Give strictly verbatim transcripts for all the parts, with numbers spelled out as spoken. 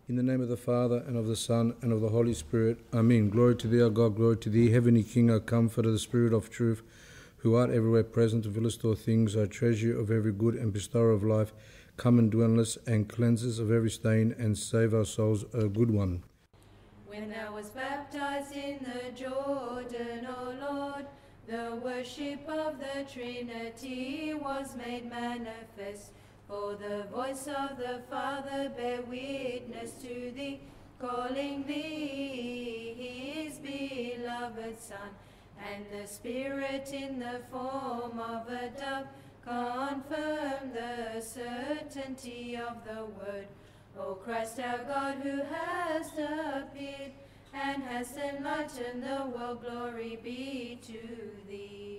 In the name of the Father, and of the Son, and of the Holy Spirit. Amen. Glory to thee, O God, glory to thee, heavenly King, O Comforter, the Spirit of truth, who art everywhere present, to fill us all things, O treasure of every good and bestower of life, come and dwell in us, and cleanse us of every stain, and save our souls, O good one. When I was baptized in the Jordan, O Lord, the worship of the Trinity was made manifest. For the voice of the Father bare witness to thee, calling thee his beloved Son. And the Spirit in the form of a dove confirmed the certainty of the word. O Christ our God, who hast appeared and hast enlightened the world, glory be to thee.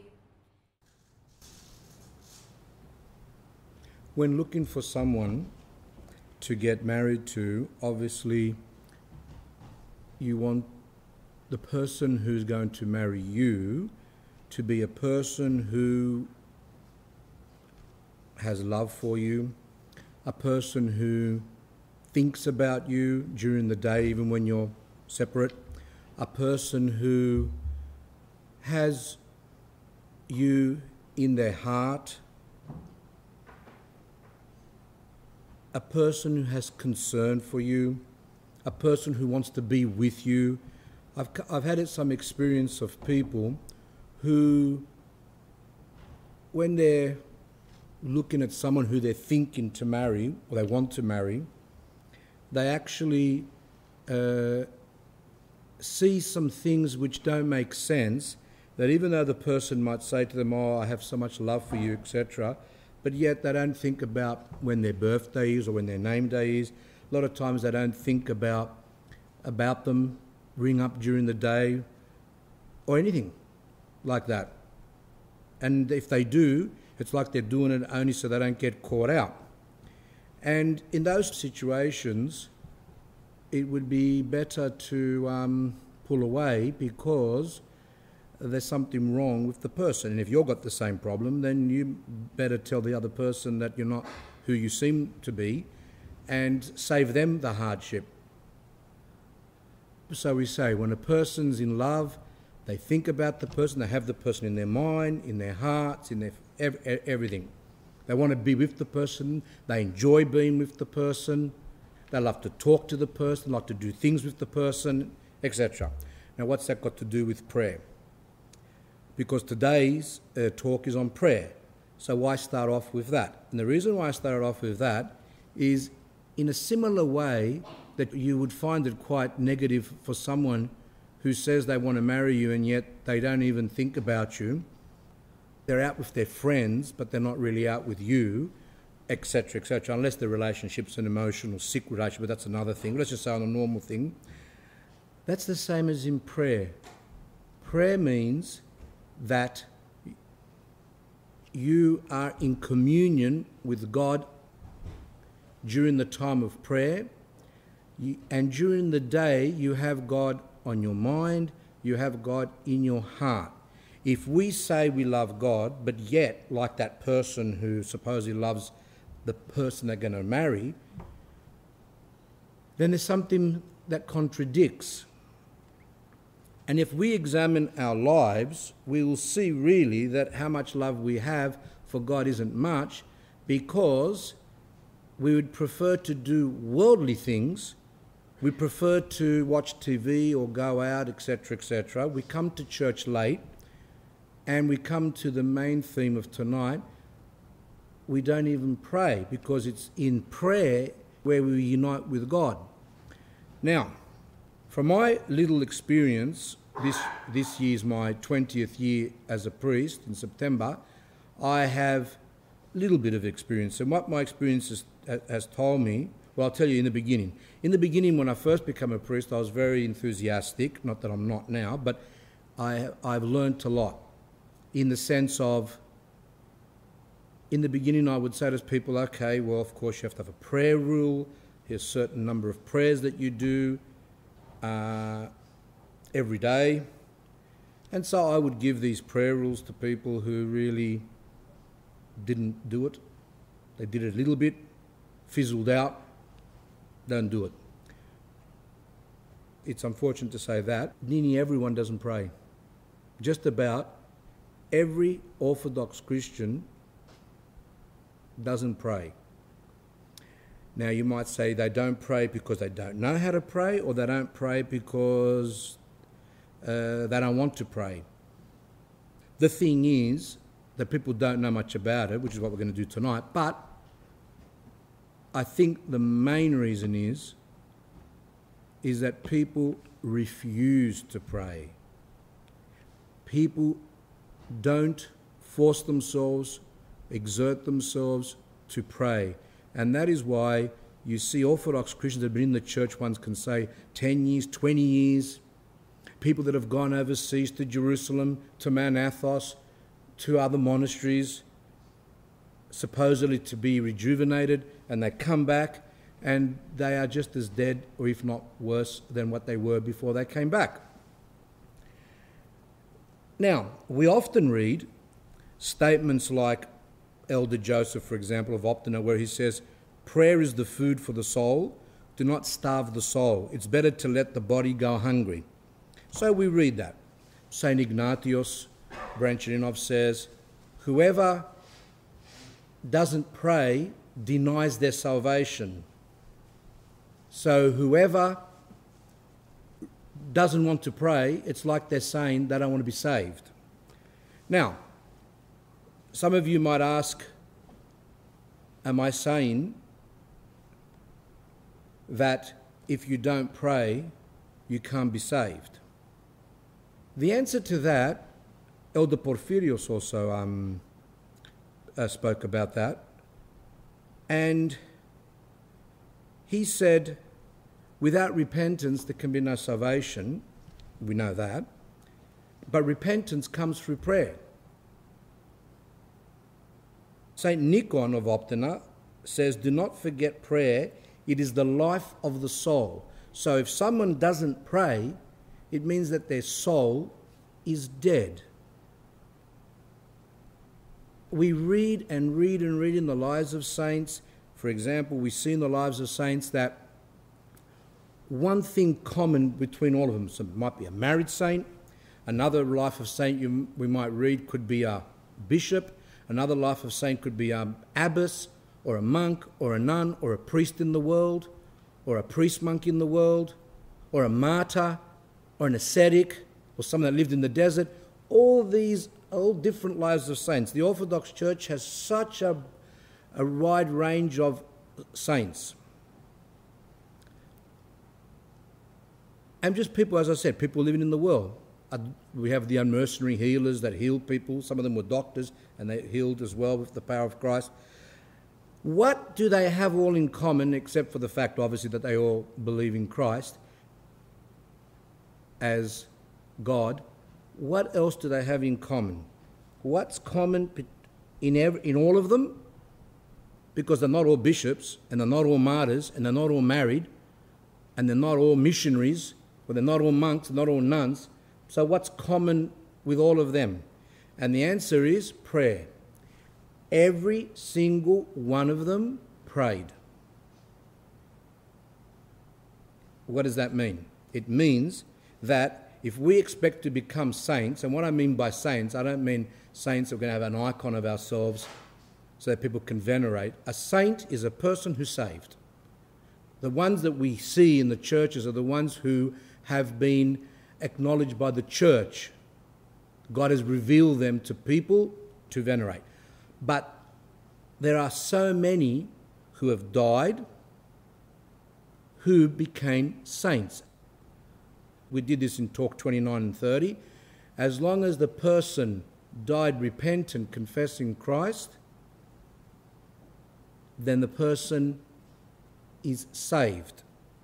When looking for someone to get married to, obviously you want the person who's going to marry you to be a person who has love for you, a person who thinks about you during the day even when you're separate, a person who has you in their heart, a person who has concern for you, a person who wants to be with you. I've, I've had some experience of people who, when they're looking at someone who they're thinking to marry, or they want to marry, they actually uh, see some things which don't make sense, that even though the person might say to them, oh, I have so much love for you, et cetera, but yet they don't think about when their birthday is or when their name day is. A lot of times they don't think about about them, ring up during the day, or anything like that. And if they do, it's like they're doing it only so they don't get caught out. And in those situations, it would be better to um, pull away, because there's something wrong with the person. And if you've got the same problem, then you better tell the other person that you're not who you seem to be and save them the hardship. So we say, when a person's in love, they think about the person, they have the person in their mind, in their hearts, in their ev- everything. They want to be with the person, they enjoy being with the person, they love to talk to the person, like to do things with the person, et cetera. Now, what's that got to do with prayer? Because today's uh, talk is on prayer. So why start off with that? And the reason why I started off with that is, in a similar way that you would find it quite negative for someone who says they want to marry you and yet they don't even think about you. They're out with their friends, but they're not really out with you, et cetera, et cetera, unless the relationship's an emotional, sick relationship, but that's another thing. Let's just say on a normal thing. That's the same as in prayer. Prayer means that you are in communion with God during the time of prayer, and during the day you have God on your mind, you have God in your heart. If we say we love God, but yet, like that person who supposedly loves the person they're going to marry, then there's something that contradicts. And if we examine our lives, we will see really that how much love we have for God isn't much, because we would prefer to do worldly things. We prefer to watch T V or go out, et cetera, et cetera. We come to church late, and we come to the main theme of tonight. We don't even pray, because it's in prayer where we unite with God. Now, from my little experience, this this year's my twentieth year as a priest in September, I have a little bit of experience. And what my experience has, has told me, well, I'll tell you in the beginning. In the beginning, when I first became a priest, I was very enthusiastic, not that I'm not now, but I, I've learnt a lot in the sense of, in the beginning I would say to people, okay, well, of course you have to have a prayer rule, here's a certain number of prayers that you do, Uh, every day. And so I would give these prayer rules to people who really didn't do it. They did it a little bit, fizzled out, don't do it. it's unfortunate to say that, nearly everyone doesn't pray. Just about every Orthodox Christian doesn't pray. Now you might say they don't pray because they don't know how to pray, or they don't pray because uh, they don't want to pray. The thing is that people don't know much about it, which is what we're going to do tonight, but I think the main reason is, is that people refuse to pray. People don't force themselves, exert themselves to pray. And that is why you see Orthodox Christians that have been in the church, ones can say ten years, twenty years, people that have gone overseas to Jerusalem, to Mount Athos, to other monasteries, supposedly to be rejuvenated, and they come back and they are just as dead, or if not worse, than what they were before they came back. Now, we often read statements like Elder Joseph, for example, of Optina, where he says, prayer is the food for the soul. Do not starve the soul. It's better to let the body go hungry. So we read that. Saint Ignatius Branchaninov says, whoever doesn't pray denies their salvation. So whoever doesn't want to pray, it's like they're saying they don't want to be saved. Now, some of you might ask, am I saying that if you don't pray, you can't be saved? The answer to that, Elder Porphyrios also um, uh, spoke about that, and he said, without repentance there can be no salvation. We know that. But repentance comes through prayer. Saint Nikon of Optina says, do not forget prayer. It is the life of the soul. So if someone doesn't pray, it means that their soul is dead. We read and read and read in the lives of saints. For example, we see in the lives of saints that one thing common between all of them, so it might be a married saint, another life of saint you, we might read could be a bishop, another life of saint could be an abbess or a monk or a nun or a priest in the world or a priest-monk in the world or a martyr or an ascetic or someone that lived in the desert. All these are all different lives of saints. The Orthodox Church has such a, a wide range of saints. And just people, as I said, people living in the world. We have the unmercenary healers that heal people. Some of them were doctors and they healed as well with the power of Christ. What do they have all in common, except for the fact, obviously, that they all believe in Christ as God? What else do they have in common? What's common in, every, in all of them? Because they're not all bishops, and they're not all martyrs, and they're not all married, and they're not all missionaries, or they're not all monks, not all nuns. So what's common with all of them? And the answer is prayer. Every single one of them prayed. What does that mean? It means that if we expect to become saints, and what I mean by saints, I don't mean saints who are going to have an icon of ourselves so that people can venerate. A saint is a person who's saved. The ones that we see in the churches are the ones who have been acknowledged by the church. God has revealed them to people to venerate. But there are so many who have died who became saints. We did this in talk twenty-nine and thirty. As long as the person died repentant, confessing Christ, then the person is saved.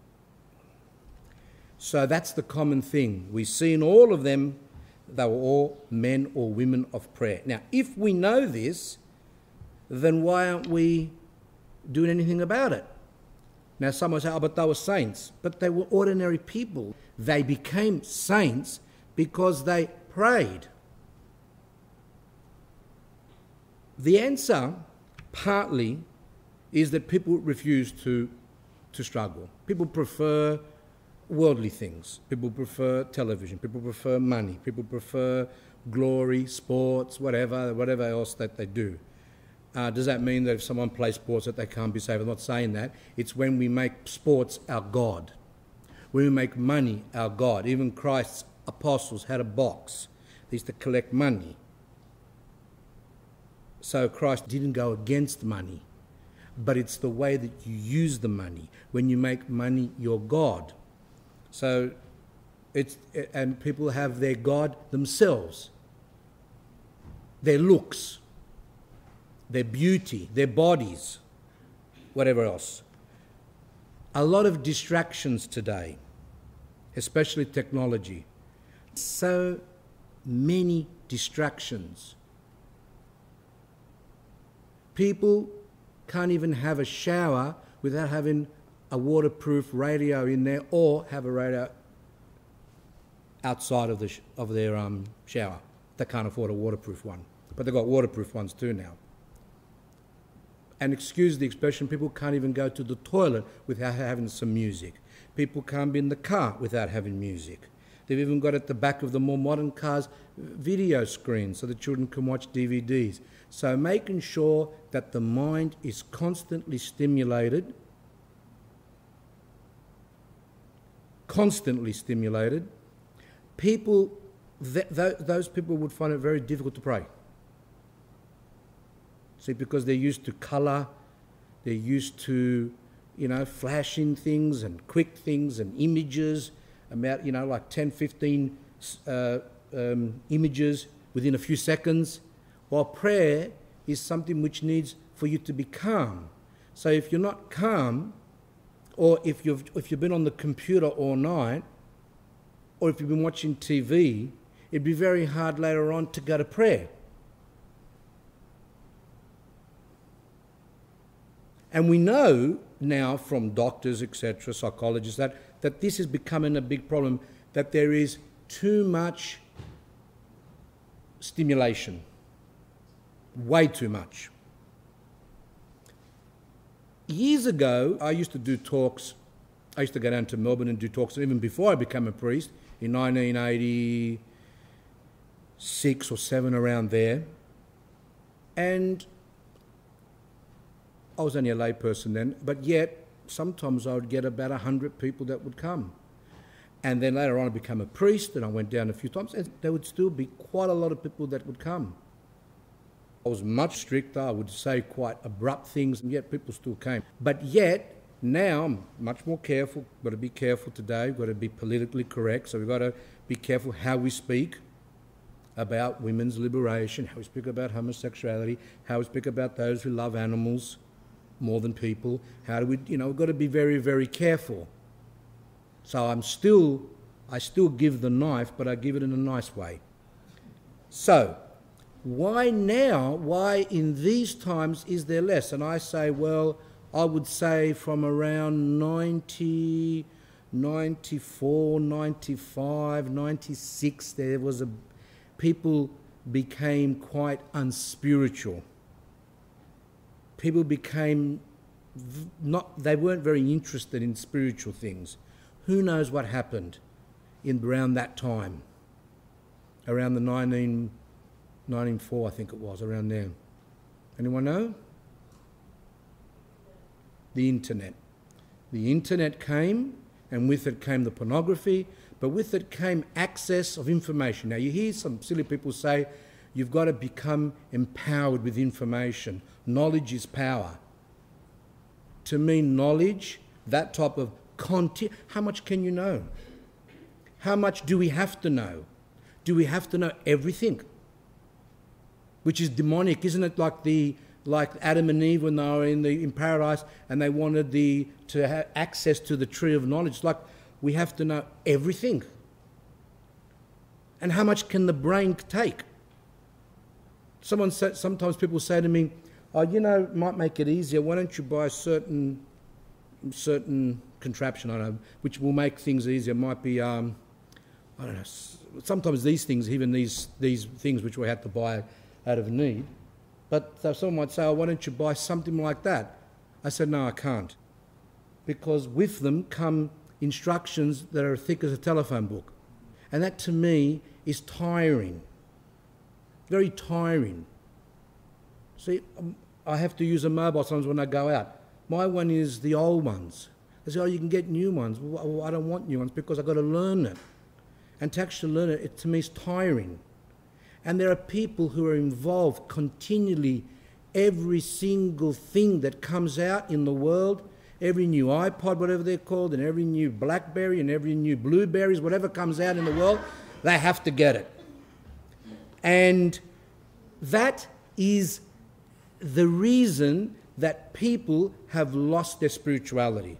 So that's the common thing. We see in all of them, they were all men or women of prayer. Now, if we know this, then why aren't we doing anything about it? Now, some will say, oh, but they were saints. But they were ordinary people. They became saints because they prayed. The answer, partly, is that people refuse to, to struggle. People prefer worldly things. People prefer television. People prefer money. People prefer glory, sports, whatever, whatever else that they do. Uh, does that mean that if someone plays sports that they can't be saved? I'm not saying that. It's when we make sports our God. When we make money our God. Even Christ's apostles had a box. They used to collect money. So Christ didn't go against money. But it's the way that you use the money. When you make money your God. So it's, and people have their God themselves. Their looks. Their beauty, their bodies, whatever else. A lot of distractions today, especially technology. So many distractions. People can't even have a shower without having a waterproof radio in there or have a radio outside of, the sh- of their um, shower. They can't afford a waterproof one, but they've got waterproof ones too now. And excuse the expression, people can't even go to the toilet without having some music. People can't be in the car without having music. They've even got at the back of the more modern cars video screens so the children can watch D V Ds. So making sure that the mind is constantly stimulated, constantly stimulated, people, th- th- those people would find it very difficult to pray. See, because they're used to colour, they're used to, you know, flashing things and quick things and images, about, you know, like ten, fifteen uh, um, images within a few seconds, while prayer is something which needs for you to be calm. So if you're not calm, or if you've, if you've been on the computer all night, or if you've been watching T V, it'd be very hard later on to go to prayer. And we know now from doctors, et cetera, psychologists, that, that this is becoming a big problem, that there is too much stimulation, way too much. Years ago, I used to do talks. I used to go down to Melbourne and do talks, even before I became a priest, in nineteen eighty-six or seven, around there. And I was only a lay person then, but yet sometimes I would get about a hundred people that would come. And then later on I became a priest and I went down a few times and there would still be quite a lot of people that would come. I was much stricter, I would say quite abrupt things, and yet people still came. But yet, now I'm much more careful, got to be careful today, got to be politically correct, so we've got to be careful how we speak about women's liberation, how we speak about homosexuality, how we speak about those who love animals more than people. How do we, you know, we've got to be very, very careful. So I'm still, I still give the knife, but I give it in a nice way. So, why now, why in these times is there less? And I say, well, I would say from around ninety, ninety-four, ninety-five, ninety-six, there was a, people became quite unspiritual. People became not, they weren't very interested in spiritual things. Who knows what happened in around that time? Around the nineteen ninety-four, I think it was, around there. Anyone know? The internet. The internet came, and with it came the pornography, but with it came access of information. Now you hear some silly people say, you've got to become empowered with information. Knowledge is power. To me, knowledge, that type of content, how much can you know? How much do we have to know? Do we have to know everything? Which is demonic, isn't it? Like the like Adam and Eve when they were in the in paradise and they wanted the to have access to the tree of knowledge. Like we have to know everything. And how much can the brain take? Someone said, sometimes people say to me, "Oh, you know, it might make it easier. Why don't you buy a certain certain contraption, I don't know, which will make things easier?" It might be, um, I don't know. Sometimes these things, even these these things which we had to buy out of need. But so someone might say, "Oh, why don't you buy something like that?" I said, "No, I can't." Because with them come instructions that are thick as a telephone book. And that to me is tiring. Very tiring. See, I have to use a mobile sometimes when I go out. My one is the old ones. They say, oh, you can get new ones. Well, I don't want new ones because I've got to learn it. And to actually learn it, it to me is tiring. And there are people who are involved continually. Every single thing that comes out in the world, every new iPod, whatever they're called, and every new BlackBerry and every new Blueberries, whatever comes out in the world, they have to get it. And that is the reason that people have lost their spirituality.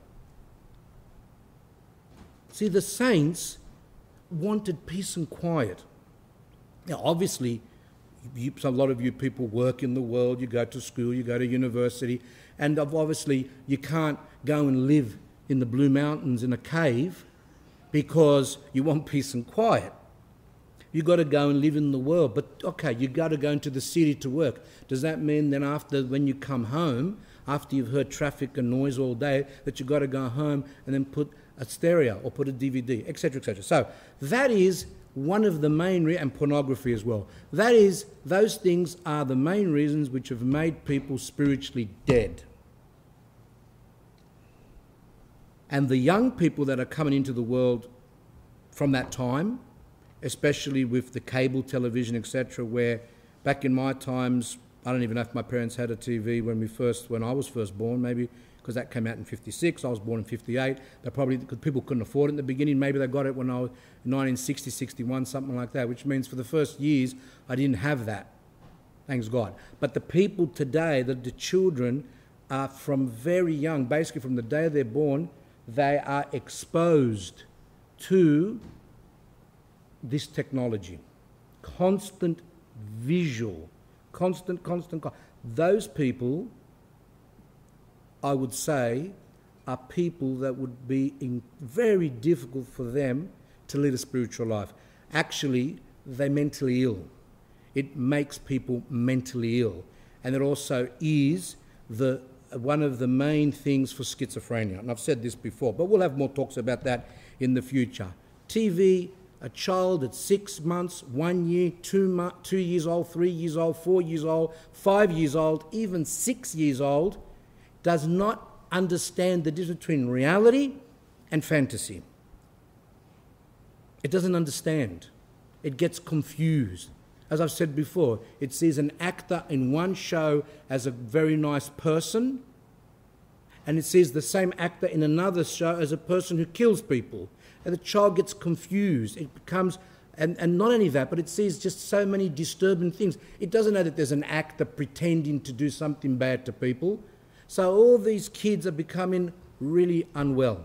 See, the saints wanted peace and quiet. Now, obviously, you, a lot of you people work in the world, you go to school, you go to university, and obviously you can't go and live in the Blue Mountains in a cave because you want peace and quiet. You've got to go and live in the world. But, okay, you've got to go into the city to work. Does that mean then after, when you come home, after you've heard traffic and noise all day, that you've got to go home and then put a stereo or put a D V D, et cetera, et cetera. So that is one of the main, re- and pornography as well. That is, those things are the main reasons which have made people spiritually dead. And the young people that are coming into the world from that time, especially with the cable television, et cetera, where back in my times, I don't even know if my parents had a T V when we first, when I was first born, maybe because that came out in fifty-six, I was born in fifty-eight. They probably, because people couldn't afford it in the beginning, maybe they got it when I was nineteen sixty, sixty-one, something like that, which means for the first years, I didn't have that. Thanks God. But the people today, the, the children, are from very young, basically from the day they're born, they are exposed to this technology. Constant visual. Constant, constant. Those people, I would say, are people that would be in very difficult for them to lead a spiritual life. Actually, they're mentally ill. It makes people mentally ill. And it also is the one of the main things for schizophrenia. And I've said this before, but we'll have more talks about that in the future. T V, a child at six months, one year, two, mo- two years old, three years old, four years old, five years old, even six years old, does not understand the difference between reality and fantasy. It doesn't understand. It gets confused. As I've said before, it sees an actor in one show as a very nice person, and it sees the same actor in another show as a person who kills people. And the child gets confused. It becomes, and, and not only that, but it sees just so many disturbing things. It doesn't know that there's an actor pretending to do something bad to people. So all these kids are becoming really unwell.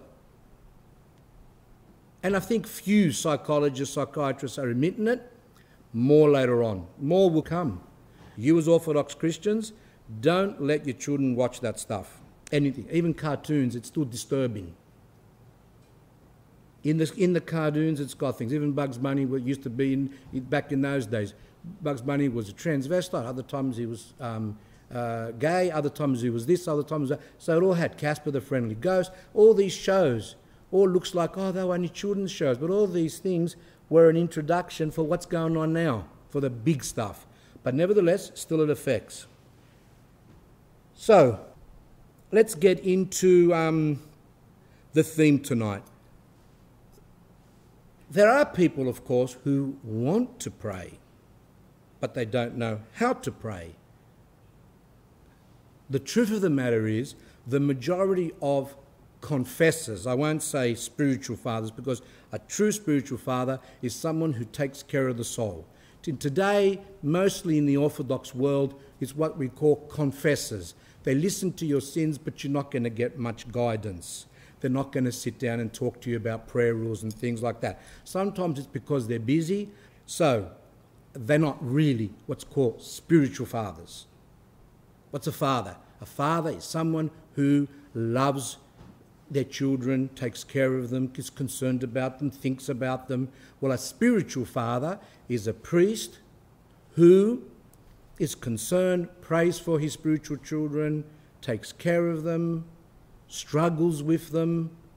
And I think few psychologists, psychiatrists are admitting it. More later on. More will come. You as Orthodox Christians, don't let your children watch that stuff. Anything. Even cartoons, it's still disturbing. In the, in the cartoons, it's got things. Even Bugs Bunny, what used to be in, back in those days, Bugs Bunny was a transvestite. Other times he was um, uh, gay. Other times he was this. Other times that. So it all had Casper the Friendly Ghost. All these shows all looks like, oh, they were only children's shows. But all these things were an introduction for what's going on now, for the big stuff. But nevertheless, still it affects. So, let's get into um, the theme tonight. There are people, of course, who want to pray, but they don't know how to pray. The truth of the matter is, the majority of confessors, I won't say spiritual fathers, because a true spiritual father is someone who takes care of the soul. Today, mostly in the Orthodox world, is what we call confessors. They listen to your sins, but you're not going to get much guidance. They're not going to sit down and talk to you about prayer rules and things like that. Sometimes it's because they're busy, so they're not really what's called spiritual fathers. What's a father? A father is someone who loves their children, takes care of them, is concerned about them, thinks about them. Well, a spiritual father is a priest who is concerned, prays for his spiritual children, takes care of them, struggles with them,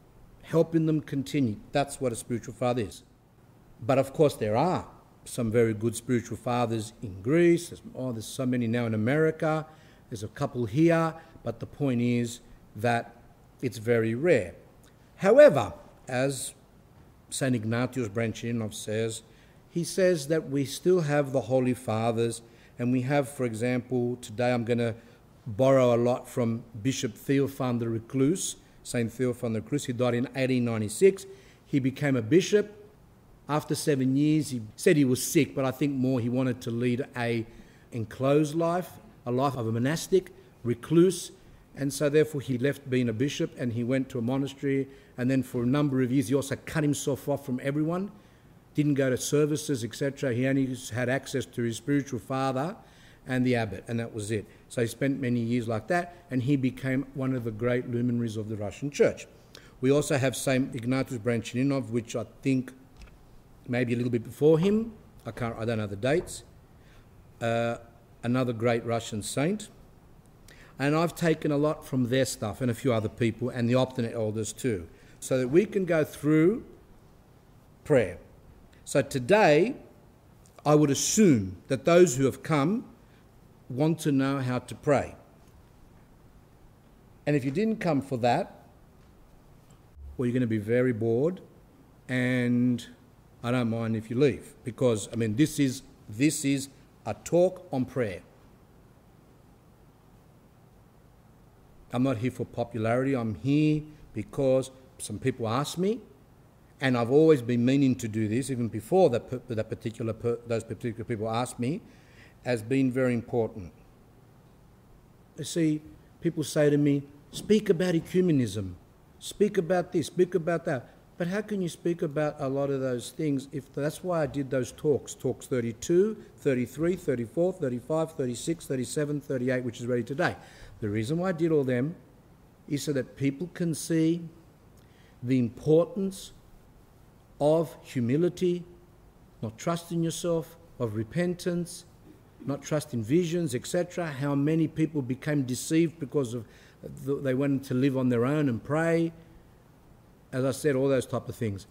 helping them continue. That's what a spiritual father is. But of course there are some very good spiritual fathers in Greece. There's, oh, there's so many now in America. There's a couple here. But the point is that it's very rare. However, as Saint Ignatius Branchaninov says, he says that we still have the Holy Fathers, and we have, for example, today I'm going to borrow a lot from Bishop Theophan the Recluse, Saint Theophan the Recluse. He died in eighteen ninety-six. He became a bishop. After seven years, he said he was sick, but I think more he wanted to lead a enclosed life, a life of a monastic recluse, and so therefore he left being a bishop and he went to a monastery, and then for a number of years he also cut himself off from everyone, didn't go to services, et cetera. He only had access to his spiritual father and the abbot, and that was it. So he spent many years like that, and he became one of the great luminaries of the Russian Church. We also have Saint Ignatius Branchaninov, which I think maybe a little bit before him. I can't. I don't know the dates. Uh, another great Russian saint. And I've taken a lot from their stuff and a few other people and the Optinate elders too, so that we can go through prayer. So today, I would assume that those who have come want to know how to pray. And if you didn't come for that, well, you're going to be very bored, and I don't mind if you leave, because, I mean, this is this is a talk on prayer. I'm not here for popularity. I'm here because some people ask me, and I've always been meaning to do this, even before that, that particular those particular people asked me, as being very important. You see, people say to me, speak about ecumenism, speak about this, speak about that. But how can you speak about a lot of those things if that's why I did those talks, talks thirty-two, thirty-three, thirty-four, thirty-five, thirty-six, thirty-seven, thirty-eight, which is ready today. The reason why I did all them is so that people can see the importance of humility, not trusting yourself, of repentance, not trusting visions, et cetera. How many people became deceived because of the, they went to live on their own and pray. As I said, all those type of things.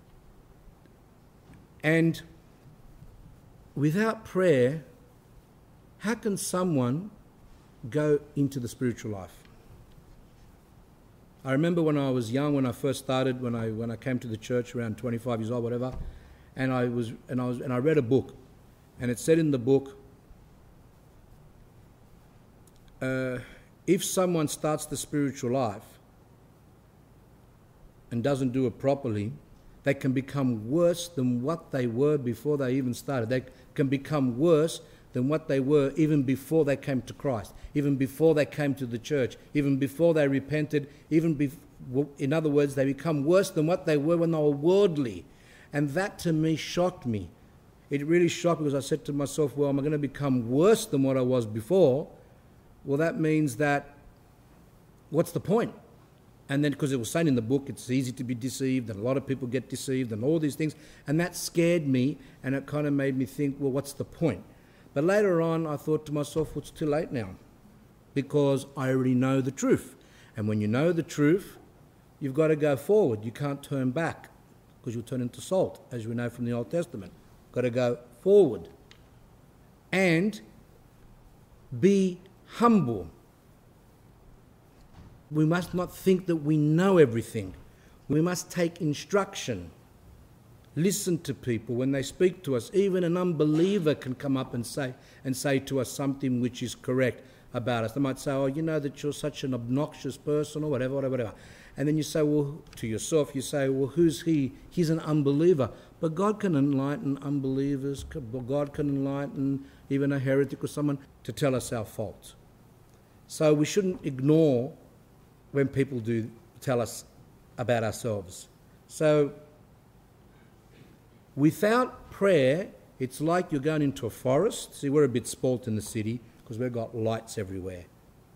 And without prayer, how can someone go into the spiritual life? I remember when I was young, when I first started, when I when I came to the church around twenty-five years old, whatever, and I was and I was and I read a book, and it said in the book, uh, if someone starts the spiritual life and doesn't do it properly, they can become worse than what they were before they even started. They can become worse than what they were even before they came to Christ, even before they came to the church, even before they repented, even before, in other words, they become worse than what they were when they were worldly. And that to me shocked me. It really shocked me because I said to myself, well, am I going to become worse than what I was before? Well, that means that, what's the point? And then, because it was saying in the book, it's easy to be deceived, and a lot of people get deceived, and all these things. And that scared me, and it kind of made me think, well, what's the point? But later on, I thought to myself, well, it's too late now, because I already know the truth. And when you know the truth, you've got to go forward. You can't turn back, because you'll turn into salt, as we know from the Old Testament. Got to go forward. And be humble. We must not think that we know everything. We must take instruction. Listen to people when they speak to us. Even an unbeliever can come up and say and say to us something which is correct about us. They might say, oh, you know that you're such an obnoxious person, or whatever, whatever, whatever. And then you say, well, to yourself, you say, well, who's he? He's an unbeliever. But God can enlighten unbelievers. God can enlighten even a heretic or someone to tell us our faults. So we shouldn't ignore when people do tell us about ourselves. So without prayer, it's like you're going into a forest. See, we're a bit spoilt in the city because we've got lights everywhere.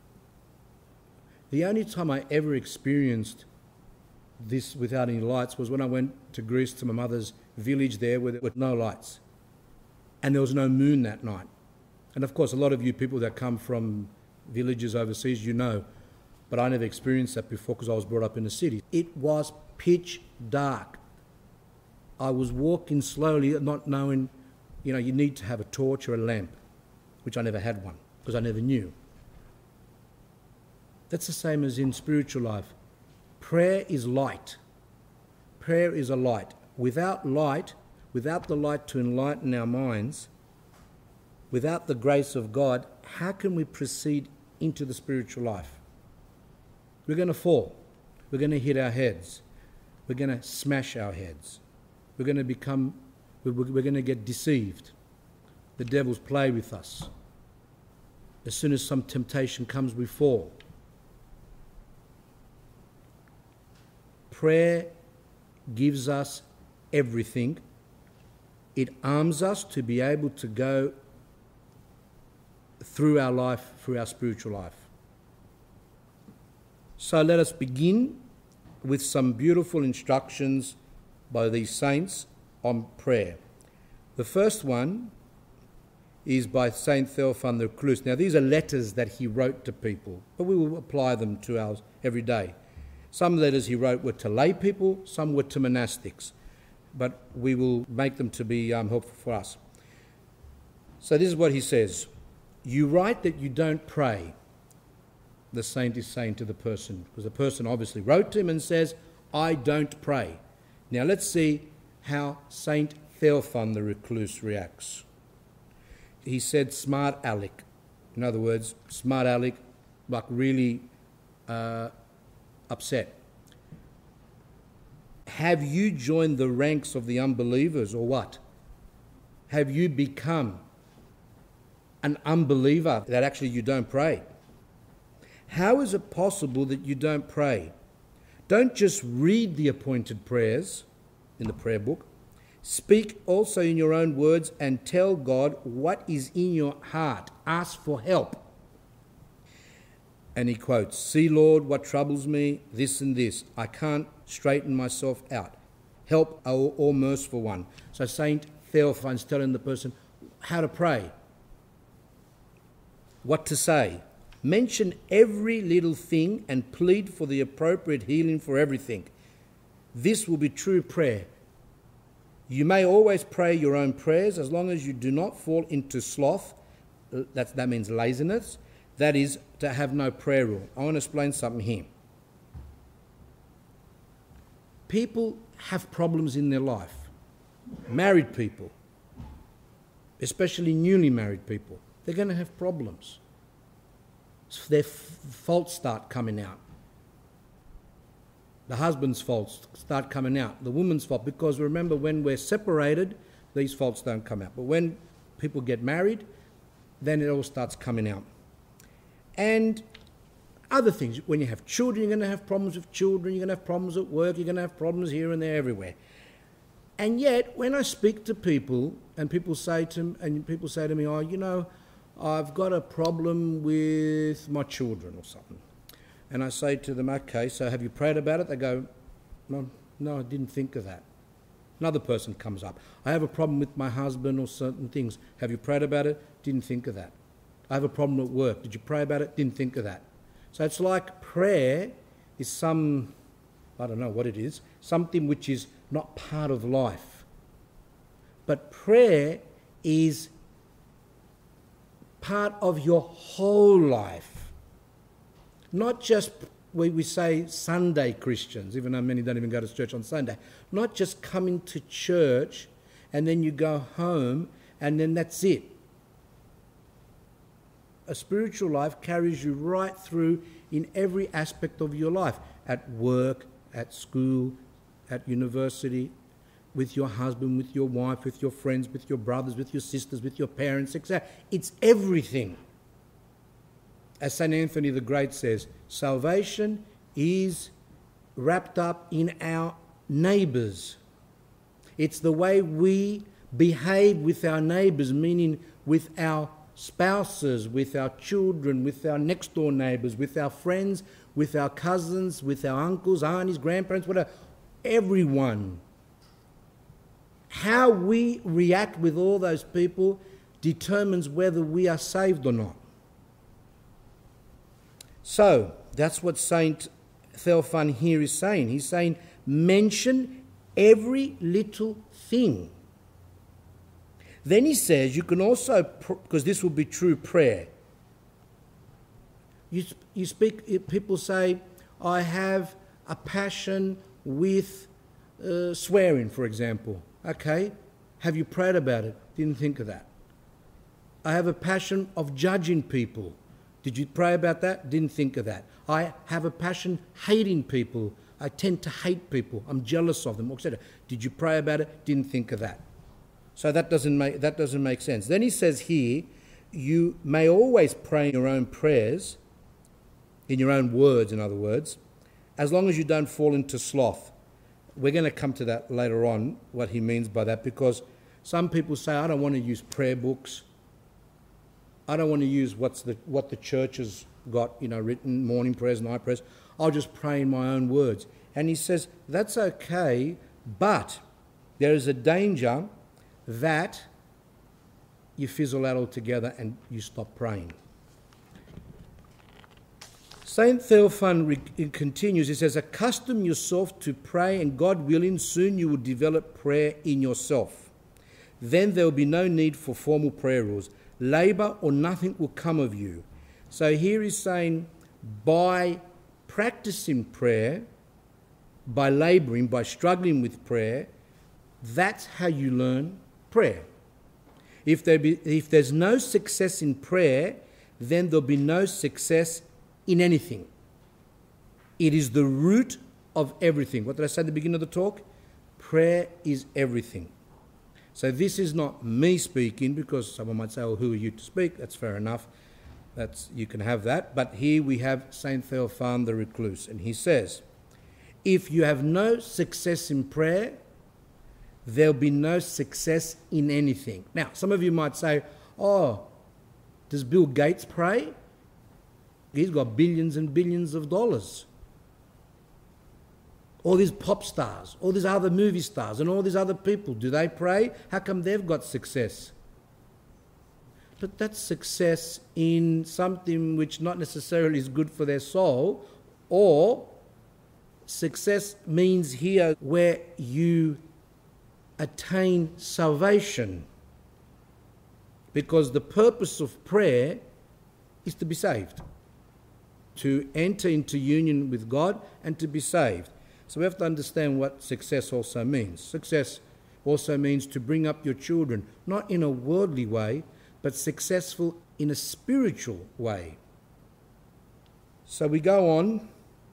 The only time I ever experienced this without any lights was when I went to Greece, to my mother's village there, where there were no lights. And there was no moon that night. And of course, a lot of you people that come from villages overseas, you know, But I never experienced that before because I was brought up in the city. It was pitch dark. I was walking slowly, not knowing, you know, you need to have a torch or a lamp, which I never had one because I never knew. That's the same as in spiritual life. Prayer is light. Prayer is a light. Without light, without the light to enlighten our minds, without the grace of God, how can we proceed into the spiritual life? We're going to fall. We're going to hit our heads. We're going to smash our heads. We're going to become, we're, we're going to get deceived. The devil's play with us. As soon as some temptation comes, we fall. Prayer gives us everything. It arms us to be able to go through our life, through our spiritual life. So let us begin with some beautiful instructions by these saints on prayer. The first one is by Saint Theophan the Recluse. Now these are letters that he wrote to people, but we will apply them to ours every day. Some letters he wrote were to lay people, some were to monastics, but we will make them to be um, helpful for us. So this is what he says. You write that you don't pray, the saint is saying to the person, because the person obviously wrote to him and says, I don't pray. Now let's see how Saint Theophan the Recluse reacts. He said, smart aleck. In other words, smart aleck, like really uh, upset. Have you joined the ranks of the unbelievers or what? Have you become an unbeliever that actually you don't pray? How is it possible that you don't pray? Don't just read the appointed prayers in the prayer book. Speak also in your own words and tell God what is in your heart. Ask for help. And he quotes, see, Lord, what troubles me, this and this. I can't straighten myself out. Help, O, O merciful one. So Saint Theophan's telling the person how to pray, what to say. Mention every little thing and plead for the appropriate healing for everything. This will be true prayer. You may always pray your own prayers as long as you do not fall into sloth. That's, that means laziness. That is, to have no prayer rule. I want to explain something here. People have problems in their life. Married people, especially newly married people, they're going to have problems. So their f- faults start coming out. The husband's faults start coming out. The woman's fault, because remember, when we're separated, these faults don't come out. But when people get married, then it all starts coming out. And other things, when you have children, you're going to have problems with children, you're going to have problems at work, you're going to have problems here and there, everywhere. And yet, when I speak to people, and people say to and people say to me, oh, you know, I've got a problem with my children or something. And I say to them, okay, so have you prayed about it? They go, no, no, I didn't think of that. Another person comes up. I have a problem with my husband or certain things. Have you prayed about it? Didn't think of that. I have a problem at work. Did you pray about it? Didn't think of that. So it's like prayer is some, I don't know what it is, something which is not part of life. But prayer is part of your whole life. Not just where we say Sunday Christians, even though many don't even go to church on Sunday. Not just coming to church and then you go home and then that's it. A spiritual life carries you right through in every aspect of your life. At work, at school, at university, with your husband, with your wife, with your friends, with your brothers, with your sisters, with your parents, et cetera. It's everything. As Saint Anthony the Great says, salvation is wrapped up in our neighbours. It's the way we behave with our neighbours, meaning with our spouses, with our children, with our next door neighbours, with our friends, with our cousins, with our uncles, aunties, grandparents, whatever, everyone. How we react with all those people determines whether we are saved or not. So, That's what Saint Theophan here is saying. He's saying, mention every little thing. Then he says, you can also, because this will be true prayer. You, you speak, people say, I have a passion with uh, swearing, for example. Okay, have you prayed about it? Didn't think of that. I have a passion of judging people. Did you pray about that? Didn't think of that. I have a passion hating people. I tend to hate people. I'm jealous of them, et cetera. Did you pray about it? Didn't think of that. So that doesn't make that doesn't make sense. Then he says here, you may always pray in your own prayers, in your own words, in other words, as long as you don't fall into sloth. We're going to come to that later on, what he means by that, because some people say, I don't want to use prayer books. I don't want to use what's the what the church has got, you know, written, morning prayers, night prayers. I'll just pray in my own words. And he says, that's okay, but there is a danger that you fizzle out altogether and you stop praying. Saint Theophan re- continues, he says, accustom yourself to pray, and God willing, soon you will develop prayer in yourself. Then there will be no need for formal prayer rules. Labour or nothing will come of you. So here he's saying, by practicing prayer, by labouring, by struggling with prayer, that's how you learn prayer. If there be, if there's no success in prayer, then there'll be no success in anything. It is the root of everything. What did I say at the beginning of the talk? Prayer is everything. So this is not me speaking, because someone might say, oh, who are you to speak? That's fair enough. That's, you can have that. But here we have Saint Theophan the Recluse, and he says, if you have no success in prayer, there'll be no success in anything. Now, some of you might say, oh, does Bill Gates pray? He's got billions and billions of dollars. All these pop stars, all these other movie stars, and all these other people, do they pray? How come they've got success? But that's success in something which not necessarily is good for their soul, or success means here where you attain salvation. Because the purpose of prayer is to be saved, to enter into union with God and to be saved. So we have to understand what success also means. Success also means to bring up your children, not in a worldly way, but successful in a spiritual way. So we go on.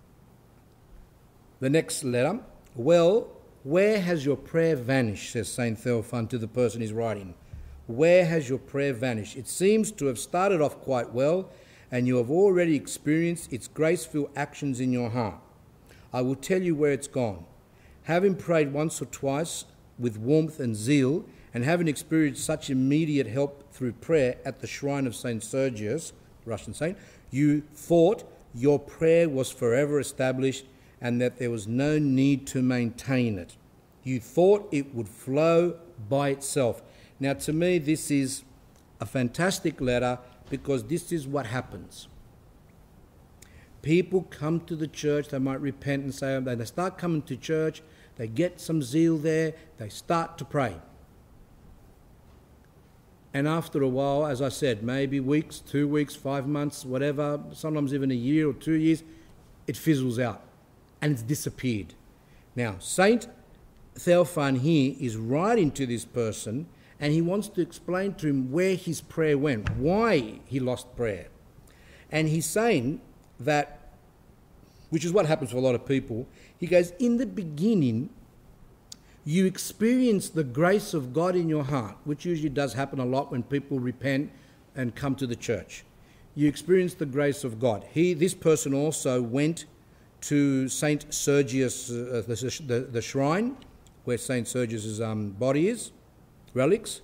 The next letter. Well, where has your prayer vanished, says Saint Theophan to the person he's writing. Where has your prayer vanished? It seems to have started off quite well, and you have already experienced its grace-filled actions in your heart. I will tell you where it's gone. Having prayed once or twice with warmth and zeal, and having experienced such immediate help through prayer at the shrine of Saint Sergius, Russian saint, you thought your prayer was forever established and that there was no need to maintain it. You thought it would flow by itself. Now, to me, this is a fantastic letter, because this is what happens. People come to the church, they might repent and say, they start coming to church, they get some zeal there, they start to pray. And after a while, as I said, maybe weeks, two weeks, five months, whatever, sometimes even a year or two years, it fizzles out and it's disappeared. Now, Saint Theophan here is writing to this person, and he wants to explain to him where his prayer went, why he lost prayer. And he's saying that, which is what happens to a lot of people, he goes, in the beginning, you experience the grace of God in your heart, which usually does happen a lot when people repent and come to the church. You experience the grace of God. He, this person also went to Saint Sergius, uh, the, the, the shrine, where Saint Sergius's um, body is, relics,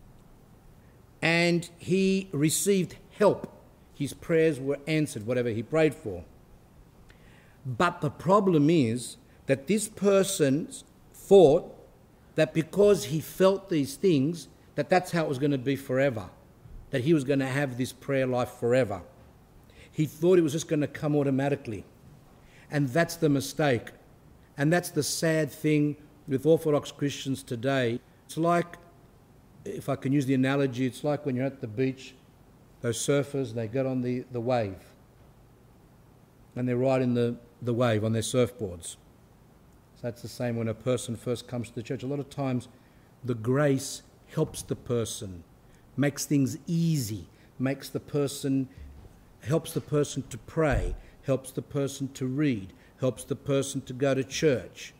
and he received help. His prayers were answered, whatever he prayed for. But the problem is that this person thought that because he felt these things, that that's how it was going to be forever, that he was going to have this prayer life forever. He thought it was just going to come automatically. And that's the mistake. And that's the sad thing with Orthodox Christians today. It's like, if I can use the analogy, it's like when you're at the beach, those surfers, they get on the, the wave. And they're riding the, the wave on their surfboards. So that's the same when a person first comes to the church. A lot of times the grace helps the person, makes things easy, makes the person, helps the person to pray, helps the person to read, helps the person to go to church.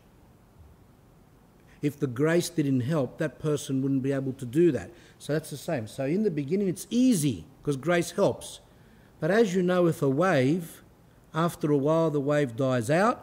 If the grace didn't help, that person wouldn't be able to do that. So that's the same. So in the beginning it's easy because grace helps. But as you know, with a wave, after a while the wave dies out,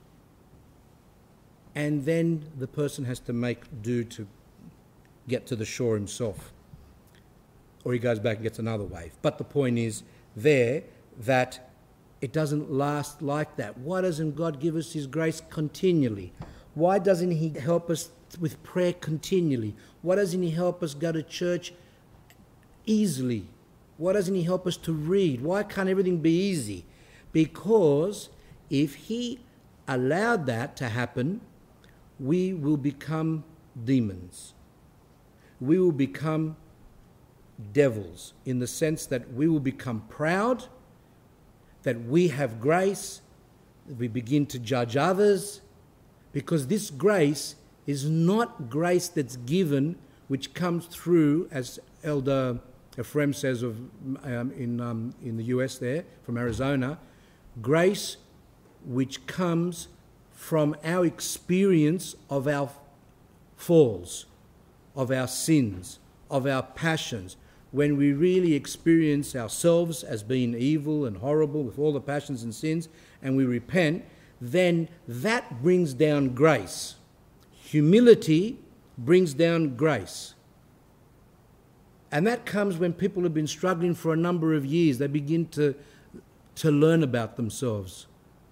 and then the person has to make do to get to the shore himself. Or he goes back and gets another wave. But the point is there that it doesn't last like that. Why doesn't God give us his grace continually? Why doesn't he help us with prayer continually? Why doesn't he help us go to church easily? Why doesn't he help us to read? Why can't everything be easy? Because if he allowed that to happen, we will become demons. We will become devils in the sense that we will become proud, that we have grace, that we begin to judge others, because this grace is not grace that's given, which comes through, as Elder Ephraim says of um, in um, in the U S there, from Arizona, grace which comes from our experience of our falls, of our sins, of our passions. When we really experience ourselves as being evil and horrible with all the passions and sins, and we repent, then that brings down grace. Humility brings down grace. And that comes when people have been struggling for a number of years. They begin to, to learn about themselves.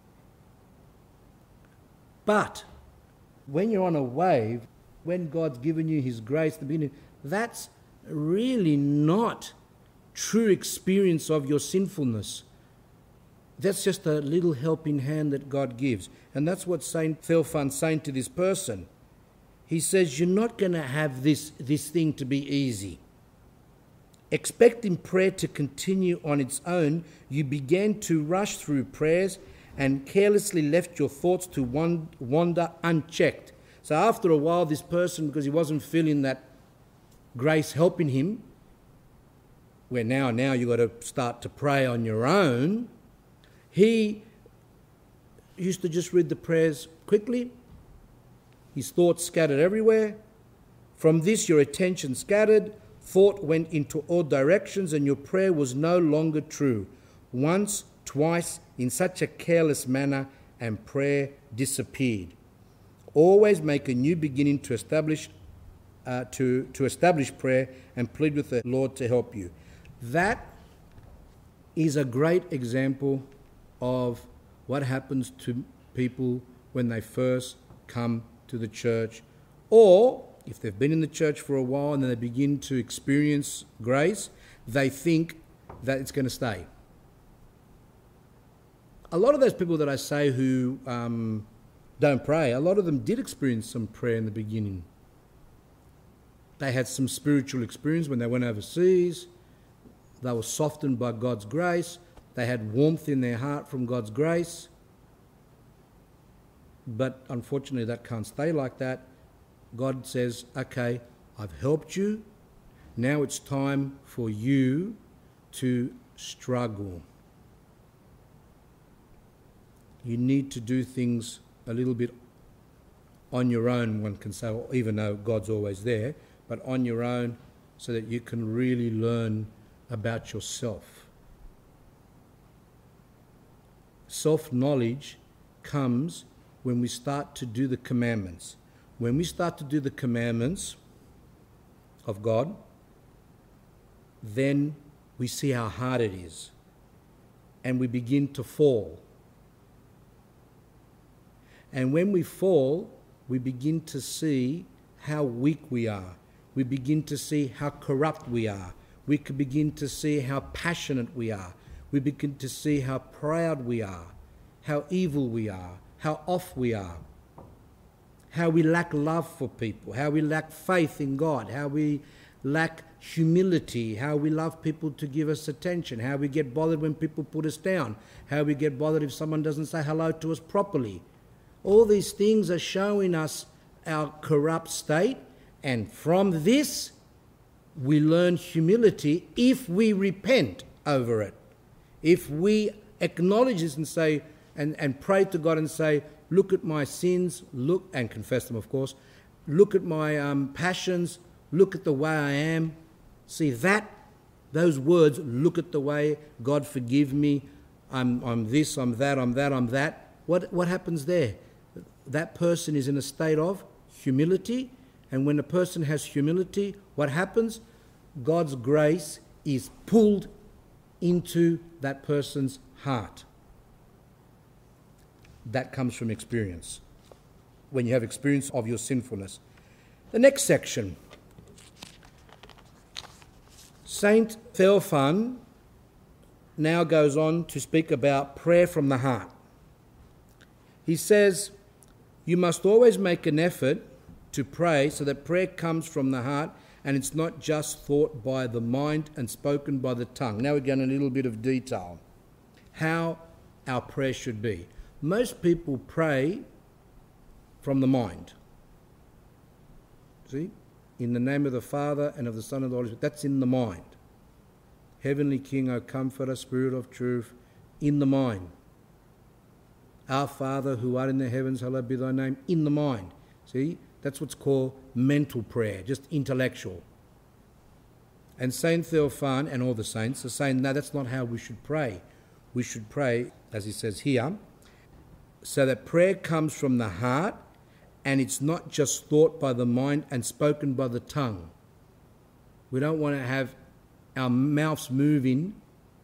But when you're on a wave, when God's given you his grace, the beginning, that's really not true experience of your sinfulness. That's just a little helping hand that God gives. And that's what Saint Theophan's saying to this person. He says, you're not going to have this, this thing to be easy. Expecting prayer to continue on its own, you began to rush through prayers and carelessly left your thoughts to wander unchecked. So after a while, this person, because he wasn't feeling that grace helping him, where now, now you've got to start to pray on your own, he used to just read the prayers quickly. His thoughts scattered everywhere. From this, your attention scattered, thought went into all directions, and your prayer was no longer true. Once, twice, in such a careless manner, and prayer disappeared. Always make a new beginning to establish uh, to, to establish prayer and plead with the Lord to help you. That is a great example of what happens to people when they first come to the church, or if they've been in the church for a while and then they begin to experience grace, they think that it's going to stay. A lot of those people that I say who um, don't pray, a lot of them did experience some prayer in the beginning. They had some spiritual experience when they went overseas. They were softened by God's grace. They had warmth in their heart from God's grace. But unfortunately, that can't stay like that. God says, okay, I've helped you. Now it's time for you to struggle. You need to do things a little bit on your own, one can say, well, even though God's always there, but on your own so that you can really learn about yourself. Self-knowledge comes when we start to do the commandments. When we start to do the commandments of God, then we see how hard it is, and we begin to fall. And when we fall, we begin to see how weak we are. We begin to see how corrupt we are. We could begin to see how passionate we are. we begin to see how proud we are, how evil we are, how off we are, how we lack love for people, how we lack faith in God, how we lack humility, how we love people to give us attention, how we get bothered when people put us down, how we get bothered if someone doesn't say hello to us properly. All these things are showing us our corrupt state, and from this we learn humility if we repent over it. If we acknowledge this and say, and, and pray to God and say, look at my sins, look, and confess them, of course, look at my um, passions, look at the way I am. See that, those words, look at the way, God forgive me, I'm, I'm this, I'm that, I'm that, I'm that. What, what happens there? That person is in a state of humility, and when a person has humility, what happens? God's grace is pulled into that person's heart. That comes from experience, when you have experience of your sinfulness. The next section, Saint Theophan now goes on to speak about prayer from the heart. He says, you must always make an effort to pray so that prayer comes from the heart and it's not just thought by the mind and spoken by the tongue. Now we're going a little bit of detail. How our prayer should be. Most people pray from the mind. See? In the name of the Father and of the Son and of the Holy Spirit. That's in the mind. Heavenly King, O Comforter, Spirit of truth, in the mind. Our Father who art in the heavens, hallowed be thy name, in the mind. See? That's what's called mental prayer, just intellectual. And Saint Theophan and all the saints are saying, no, that's not how we should pray. We should pray, as he says here, so that prayer comes from the heart and it's not just thought by the mind and spoken by the tongue. We don't want to have our mouths moving,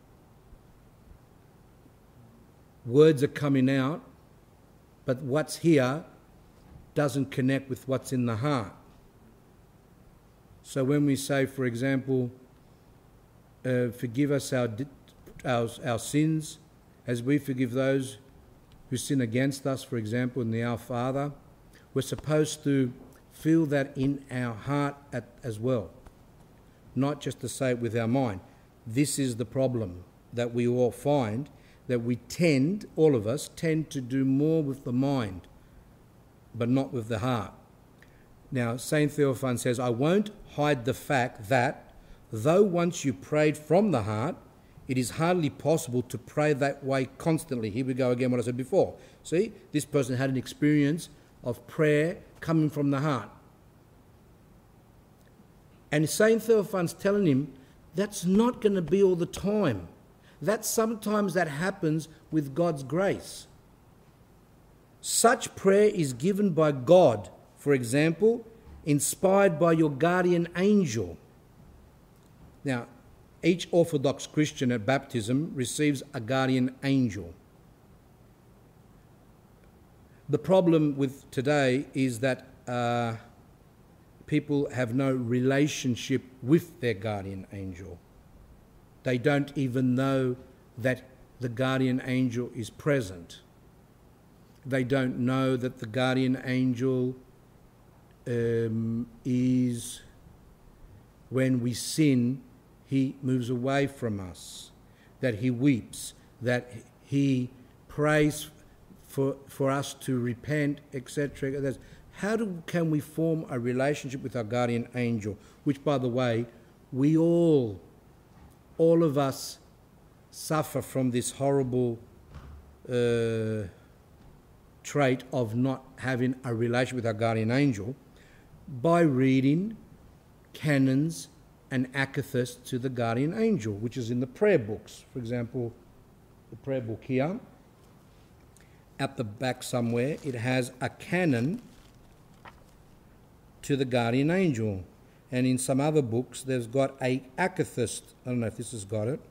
words are coming out, but what's here doesn't connect with what's in the heart. So when we say, for example, uh, forgive us our, our, our sins as we forgive those who sin against us, for example, in the Our Father, we're supposed to feel that in our heart at, as well, not just to say it with our mind. This is the problem that we all find, that we tend, all of us, tend to do more with the mind, but not with the heart. Now, Saint Theophan says, I won't hide the fact that, though once you prayed from the heart, it is hardly possible to pray that way constantly. Here we go again, what I said before. See, this person had an experience of prayer coming from the heart. And Saint Theophan's telling him, that's not going to be all the time. That sometimes that happens with God's grace. Such prayer is given by God, for example, inspired by your guardian angel. Now, each Orthodox Christian at baptism receives a guardian angel. The problem with today is that uh, people have no relationship with their guardian angel. They don't even know that the guardian angel is present. They don't know that the guardian angel um, is, when we sin, he moves away from us, that he weeps, that he prays for, for us to repent, et cetera. How do, can we form a relationship with our guardian angel, which, by the way, we all, all of us suffer from this horrible uh, trait of not having a relationship with our guardian angel, by reading canons and akathist to the guardian angel, which is in the prayer books. For example, the prayer book here, at the back somewhere, it has a canon to the guardian angel. And in some other books, there's got a akathist. I don't know if this has got it.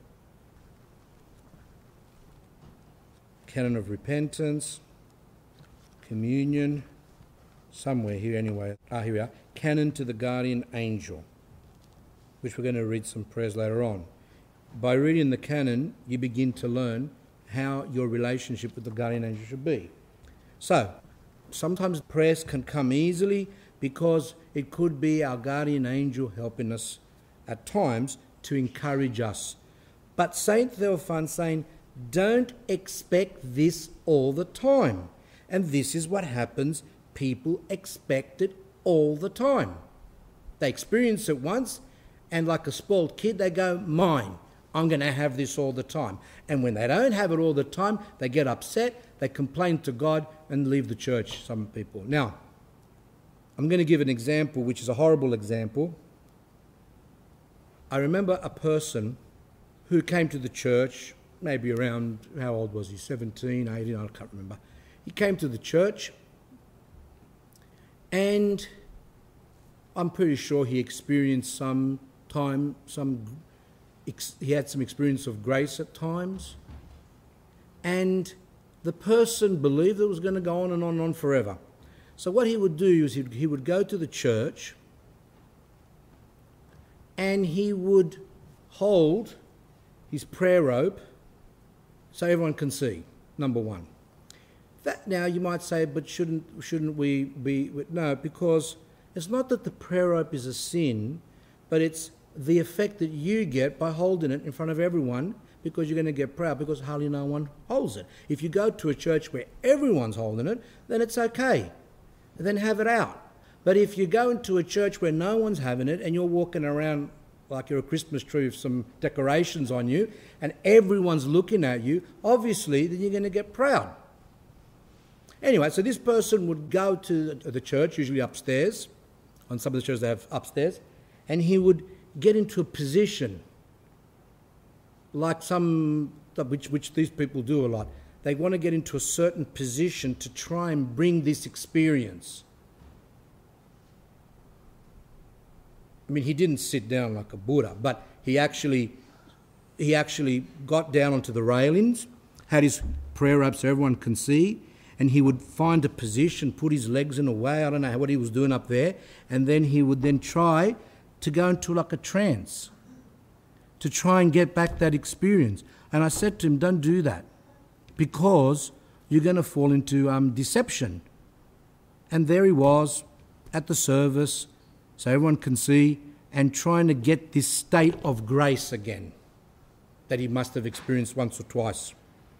Canon of repentance, communion, somewhere here anyway. Ah, here we are. Canon to the guardian angel, which we're going to read some prayers later on. by reading the canon, you begin to learn how your relationship with the guardian angel should be. So, sometimes prayers can come easily because it could be our guardian angel helping us at times to encourage us. But Saint Theophan saying, don't expect this all the time. And this is what happens. People expect it all the time. They experience it once, and like a spoiled kid, they go, mine. I'm going to have this all the time. And when they don't have it all the time, they get upset, they complain to God and leave the church, some people. Now, I'm going to give an example, which is a horrible example. I remember a person who came to the church, maybe around, how old was he, seventeen, eighteen, I can't remember. He came to the church, and I'm pretty sure he experienced some time, some, he had some experience of grace at times, and the person believed it was going to go on and on and on forever. So what he would do is he would go to the church, and he would hold his prayer rope so everyone can see, number one. That now you might say, but shouldn't shouldn't we be... No, because it's not that the prayer rope is a sin, but it's the effect that you get by holding it in front of everyone, because you're going to get proud because hardly no one holds it. If you go to a church where everyone's holding it, then it's okay. Then have it out. But if you go into a church where no one's having it and you're walking around like you're a Christmas tree with some decorations on you and everyone's looking at you, obviously then you're going to get proud. Anyway, so this person would go to the church, usually upstairs. On some of the churches they have upstairs. And he would get into a position like some, which, which these people do a lot. They want to get into a certain position to try and bring this experience. I mean, he didn't sit down like a Buddha, but he actually, he actually got down onto the railings, had his prayer up so everyone can see, and he would find a position, put his legs in a way, I don't know what he was doing up there, and then he would then try to go into like a trance, to try and get back that experience. And I said to him, don't do that, because you're going to fall into um, deception. And there he was at the service, so everyone can see, and trying to get this state of grace again that he must have experienced once or twice.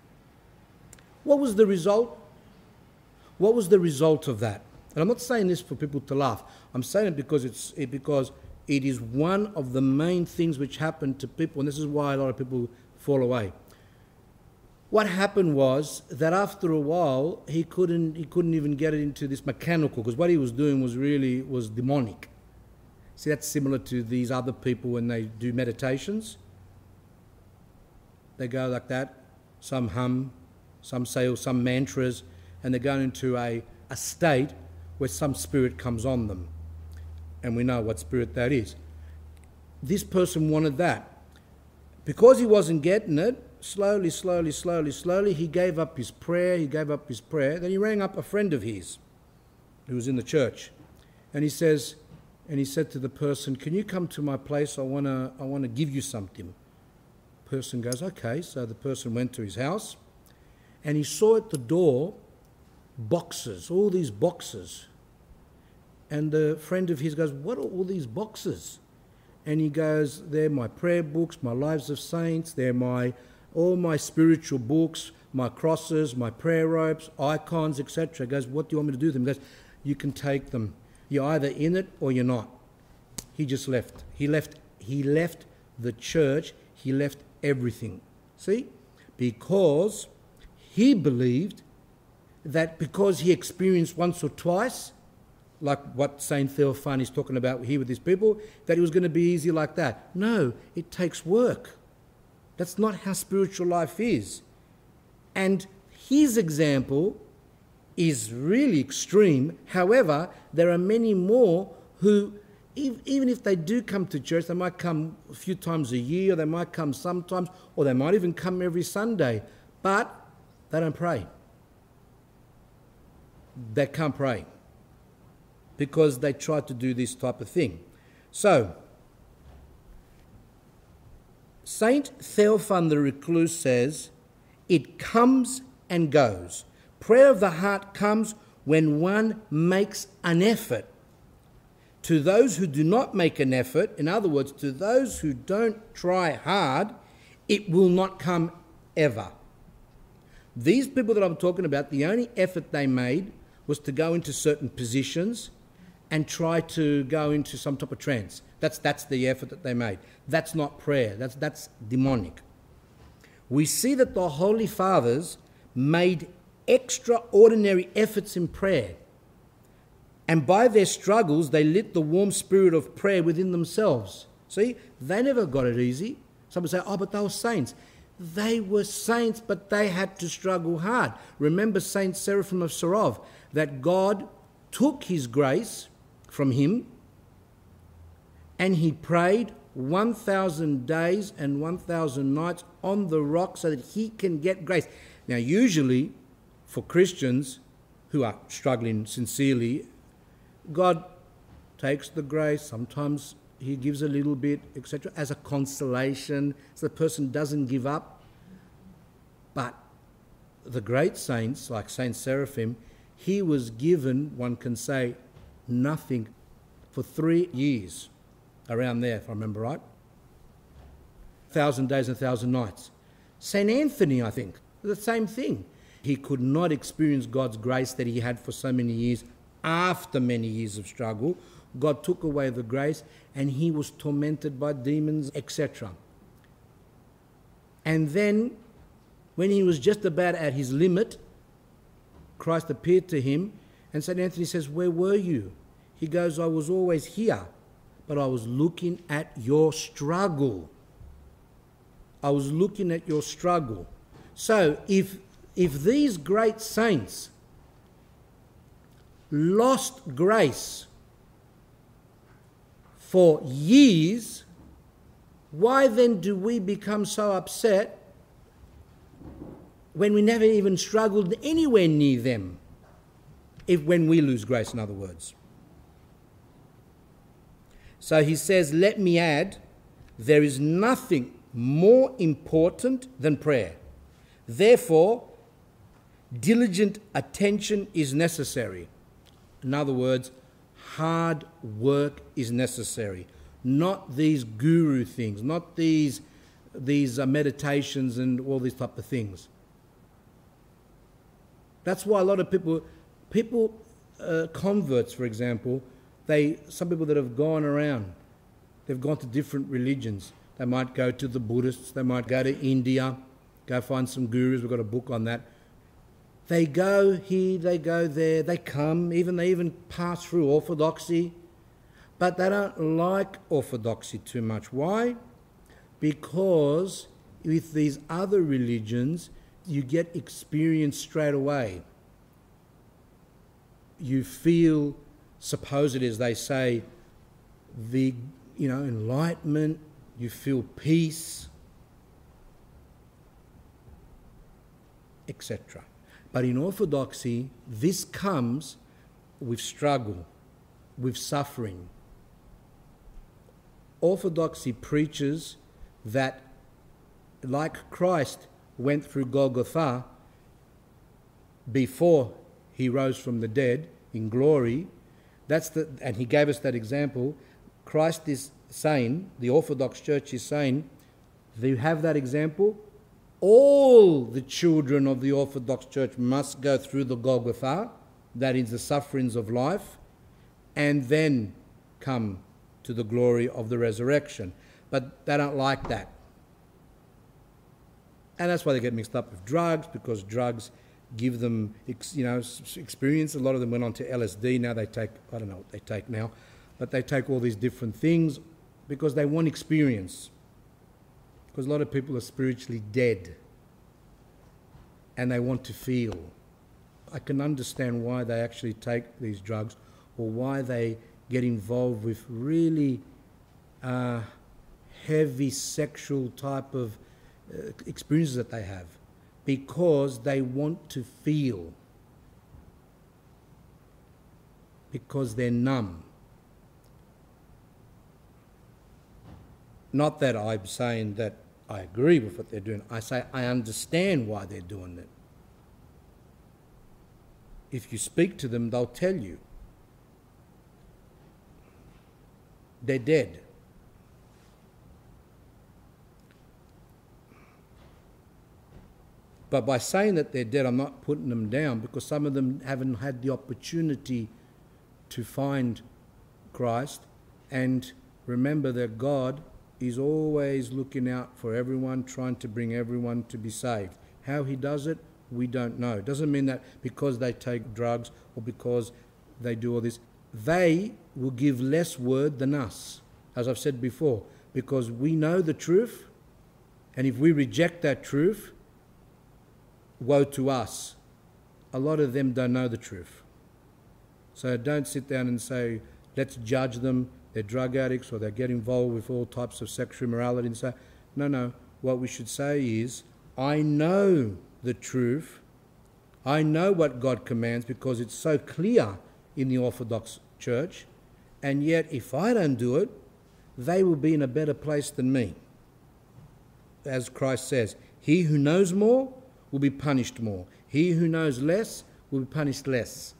What was the result? What was the result of that? And I'm not saying this for people to laugh. I'm saying it because it's it, because it is one of the main things which happened to people, and this is why a lot of people fall away. What happened was that after a while he couldn't he couldn't even get it into this mechanical, because what he was doing was really was demonic. See, that's similar to these other people when they do meditations. They go like that, some hum, some say some mantras, and they're going into a, a state where some spirit comes on them. And we know what spirit that is. This person wanted that. Because he wasn't getting it, slowly, slowly, slowly, slowly, he gave up his prayer, he gave up his prayer. Then he rang up a friend of his who was in the church. And he says, and he said to the person, can you come to my place? I want to I want to give you something. The person goes, okay. So the person went to his house, and he saw at the door boxes, all these boxes. And the friend of his goes, what are all these boxes? And he goes, they're my prayer books, my lives of saints, they're my all my spiritual books, my crosses, my prayer ropes, icons, et cetera. He goes, what do you want me to do with them? He goes, you can take them. You're either in it or you're not. He just left. He left. He left the church. He left everything. See? Because he believed that because he experienced once or twice, like what Saint Theophan is talking about here with his people, that it was going to be easy like that. No, it takes work. That's not how spiritual life is. And his example is really extreme. However, there are many more who, even if they do come to church, they might come a few times a year, or they might come sometimes, or they might even come every Sunday, but they don't pray. They can't pray because they try to do this type of thing. So, Saint Theophan the Recluse says, it comes and goes. Prayer of the heart comes when one makes an effort. To those who do not make an effort, in other words, to those who don't try hard, it will not come ever. These people that I'm talking about, the only effort they made was to go into certain positions and try to go into some type of trance. That's that's the effort that they made. That's not prayer. That's that's demonic. We see that the Holy Fathers made extraordinary efforts in prayer. And by their struggles, they lit the warm spirit of prayer within themselves. See, they never got it easy. Some say, oh, but they were saints. They were saints, but they had to struggle hard. Remember Saint Theophan of Sarov, that God took his grace from him and he prayed one thousand days and one thousand nights on the rock so that he can get grace. Now, usually for Christians who are struggling sincerely, God takes the grace, sometimes he gives a little bit, et cetera, as a consolation, so the person doesn't give up. But the great saints, like Saint Seraphim, he was given, one can say, nothing for three years, around there, if I remember right. Thousand days and thousand nights. Saint Anthony, I think, the same thing. He could not experience God's grace that he had for so many years after many years of struggle. God took away the grace and he was tormented by demons, et cetera. And then, when he was just about at his limit, Christ appeared to him and Saint Anthony says, where were you? He goes, I was always here, but I was looking at your struggle. I was looking at your struggle. So if, if these great saints lost grace for years, why then do we become so upset when we never even struggled anywhere near them? If when we lose grace, in other words. So he says, let me add, there is nothing more important than prayer. Therefore, diligent attention is necessary. In other words, hard work is necessary. Not these guru things, not these, these uh, meditations and all these type of things. That's why a lot of people, people, uh, converts, for example, they, some people that have gone around, they've gone to different religions. They might go to the Buddhists, they might go to India, go find some gurus, we've got a book on that. They go here, they go there, they come, even they even pass through orthodoxy, but they don't like orthodoxy too much. Why? Because with these other religions, you get experience straight away. You feel, supposedly, as they say, the you know enlightenment. You feel peace, et cetera. But in orthodoxy, this comes with struggle, with suffering. Orthodoxy preaches that, like Christ went through Golgotha before he rose from the dead in glory, that's the, and he gave us that example. Christ is saying, the Orthodox Church is saying, they have that example. All the children of the Orthodox Church must go through the Golgotha, that is the sufferings of life, and then come to the glory of the resurrection. But they don't like that. And that's why they get mixed up with drugs, because drugs give them, you know, experience. A lot of them went on to L S D. Now they take, I don't know what they take now, but they take all these different things because they want experience. Because a lot of people are spiritually dead and they want to feel. I can understand why they actually take these drugs, or why they get involved with really uh, heavy sexual type of uh, experiences that they have, because they want to feel, because they're numb. Not that I'm saying that I agree with what they're doing. I say I understand why they're doing it. If you speak to them, they'll tell you. They're dead. But by saying that they're dead, I'm not putting them down, because some of them haven't had the opportunity to find Christ. And remember that God is always looking out for everyone, trying to bring everyone to be saved. How he does it, we don't know. It doesn't mean that because they take drugs or because they do all this. They will give less word than us, as I've said before, because we know the truth, and if we reject that truth, woe to us. A lot of them don't know the truth. So don't sit down and say, let's judge them, they're drug addicts or they get involved with all types of sexual immorality, and say, no, no, what we should say is, I know the truth, I know what God commands because it's so clear in the Orthodox Church, and yet if I don't do it, they will be in a better place than me. As Christ says, he who knows more will be punished more. He who knows less will be punished less.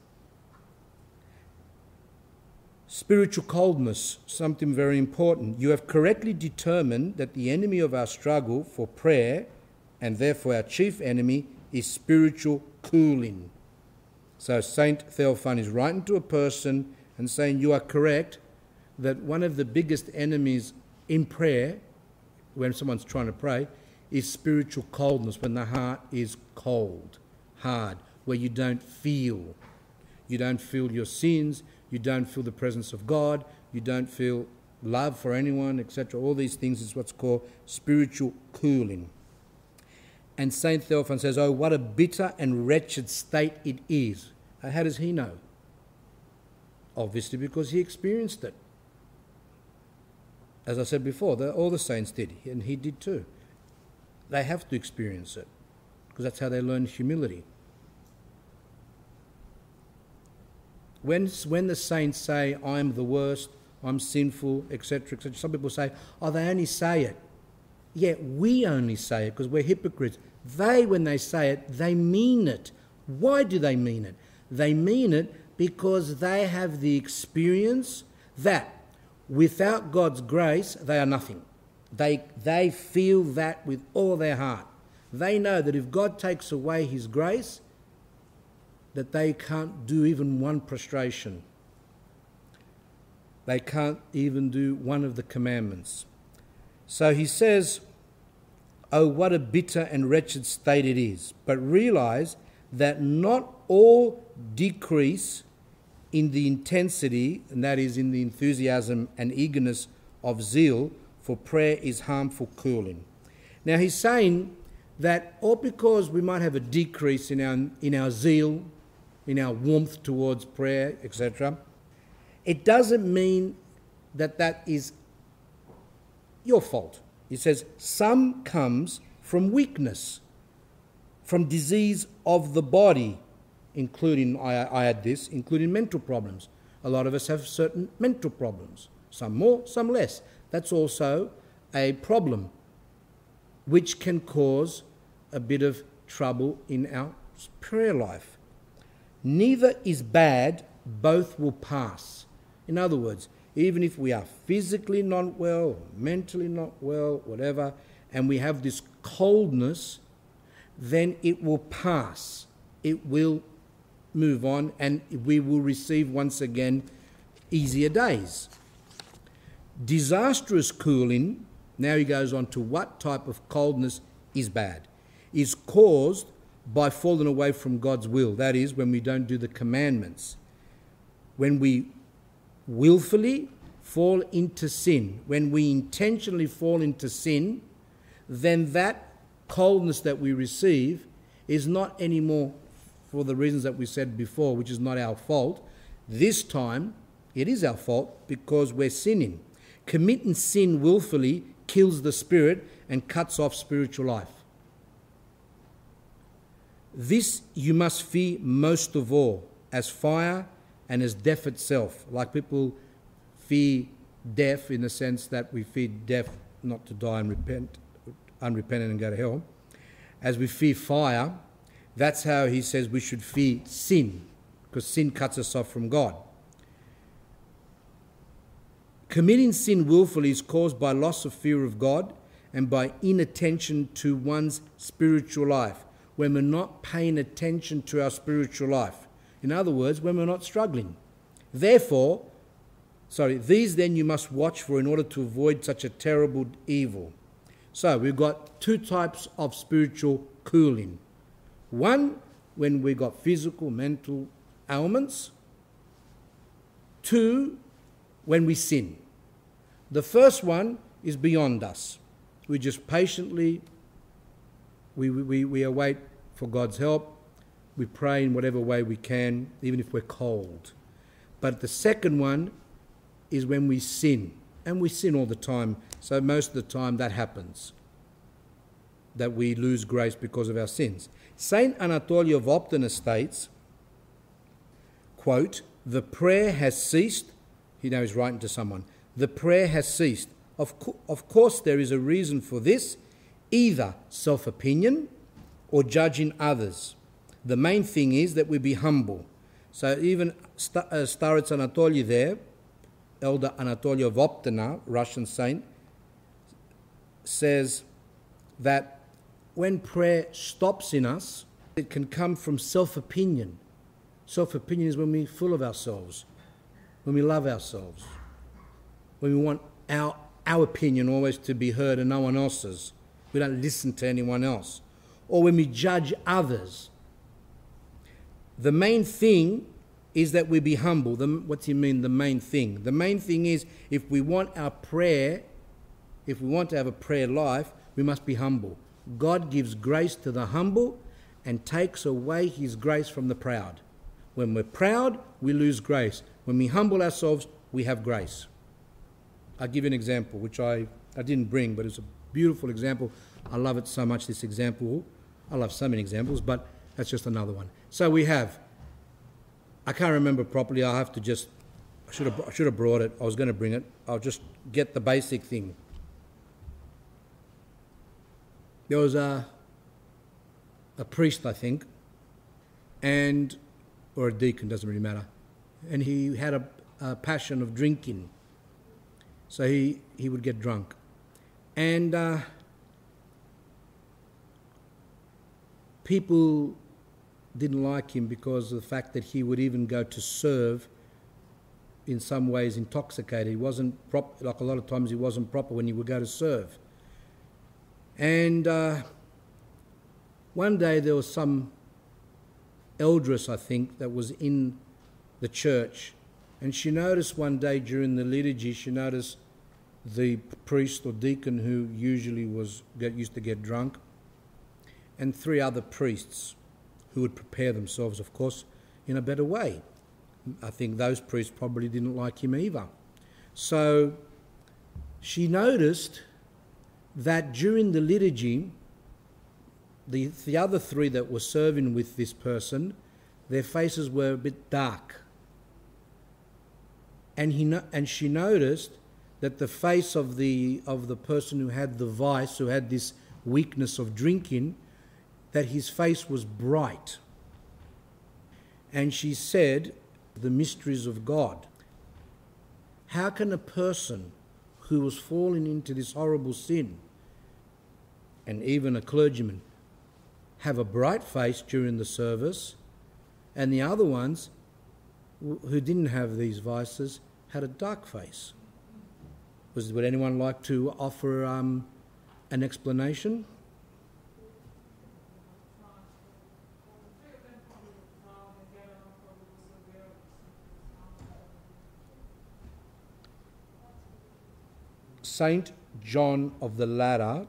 Spiritual coldness, something very important. You have correctly determined that the enemy of our struggle for prayer, and therefore our chief enemy, is spiritual cooling. So Saint Theophan is writing to a person and saying, you are correct, that one of the biggest enemies in prayer, when someone's trying to pray, is spiritual coldness, when the heart is cold, hard, where you don't feel. You don't feel your sins, you don't feel the presence of God, you don't feel love for anyone, et cetera. All these things is what's called spiritual cooling. And Saint Theophan says, oh, what a bitter and wretched state it is. And how does he know? Obviously because he experienced it. As I said before, the, all the saints did, and he did too. They have to experience it, because that's how they learn humility. When, when the saints say, I'm the worst, I'm sinful, et cetera, et cetera, some people say, oh, they only say it. Yeah, we only say it because we're hypocrites. They, when they say it, they mean it. Why do they mean it? They mean it because they have the experience that without God's grace, they are nothing. They, they feel that with all their heart. They know that if God takes away his grace, that they can't do even one prostration. They can't even do one of the commandments. So he says, oh, what a bitter and wretched state it is. But realize that not all decrease in the intensity, and that is in the enthusiasm and eagerness of zeal for prayer, is harmful cooling. Now he's saying that all because we might have a decrease in our, in our zeal, in our warmth towards prayer, et cetera, it doesn't mean that that is your fault. He says, some comes from weakness, from disease of the body, including, I, I add this, including mental problems. A lot of us have certain mental problems, some more, some less. That's also a problem which can cause a bit of trouble in our prayer life. Neither is bad, both will pass. In other words, even if we are physically not well, mentally not well, whatever, and we have this coldness, then it will pass. It will move on, and we will receive once again easier days. Disastrous cooling, now he goes on to what type of coldness is bad, is caused by falling away from God's will. That is, when we don't do the commandments. When we willfully fall into sin, when we intentionally fall into sin, then that coldness that we receive is not anymore for the reasons that we said before, which is not our fault. This time, it is our fault because we're sinning. Committing sin willfully kills the spirit and cuts off spiritual life. This you must fear most of all, as fire and as death itself. Like people fear death in the sense that we fear death not to die and repent, unrepentant and go to hell. As we fear fire, that's how he says we should fear sin, because sin cuts us off from God. Committing sin willfully is caused by loss of fear of God and by inattention to one's spiritual life, when we're not paying attention to our spiritual life. In other words, when we're not struggling. Therefore, sorry, these then you must watch for in order to avoid such a terrible evil. So we've got two types of spiritual cooling. One, when we've got physical, mental ailments. Two, when we sin. The first one is beyond us. We just patiently, we, we, we await for God's help. We pray in whatever way we can, even if we're cold. But the second one is when we sin. And we sin all the time. So most of the time that happens, that we lose grace because of our sins. Saint Anatoly of Optina states, quote, the prayer has ceased. He now is writing to someone. The prayer has ceased. Of, co- of course there is a reason for this, either self-opinion or judging others. The main thing is that we be humble. So even St- uh, Starets Anatoly there, Elder Anatoly of Optina, Russian saint, says that when prayer stops in us, it can come from self-opinion. Self-opinion is when we're full of ourselves, when we love ourselves, when we want our, our opinion always to be heard and no one else's. We don't listen to anyone else. Or when we judge others. The main thing is that we be humble. The, what do you mean, the main thing? The main thing is, if we want our prayer, if we want to have a prayer life, we must be humble. God gives grace to the humble and takes away his grace from the proud. When we're proud, we lose grace. When we humble ourselves, we have grace. I'll give you an example, which I, I didn't bring, but it's a beautiful example. I love it so much, this example. I love so many examples, but that's just another one. So we have, I can't remember properly. I'll have to just, I should have, I should have brought it. I was going to bring it. I'll just get the basic thing. There was a, a priest, I think, and, or a deacon, doesn't really matter. And he had a, a passion of drinking. So he, he would get drunk. And uh, people didn't like him because of the fact that he would even go to serve in some ways intoxicated. He wasn't proper, like a lot of times he wasn't proper when he would go to serve. And uh, one day there was some eldress, I think, that was in the church, and she noticed one day during the liturgy, she noticed the priest or deacon who usually was get, used to get drunk, and three other priests who would prepare themselves, of course, in a better way. I think those priests probably didn't like him either. So she noticed that during the liturgy, the, the other three that were serving with this person, their faces were a bit dark. And he no, and she noticed that the face of the of the person who had the vice, who had this weakness of drinking, that his face was bright. And she said, the mysteries of God. How can a person who was falling into this horrible sin, and even a clergyman, have a bright face during the service, and the other ones who didn't have these vices had a dark face? Was, would anyone like to offer um, an explanation? Saint John of the Ladder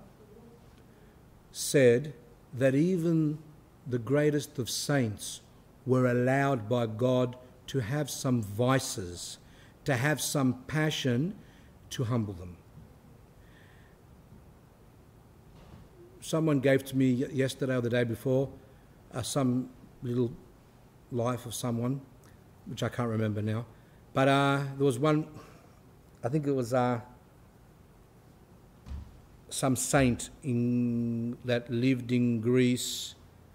said that even the greatest of saints were allowed by God to have some vices, to have some passion, to humble them. Someone gave to me yesterday or the day before uh, some little life of someone, which I can't remember now. But uh, there was one, I think it was uh, some saint in, that lived in Greece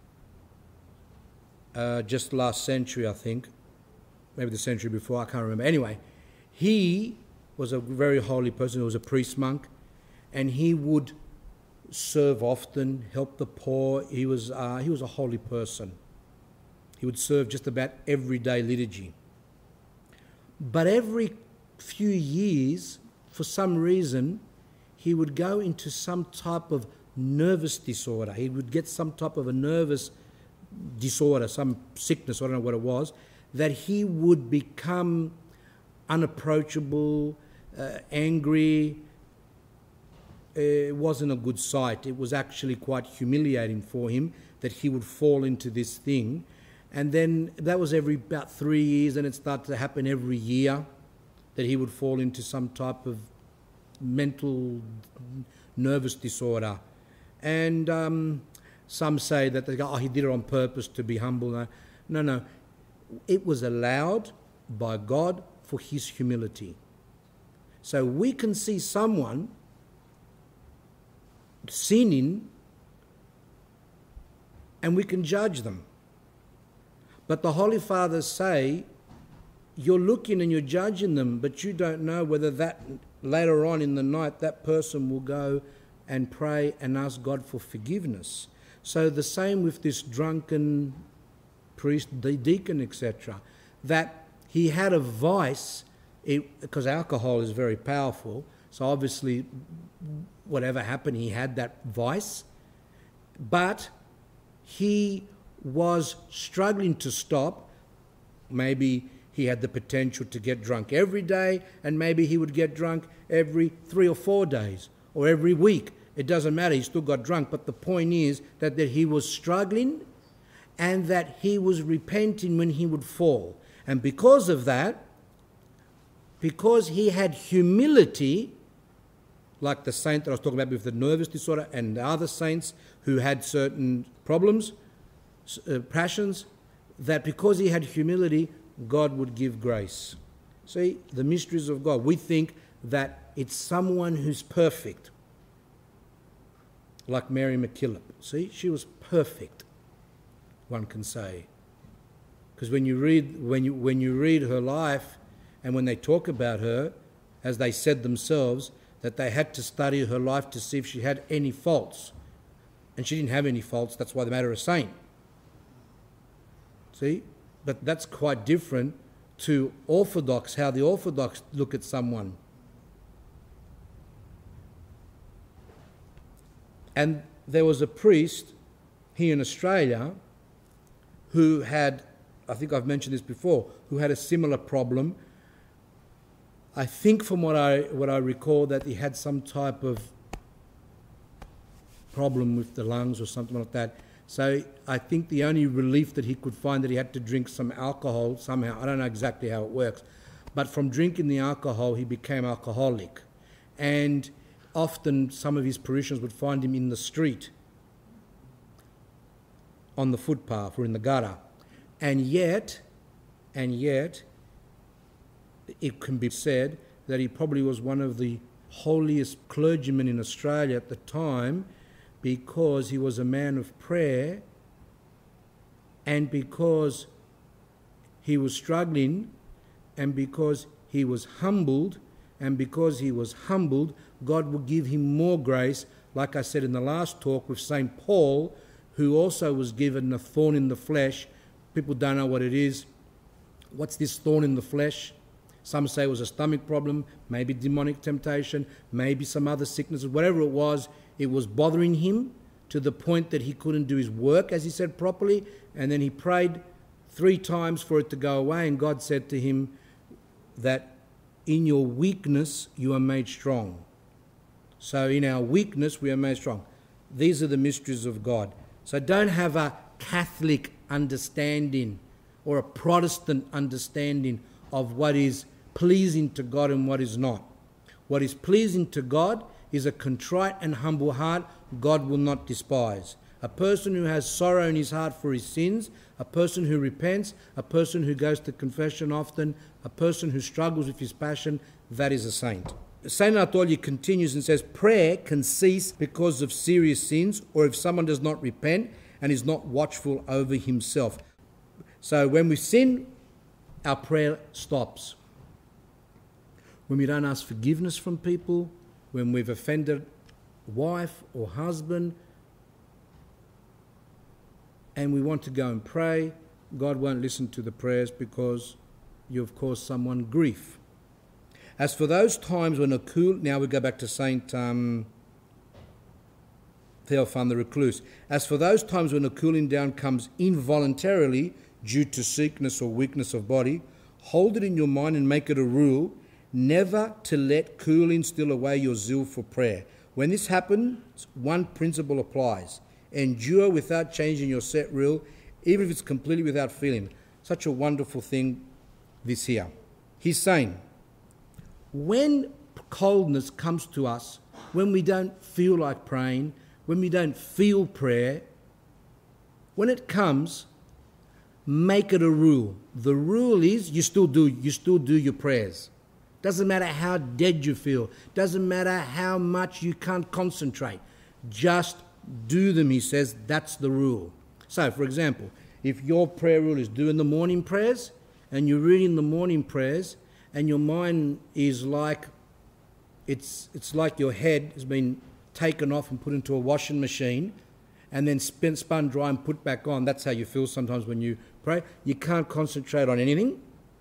uh, just last century, I think, maybe the century before, I can't remember. Anyway, he was a very holy person. He was a priest monk, and he would serve often, help the poor. He was uh, he was a holy person. He would serve just about everyday liturgy. But every few years, for some reason, he would go into some type of nervous disorder. He would get some type of a nervous disorder, some sickness, I don't know what it was, that he would become unapproachable, uh, angry. It wasn't a good sight. It was actually quite humiliating for him that he would fall into this thing. And then that was every about three years, and it started to happen every year, that he would fall into some type of mental nervous disorder. And um, some say that they go, oh, he did it on purpose to be humble. No, no, no. It was allowed by God for his humility. So we can see someone sinning and we can judge them. But the Holy Fathers say, you're looking and you're judging them, but you don't know whether that later on in the night that person will go and pray and ask God for forgiveness. So the same with this drunken priest, the deacon, et cetera, that he had a vice, it, because alcohol is very powerful, so obviously whatever happened, he had that vice, but he was struggling to stop. Maybe he had the potential to get drunk every day, and maybe he would get drunk every three or four days or every week. It doesn't matter, he still got drunk. But the point is that, that he was struggling and that he was repenting when he would fall. And because of that, because he had humility, like the saint that I was talking about with the nervous disorder and the other saints who had certain problems, uh, passions, that because he had humility, God would give grace. See, the mysteries of God. We think that it's someone who's perfect, like Mary MacKillop. See, she was perfect, one can say. Because when you read when you when you read her life, and when they talk about her, as they said themselves, that they had to study her life to see if she had any faults. And she didn't have any faults, that's why they made her a saint. See? But that's quite different to Orthodox, how the Orthodox look at someone. And there was a priest here in Australia who had, I think I've mentioned this before, who had a similar problem. I think from what I what I recall that he had some type of problem with the lungs or something like that. So I think the only relief that he could find that he had to drink some alcohol somehow. I don't know exactly how it works. But from drinking the alcohol, he became alcoholic. And often some of his parishioners would find him in the street, on the footpath or in the gutter. And yet, and yet, it can be said that he probably was one of the holiest clergymen in Australia at the time, because he was a man of prayer, and because he was struggling, and because he was humbled, and because he was humbled, God will give him more grace, like I said in the last talk with Saint Paul, who also was given a thorn in the flesh. People don't know what it is. What's this thorn in the flesh? Some say it was a stomach problem, maybe demonic temptation, maybe some other sicknesses, whatever it was. It was bothering him to the point that he couldn't do his work, as he said, properly. And then he prayed three times for it to go away. And God said to him that in your weakness you are made strong. So in our weakness we are made strong. These are the mysteries of God. So don't have a Catholic understanding or a Protestant understanding of what is pleasing to God and what is not. What is pleasing to God is a contrite and humble heart God will not despise. A person who has sorrow in his heart for his sins, a person who repents, a person who goes to confession often, a person who struggles with his passion, that is a saint. Saint Bartholomew continues and says, prayer can cease because of serious sins or if someone does not repent and is not watchful over himself. So when we sin, our prayer stops. When we don't ask forgiveness from people, when we've offended wife or husband, and we want to go and pray, God won't listen to the prayers because you've caused someone grief. As for those times when a cool... Now we go back to Saint um, Theophan the Recluse. As for those times when a cooling down comes involuntarily due to sickness or weakness of body, hold it in your mind and make it a rule never to let cooling steal away your zeal for prayer. When this happens, one principle applies. Endure without changing your set rule, even if it's completely without feeling. Such a wonderful thing, this here. He's saying, when coldness comes to us, when we don't feel like praying, when we don't feel prayer, when it comes, make it a rule. The rule is you still do, you still do your prayers. Doesn't matter how dead you feel. Doesn't matter how much you can't concentrate. Just do them, he says. That's the rule. So, for example, if your prayer rule is doing the morning prayers and you're reading the morning prayers and your mind is like, it's it's like your head has been taken off and put into a washing machine and then spin, spun dry and put back on. That's how you feel sometimes when you pray. You can't concentrate on anything.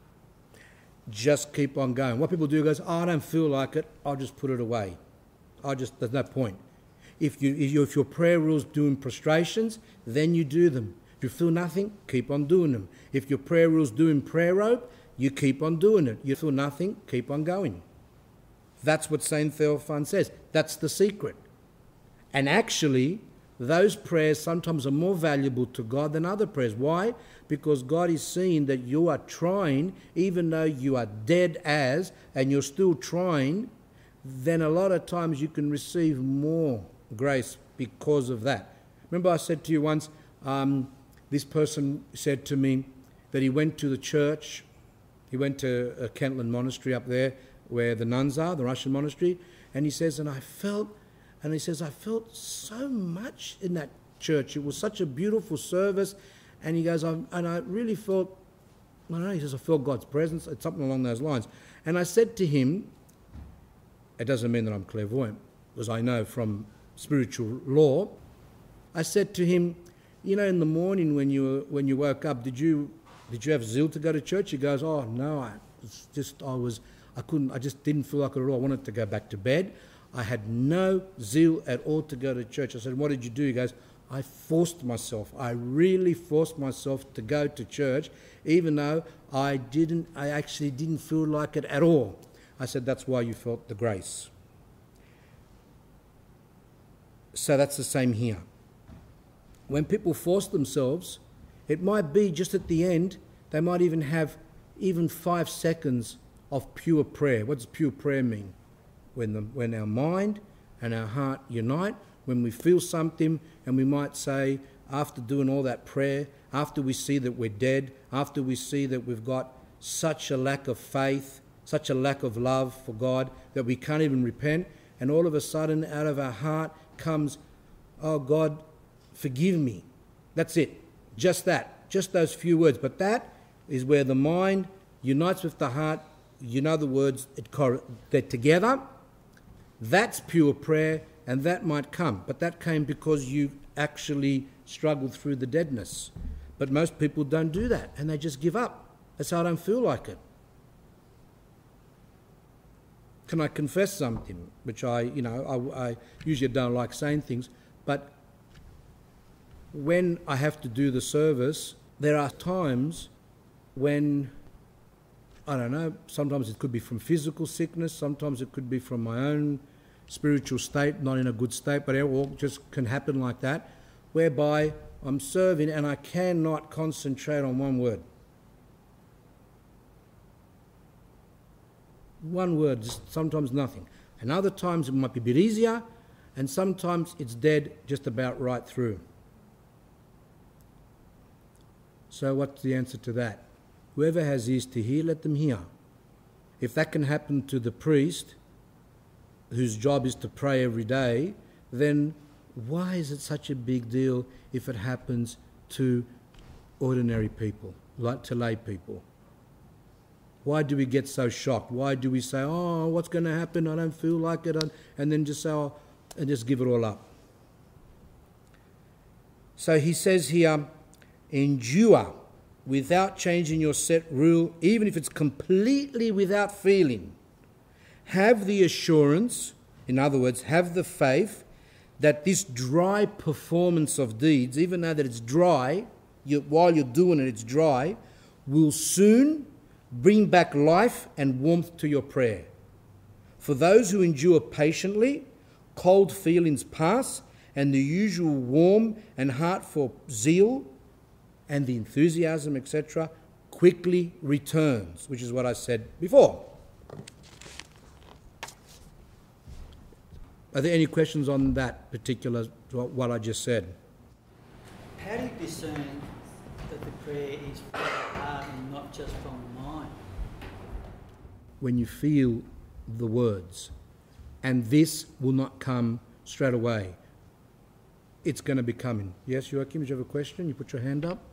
Just keep on going. What people do goes, oh, I don't feel like it, I'll just put it away. I just, there's no point. If you, if, you, if your prayer rule's doing prostrations, then you do them. If you feel nothing, keep on doing them. If your prayer rule's doing prayer rope, you keep on doing it. You feel nothing, keep on going. That's what Saint Theophan says. That's the secret. And actually, those prayers sometimes are more valuable to God than other prayers. Why? Because God is seeing that you are trying, even though you are dead as, and you're still trying, then a lot of times you can receive more grace because of that. Remember I said to you once, um, this person said to me that he went to the church, he went to a Kentland monastery up there where the nuns are, the Russian monastery, and he says, and I felt, and he says, I felt so much in that church. It was such a beautiful service. And he goes, I, and I really felt, I don't know, he says, I felt God's presence. It's something along those lines. And I said to him, it doesn't mean that I'm clairvoyant, because I know from spiritual law. I said to him, you know, in the morning when you when you woke up, did you did you have zeal to go to church? He goes, oh no, I it's just I was I couldn't I just didn't feel like it at all. I wanted to go back to bed. I had no zeal at all to go to church. I said, what did you do? He goes, I forced myself. I really forced myself to go to church, even though I didn't. I actually didn't feel like it at all. I said, that's why you felt the grace. So that's the same here. When people force themselves, it might be just at the end, they might even have even five seconds of pure prayer. What does pure prayer mean? When, the, when our mind and our heart unite, when we feel something, and we might say, after doing all that prayer, after we see that we're dead, after we see that we've got such a lack of faith, such a lack of love for God, that we can't even repent, and all of a sudden out of our heart comes, oh God, forgive me. That's it. Just that. Just those few words. But that is where the mind unites with the heart. You know the words, it cor- they're together. That's pure prayer, and that might come. But that came because you actually struggled through the deadness. But most people don't do that, and they just give up. That's how I don't feel like it. Can I confess something? Which I, you know, I, I usually don't like saying things, but when I have to do the service, there are times when, I don't know, sometimes it could be from physical sickness, sometimes it could be from my own spiritual state, not in a good state, but it all just can happen like that, whereby I'm serving and I cannot concentrate on one word. One word, just sometimes nothing. And other times it might be a bit easier, and sometimes it's dead just about right through. So what's the answer to that? Whoever has ears to hear, let them hear. If that can happen to the priest, whose job is to pray every day, then why is it such a big deal if it happens to ordinary people, like to lay people? Why do we get so shocked? Why do we say, oh, what's going to happen? I don't feel like it. And then just say, oh, and just give it all up. So he says here, endure without changing your set rule, even if it's completely without feeling. Have the assurance, in other words, have the faith that this dry performance of deeds, even though that it's dry, you, while you're doing it, it's dry, will soon bring back life and warmth to your prayer. For those who endure patiently, cold feelings pass, and the usual warm and heartfelt zeal and the enthusiasm, et cetera, quickly returns, which is what I said before. Are there any questions on that particular, what I just said? How do you discern that the prayer is from the heart and not just from the mind? When you feel the words, and this will not come straight away. It's going to be coming. Yes, Joachim, did you have a question? You put your hand up?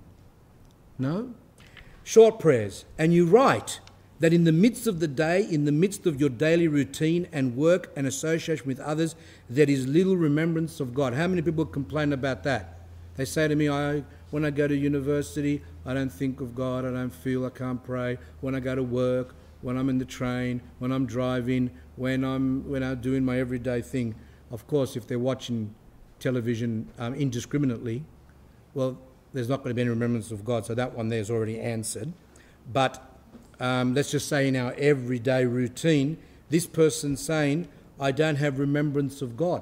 No? Short prayers. And you write that in the midst of the day, in the midst of your daily routine and work and association with others, there is little remembrance of God. How many people complain about that? They say to me, I, when I go to university, I don't think of God, I don't feel, I can't pray. When I go to work, when I'm in the train, when I'm driving, when I'm, when I'm doing my everyday thing. Of course, if they're watching television um, indiscriminately, well, there's not going to be any remembrance of God, so that one there's already answered. But um, let's just say in our everyday routine, this person's saying, I don't have remembrance of God.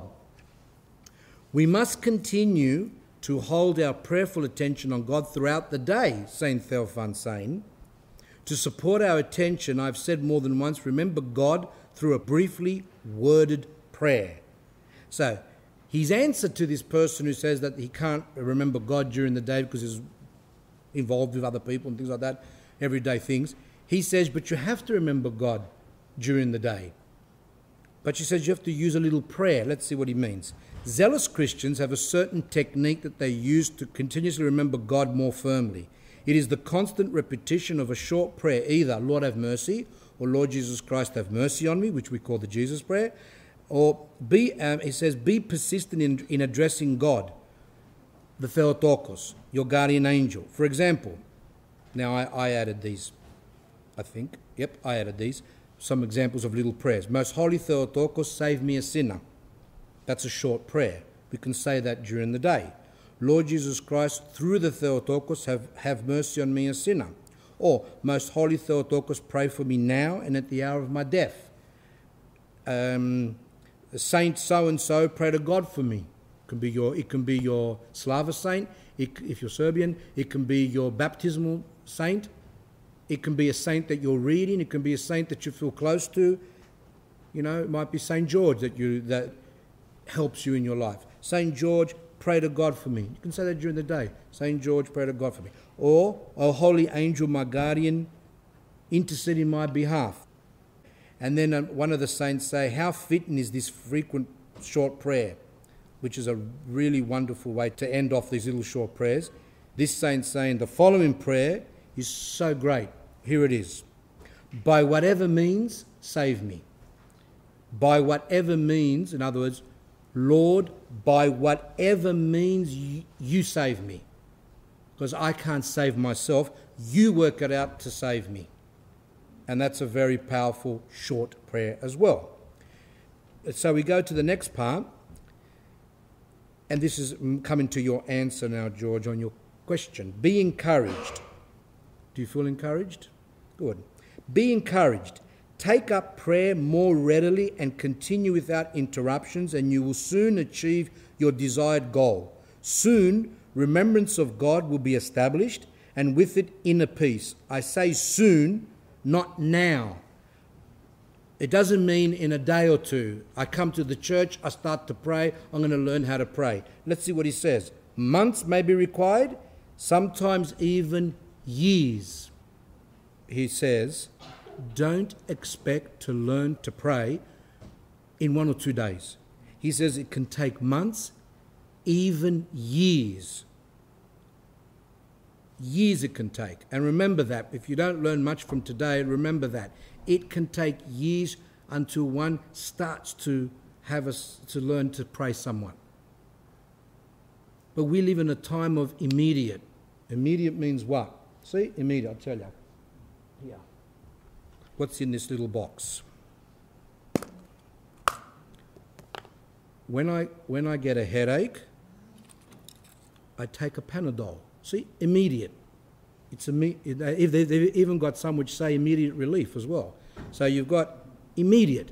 We must continue to hold our prayerful attention on God throughout the day, Saint Theophan saying. To support our attention, I've said more than once, remember God through a briefly worded prayer. So, his answer to this person who says that he can't remember God during the day because he's involved with other people and things like that, everyday things, he says, but you have to remember God during the day. But she says you have to use a little prayer. Let's see what he means. Zealous Christians have a certain technique that they use to continuously remember God more firmly. It is the constant repetition of a short prayer, either Lord have mercy or Lord Jesus Christ have mercy on me, which we call the Jesus prayer, or be, um, he says, be persistent in, in addressing God, the Theotokos, your guardian angel. For example, now I, I added these, I think. Yep, I added these. Some examples of little prayers. Most Holy Theotokos, save me a sinner. That's a short prayer. We can say that during the day. Lord Jesus Christ, through the Theotokos, have, have mercy on me a sinner. Or, Most Holy Theotokos, pray for me now and at the hour of my death. Um... Saint so-and-so, pray to God for me. It can be your, it can be your Slava saint, it, if you're Serbian. It can be your baptismal saint. It can be a saint that you're reading. It can be a saint that you feel close to. You know, it might be Saint George that you that helps you in your life. Saint George, pray to God for me. You can say that during the day. Saint George, pray to God for me. Or, O holy angel, my guardian, intercede in my behalf. And then one of the saints say, how fitting is this frequent short prayer, which is a really wonderful way to end off these little short prayers. This saint saying, the following prayer is so great. Here it is. By whatever means, save me. By whatever means, in other words, Lord, by whatever means you, you save me. Because I can't save myself. You work it out to save me. And that's a very powerful short prayer as well. So we go to the next part. And this is coming to your answer now, George, on your question. Be encouraged. Do you feel encouraged? Good. Be encouraged. Take up prayer more readily and continue without interruptions, and you will soon achieve your desired goal. Soon, remembrance of God will be established, and with it, inner peace. I say soon, not now. It doesn't mean in a day or two. I come to the church, I start to pray, I'm going to learn how to pray. Let's see what he says. Months may be required, sometimes even years. He says, don't expect to learn to pray in one or two days. He says it can take months, even years. Years it can take. And remember that. If you don't learn much from today, remember that. It can take years until one starts to have us to learn to pray somewhat. But we live in a time of immediate. Immediate means what? See? Immediate, I'll tell you. Here. What's in this little box? When I, when I get a headache, I take a Panadol. See? Immediate. It's imme- if they've even got some which say immediate relief as well. So you've got immediate.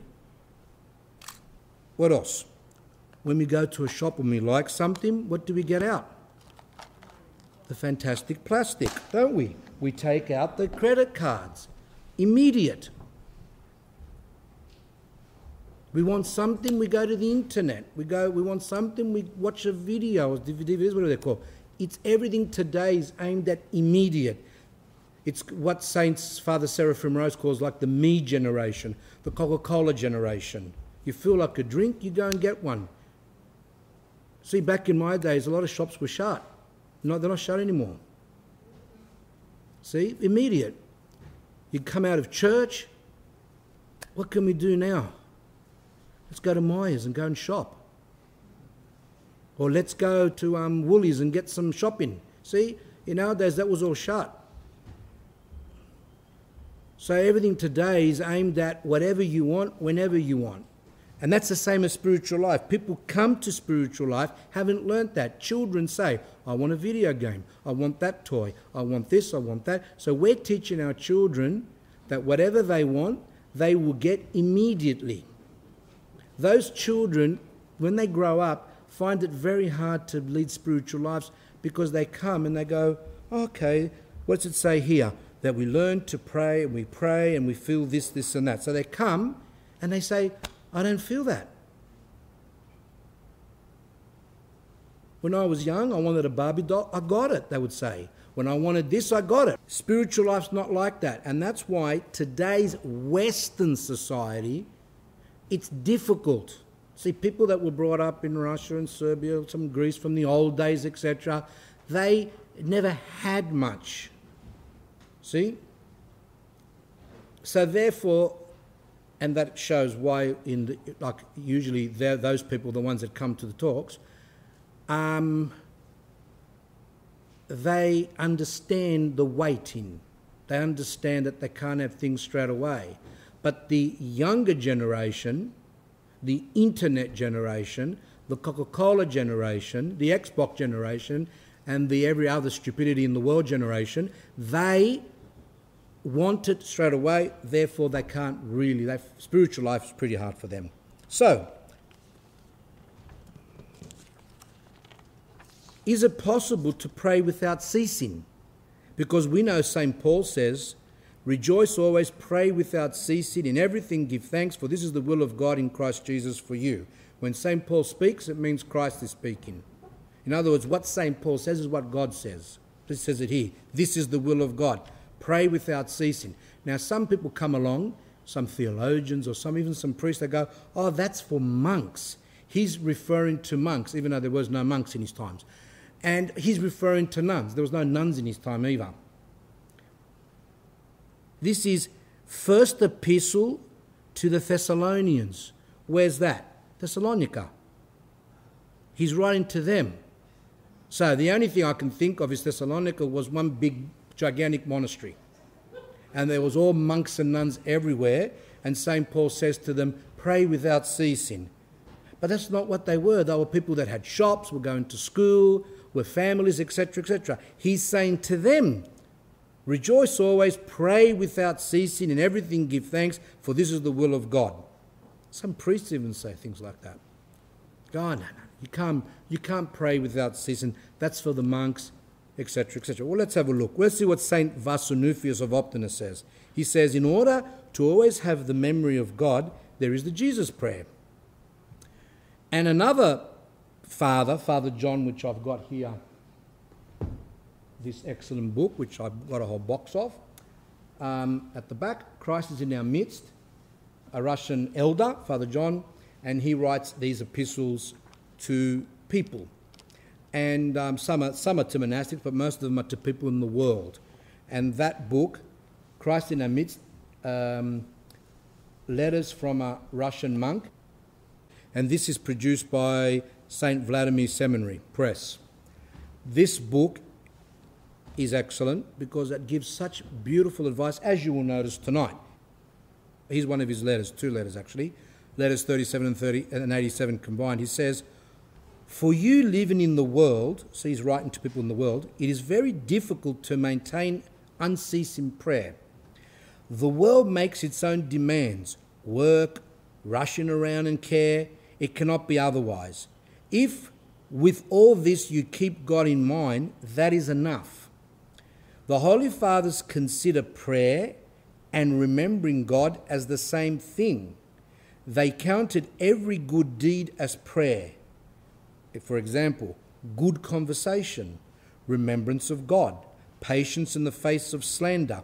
What else? When we go to a shop and we like something, what do we get out? The fantastic plastic, don't we? We take out the credit cards. Immediate. We want something, we go to the internet. We go. We want something, we watch a video, D V Ds, whatever they're called. It's everything today is aimed at immediate. It's what Saint Father Seraphim Rose calls like the me generation, the Coca-Cola generation. You feel like a drink, you go and get one. See, back in my days, a lot of shops were shut. No, they're not shut anymore. See, immediate. You come out of church, what can we do now? Let's go to Myers and go and shop. Or let's go to um, Woolies and get some shopping. See, in nowadays that was all shut. So everything today is aimed at whatever you want, whenever you want. And that's the same as spiritual life. People come to spiritual life, haven't learnt that. Children say, I want a video game, I want that toy, I want this, I want that. So we're teaching our children that whatever they want, they will get immediately. Those children, when they grow up, find it very hard to lead spiritual lives because they come and they go, okay, what's it say here? That we learn to pray and we pray and we feel this, this and that. So they come and they say, I don't feel that. When I was young, I wanted a Barbie doll, I got it, they would say. When I wanted this, I got it. Spiritual life's not like that. And that's why today's Western society, it's difficult. See, people that were brought up in Russia and Serbia, some Greece from the old days, et cetera, they never had much. See? So therefore, and that shows why, in the, like usually they're those people, the ones that come to the talks, um, they understand the waiting. They understand that they can't have things straight away. But the younger generation, the internet generation, the Coca-Cola generation, the Xbox generation, and the every other stupidity in the world generation, they want it straight away, therefore they can't really, they, spiritual life is pretty hard for them. So, is it possible to pray without ceasing? Because we know Saint Paul says, rejoice always, pray without ceasing, in everything give thanks, for this is the will of God in Christ Jesus for you. When Saint Paul speaks, it means Christ is speaking. In other words, what Saint Paul says is what God says. He says it here. This is the will of God. Pray without ceasing. Now, some people come along, some theologians or some even some priests, they go, oh, that's for monks. He's referring to monks, even though there was no monks in his times. And he's referring to nuns. There was no nuns in his time either. This is first epistle to the Thessalonians. Where's that? Thessalonica. He's writing to them. So the only thing I can think of is Thessalonica was one big, gigantic monastery. And there was all monks and nuns everywhere. And Saint Paul says to them, pray without ceasing. But that's not what they were. They were people that had shops, were going to school, were families, et cetera, et cetera. He's saying to them, rejoice always, pray without ceasing, in everything give thanks, for this is the will of God. Some priests even say things like that. Go on, no, no, you can't, you can't pray without ceasing. That's for the monks, et cetera, et cetera. Well, let's have a look. Let's see what Saint Vasunufius of Optina says. He says, in order to always have the memory of God, there is the Jesus prayer. And another father, Father John, which I've got here, this excellent book, which I've got a whole box of, um, at the back, Christ is in our midst, a Russian elder, Father John, and he writes these epistles to people. And um, some, are, some are to monastics, but most of them are to people in the world. And that book, Christ in Our Midst, um, Letters from a Russian Monk, and this is produced by Saint Vladimir Seminary Press. This book is excellent because it gives such beautiful advice, as you will notice tonight. Here's one of his letters, two letters actually, letters thirty-seven and thirty and eighty-seven combined. He says, "For you living in the world," so he's writing to people in the world, "it is very difficult to maintain unceasing prayer. The world makes its own demands, work, rushing around and care. It cannot be otherwise. If with all this you keep God in mind, that is enough. The Holy Fathers consider prayer and remembering God as the same thing. They counted every good deed as prayer. For example, good conversation, remembrance of God, patience in the face of slander,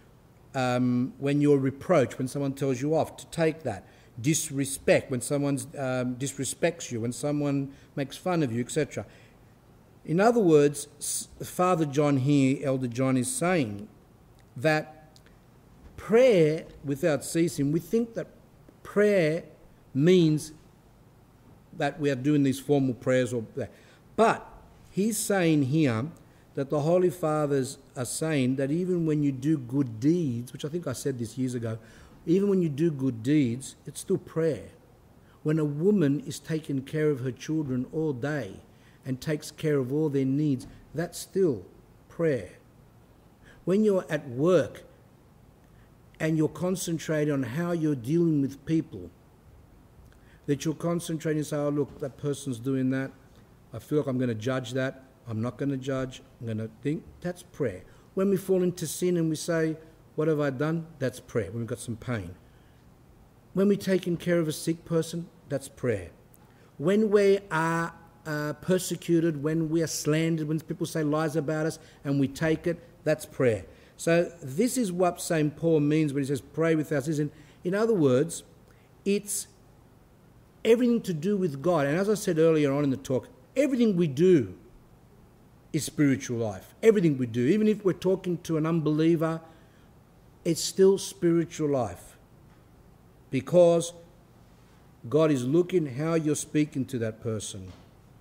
um, when you're reproached, when someone tells you off, to take that, disrespect, when someone um, disrespects you, when someone makes fun of you, et cetera. In other words, Father John here, Elder John, is saying that prayer without ceasing, we think that prayer means that we are doing these formal prayers or that. But he's saying here that the Holy Fathers are saying that even when you do good deeds, which I think I said this years ago, even when you do good deeds, it's still prayer. When a woman is taking care of her children all day and takes care of all their needs, that's still prayer. When you're at work and you're concentrating on how you're dealing with people, that you're concentrating and say, oh, look, that person's doing that. I feel like I'm going to judge that. I'm not going to judge. I'm going to think. That's prayer. When we fall into sin and we say, what have I done? That's prayer. When we've got some pain. When we're taking care of a sick person, that's prayer. When we are uh, persecuted, when we are slandered, when people say lies about us and we take it, that's prayer. So this is what Saint Paul means when he says pray without ceasing. In other words, it's everything to do with God. And as I said earlier on in the talk, everything we do is spiritual life. Everything we do. Even if we're talking to an unbeliever, it's still spiritual life. Because God is looking how you're speaking to that person.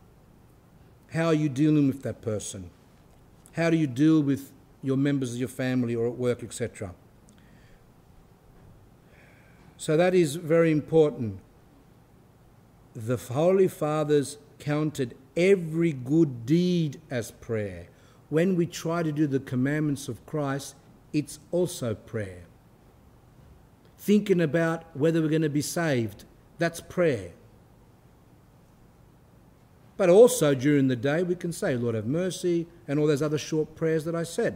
How are you dealing with that person? How do you deal with your members of your family or at work, et cetera. So that is very important. The Holy Fathers counted every good deed as prayer. When we try to do the commandments of Christ, it's also prayer. Thinking about whether we're going to be saved, that's prayer. But also during the day we can say, Lord have mercy, and all those other short prayers that I said.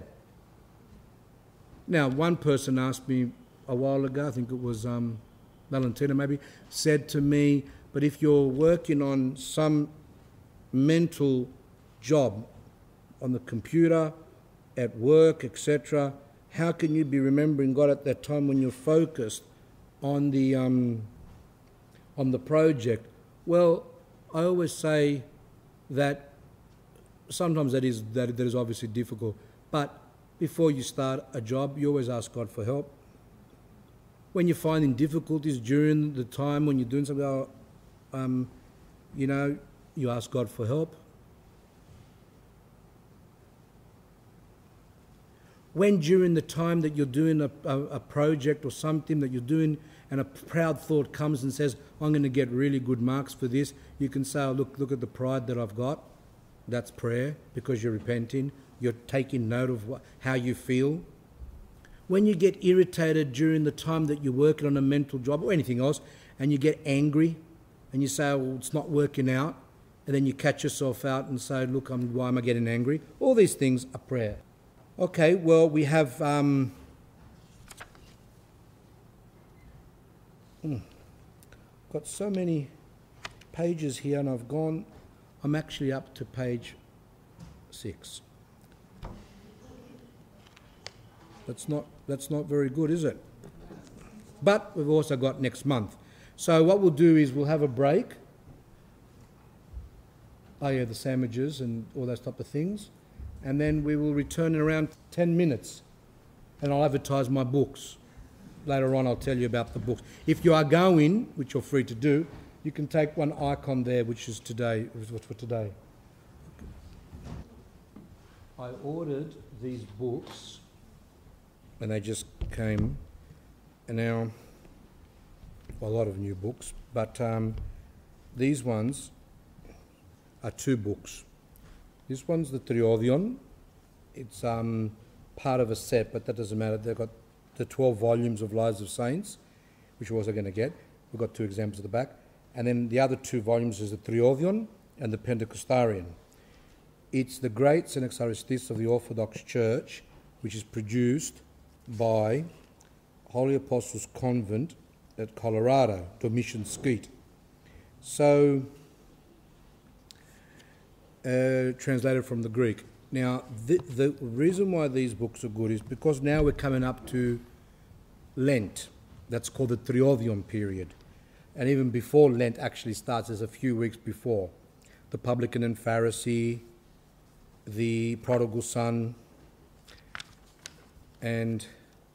Now, one person asked me a while ago, I think it was um, Valentina maybe, said to me, but if you're working on some mental job on the computer, at work, et cetera, how can you be remembering God at that time when you're focused on the um, on the project? Well, I always say that sometimes that is that, that is obviously difficult, but before you start a job, you always ask God for help. When you're finding difficulties during the time when you're doing something, um, you know, you ask God for help. When during the time that you're doing a, a, a project or something that you're doing and a proud thought comes and says, I'm going to get really good marks for this, you can say, oh, look, look at the pride that I've got. That's prayer, because you're repenting. You're taking note of what, how you feel. When you get irritated during the time that you're working on a mental job or anything else, and you get angry and you say, well, it's not working out, and then you catch yourself out and say, look, I'm, why am I getting angry? All these things are prayer. Okay, well, we have um, hmm, got so many pages here, and I've gone, I'm actually up to page six. That's not, that's not very good, is it? But we've also got next month. So what we'll do is we'll have a break. Oh yeah, the sandwiches and all those type of things. And then we will return in around ten minutes. And I'll advertise my books. Later on I'll tell you about the books. If you are going, which you're free to do, you can take one icon there, which is today, what's for today. I ordered these books and they just came, and now well, a lot of new books, but um, these ones are two books. This one's the Theophan. It's um, part of a set, but that doesn't matter. They've got the twelve volumes of Lives of Saints, which we're also going to get. We've got two examples at the back. And then the other two volumes is the Theophan and the Pentecostarian. It's the great Saint Theophan of the Orthodox Church, which is produced by Holy Apostles Convent at Colorado, Domitian Skeet. So, uh, translated from the Greek. Now, the, the reason why these books are good is because now we're coming up to Lent. That's called the Theophan period. And even before Lent actually starts, there's a few weeks before. The publican and Pharisee, the prodigal son, and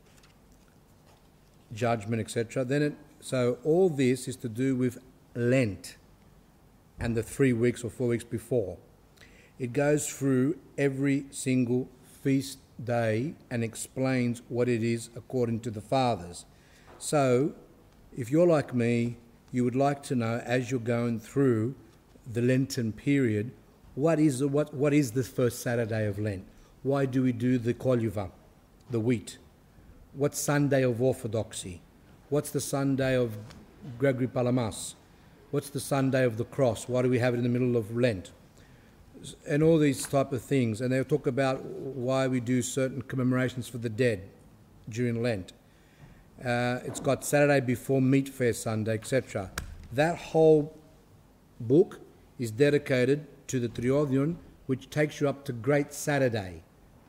judgment, et cetera. Then it, so all this is to do with Lent and the three weeks or four weeks before. It goes through every single feast day and explains what it is according to the Fathers. So, if you're like me, you would like to know, as you're going through the Lenten period, what is the, what, what is the first Saturday of Lent? Why do we do the koliva, the wheat? What's Sunday of Orthodoxy? What's the Sunday of Gregory Palamas? What's the Sunday of the Cross? Why do we have it in the middle of Lent? And all these type of things. And they'll talk about why we do certain commemorations for the dead during Lent. Uh, it's got Saturday before Meat Fair Sunday, et cetera. That whole book is dedicated to the Theophan, which takes you up to Great Saturday.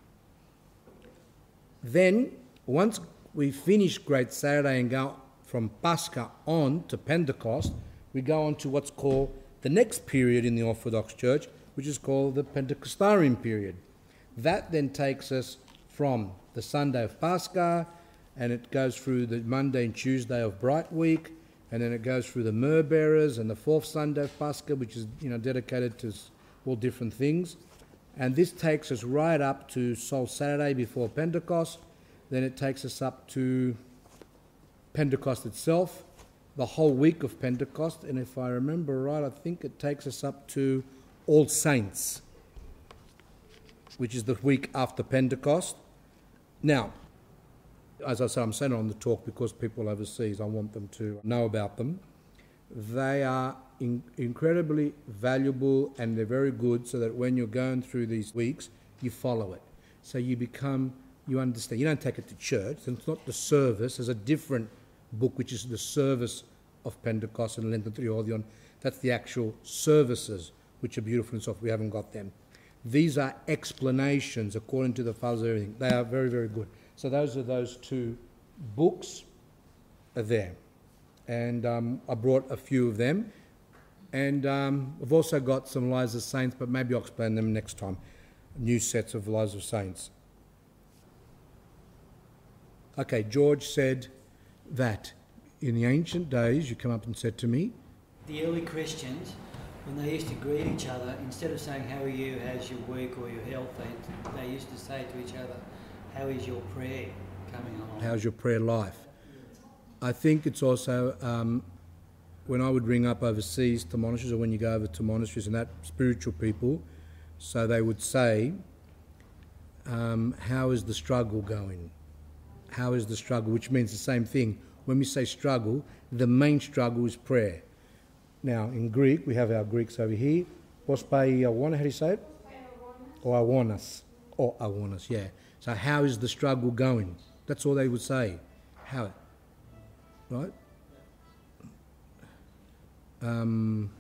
Then, once we finish Great Saturday and go from Pascha on to Pentecost, we go on to what's called the next period in the Orthodox Church, which is called the Pentecostarian period. That then takes us from the Sunday of Pascha, and it goes through the Monday and Tuesday of Bright Week, and then it goes through the Myrrh Bearers and the fourth Sunday of Pascha, which is, you know, dedicated to all different things. And this takes us right up to Sol Saturday before Pentecost. Then it takes us up to Pentecost itself, the whole week of Pentecost. And if I remember right, I think it takes us up to All Saints, which is the week after Pentecost. Now, as I said, I'm saying it on the talk because people overseas, I want them to know about them. They are in, incredibly valuable and they're very good so that when you're going through these weeks, you follow it. So you become, you understand. You don't take it to church. And it's not the service. There's a different book which is the service of Pentecost and Lent and Theophan. That's the actual services, which are beautiful and soft. We haven't got them. These are explanations according to the Fathers of everything. They are very, very good. So those are those two books are there. And um, I brought a few of them. And um, I've also got some Lives of Saints, but maybe I'll explain them next time. New sets of Lives of Saints. Okay, George said that in the ancient days, you come up and said to me, the early Christians, when they used to greet each other, instead of saying, how are you, how's your week or your health, they, they used to say to each other, how is your prayer coming along? How's your prayer life? I think it's also, um, when I would ring up overseas to monasteries, or when you go over to monasteries and that, spiritual people, so they would say, um, how is the struggle going? How is the struggle? Which means the same thing. When we say struggle, the main struggle is prayer. Now, in Greek, we have our Greeks over here. Pos pai awona, how do you say it? Or awonas. Or awonas, yeah. So how is the struggle going? That's all they would say. How? Right? Um,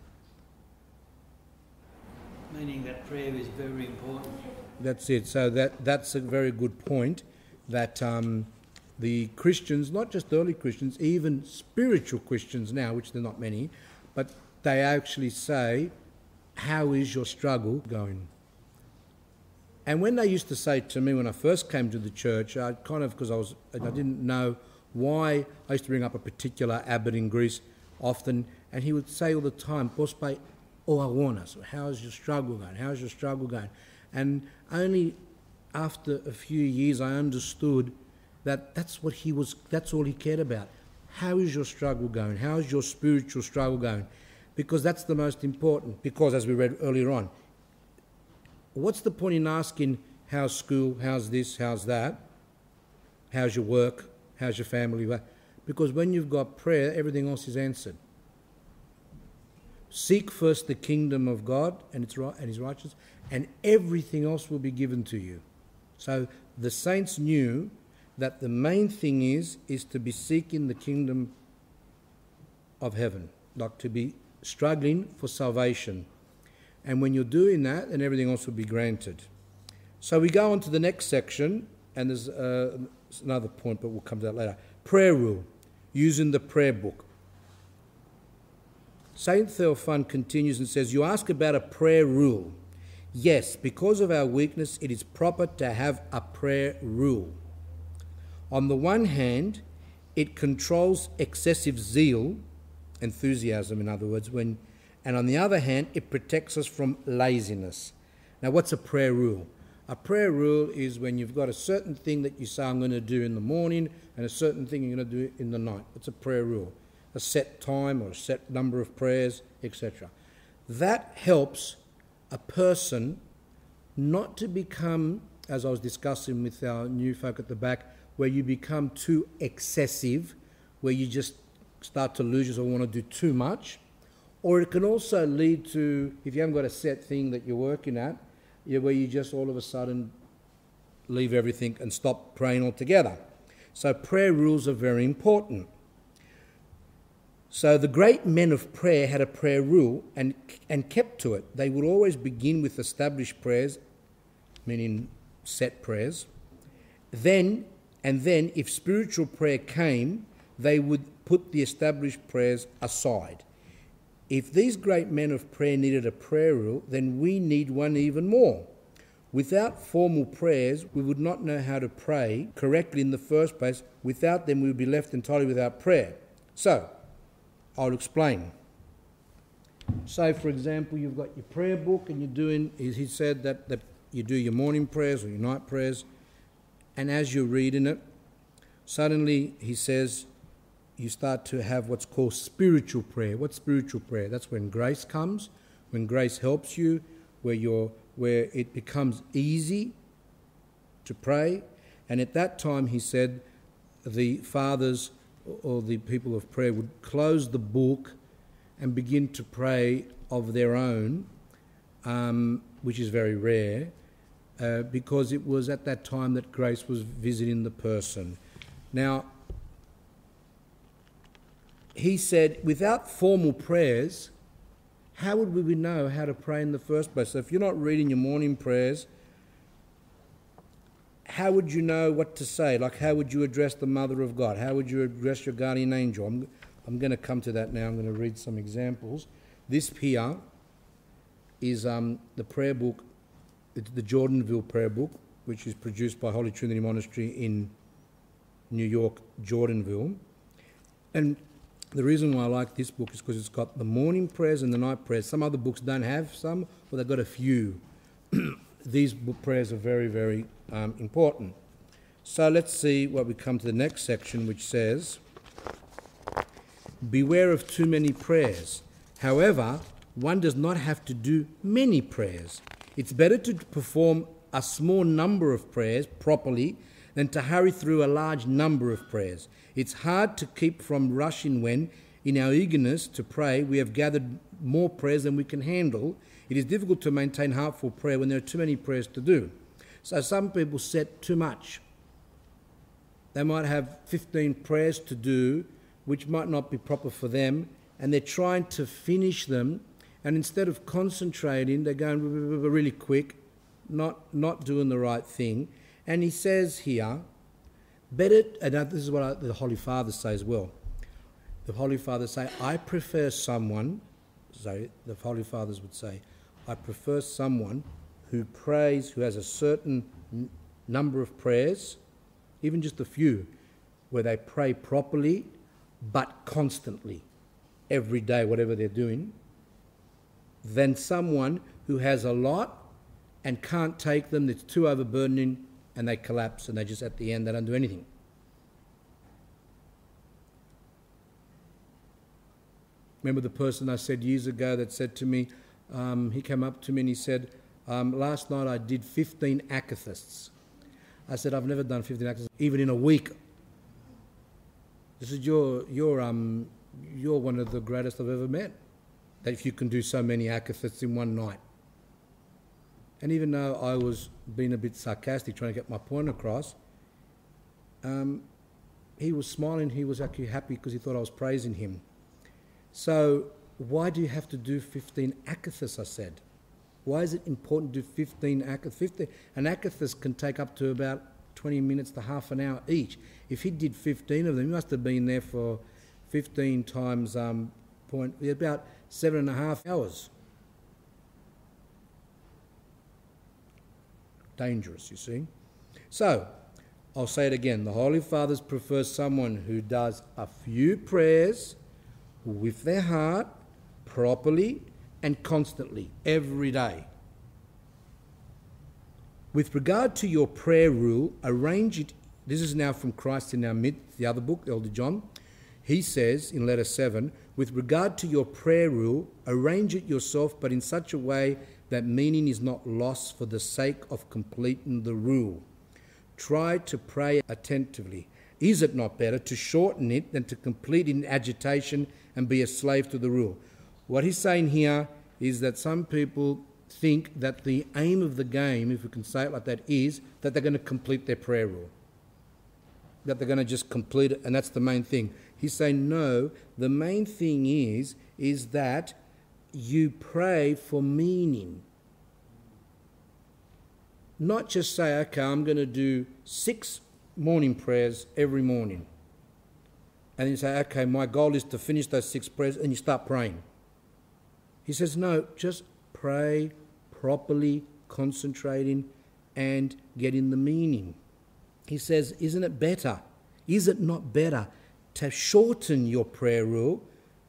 Meaning that prayer is very important. That's it. So that that's a very good point, that um, the Christians, not just early Christians, even spiritual Christians now, which there are not many, but they actually say, how is your struggle going? And when they used to say to me when I first came to the church, I kind of, because I was, I didn't know why, I used to bring up a particular abbot in Greece often, and he would say all the time, Pospai o agonas, how's your struggle going? How's your struggle going? And only after a few years I understood that that's what he was, that's all he cared about. How is your struggle going? How is your spiritual struggle going? Because that's the most important. Because, as we read earlier on, what's the point in asking, how's school, how's this, how's that? How's your work? How's your family? Because when you've got prayer, everything else is answered. Seek first the kingdom of God and its right and His righteousness, and everything else will be given to you. So the saints knew that the main thing is is to be seeking the kingdom of heaven, like to be struggling for salvation. And when you're doing that, then everything else will be granted. So we go on to the next section, and there's uh, another point, but we'll come to that later. Prayer rule, using the prayer book. Saint Theophan continues and says, you ask about a prayer rule. Yes, because of our weakness, it is proper to have a prayer rule. On the one hand, it controls excessive zeal, enthusiasm in other words, when, and on the other hand, it protects us from laziness. Now, what's a prayer rule? A prayer rule is when you've got a certain thing that you say, I'm going to do in the morning, and a certain thing you're going to do in the night. It's a prayer rule. A set time or a set number of prayers, et cetera. That helps a person not to become, as I was discussing with our new folk at the back, where you become too excessive, where you just start to lose yourself, want to do too much. Or it can also lead to, if you haven't got a set thing that you're working at, yeah, where you just all of a sudden leave everything and stop praying altogether. So prayer rules are very important. So the great men of prayer had a prayer rule and and kept to it. They would always begin with established prayers, meaning set prayers. Then, and then if spiritual prayer came, they would put the established prayers aside. If these great men of prayer needed a prayer rule, then we need one even more. Without formal prayers, we would not know how to pray correctly in the first place. Without them, we would be left entirely without prayer. So, I'll explain. So, for example, you've got your prayer book and you're doing, he said that, that you do your morning prayers or your night prayers, and as you're reading it, suddenly, he says, you start to have what's called spiritual prayer. What's spiritual prayer? That's when grace comes, when grace helps you, where you're, where it becomes easy to pray. And at that time, he said, the fathers or the people of prayer would close the book and begin to pray of their own, um, which is very rare, uh, because it was at that time that grace was visiting the person. Now, he said, without formal prayers, how would we know how to pray in the first place? So if you're not reading your morning prayers, how would you know what to say? Like, how would you address the Mother of God? How would you address your guardian angel? I'm, I'm going to come to that now. I'm going to read some examples. This here is um, the prayer book. It's the Jordanville prayer book, which is produced by Holy Trinity Monastery in New York, Jordanville. And the reason why I like this book is because it's got the morning prayers and the night prayers. Some other books don't have some, or they've got a few. These book prayers are very, very um, important. So let's see what we come to the next section, which says, beware of too many prayers. However, one does not have to do many prayers. It's better to perform a small number of prayers properly than to hurry through a large number of prayers. It's hard to keep from rushing when, in our eagerness to pray, we have gathered more prayers than we can handle. It is difficult to maintain heartful prayer when there are too many prayers to do. So some people set too much. They might have fifteen prayers to do, which might not be proper for them, and they're trying to finish them, and instead of concentrating, they're going really quick, not, not doing the right thing. And he says here Better, and this is what I, the Holy Father say as well. The Holy Fathers say, I prefer someone, so the Holy Fathers would say, I prefer someone who prays, who has a certain n- number of prayers, even just a few, where they pray properly, but constantly, every day, whatever they're doing, than someone who has a lot and can't take them, it's too overburdening, and they collapse, and they just, at the end, they don't do anything. Remember the person I said years ago that said to me, um, he came up to me and he said, um, last night I did fifteen akathists. I said, I've never done fifteen akathists, even in a week. This is your, you're, um, you're one of the greatest I've ever met, that if you can do so many akathists in one night. And even though I was being a bit sarcastic, trying to get my point across, um, he was smiling, he was actually happy because he thought I was praising him. So why do you have to do fifteen akathists, I said? Why is it important to do fifteen akathists? fifteen, an akathist can take up to about twenty minutes to half an hour each. If he did fifteen of them, he must have been there for fifteen times um, point, about seven and a half hours. Dangerous, you see. So, I'll say it again. The Holy Fathers prefer someone who does a few prayers with their heart, properly and constantly, every day. With regard to your prayer rule, arrange it. This is now from Christ in Our Midst, the other book, Elder John. He says in letter seven, with regard to your prayer rule, arrange it yourself, but in such a way that meaning is not lost for the sake of completing the rule. Try to pray attentively. Is it not better to shorten it than to complete it in agitation and be a slave to the rule? What he's saying here is that some people think that the aim of the game, if we can say it like that, is that they're going to complete their prayer rule. That they're going to just complete it, and that's the main thing. He's saying, no, the main thing is, is that you pray for meaning. Not just say, okay, I'm going to do six morning prayers every morning. And then you say, okay, my goal is to finish those six prayers, and you start praying. He says, no, just pray properly, concentrating, and getting the meaning. He says, isn't it better? Is it not better to shorten your prayer rule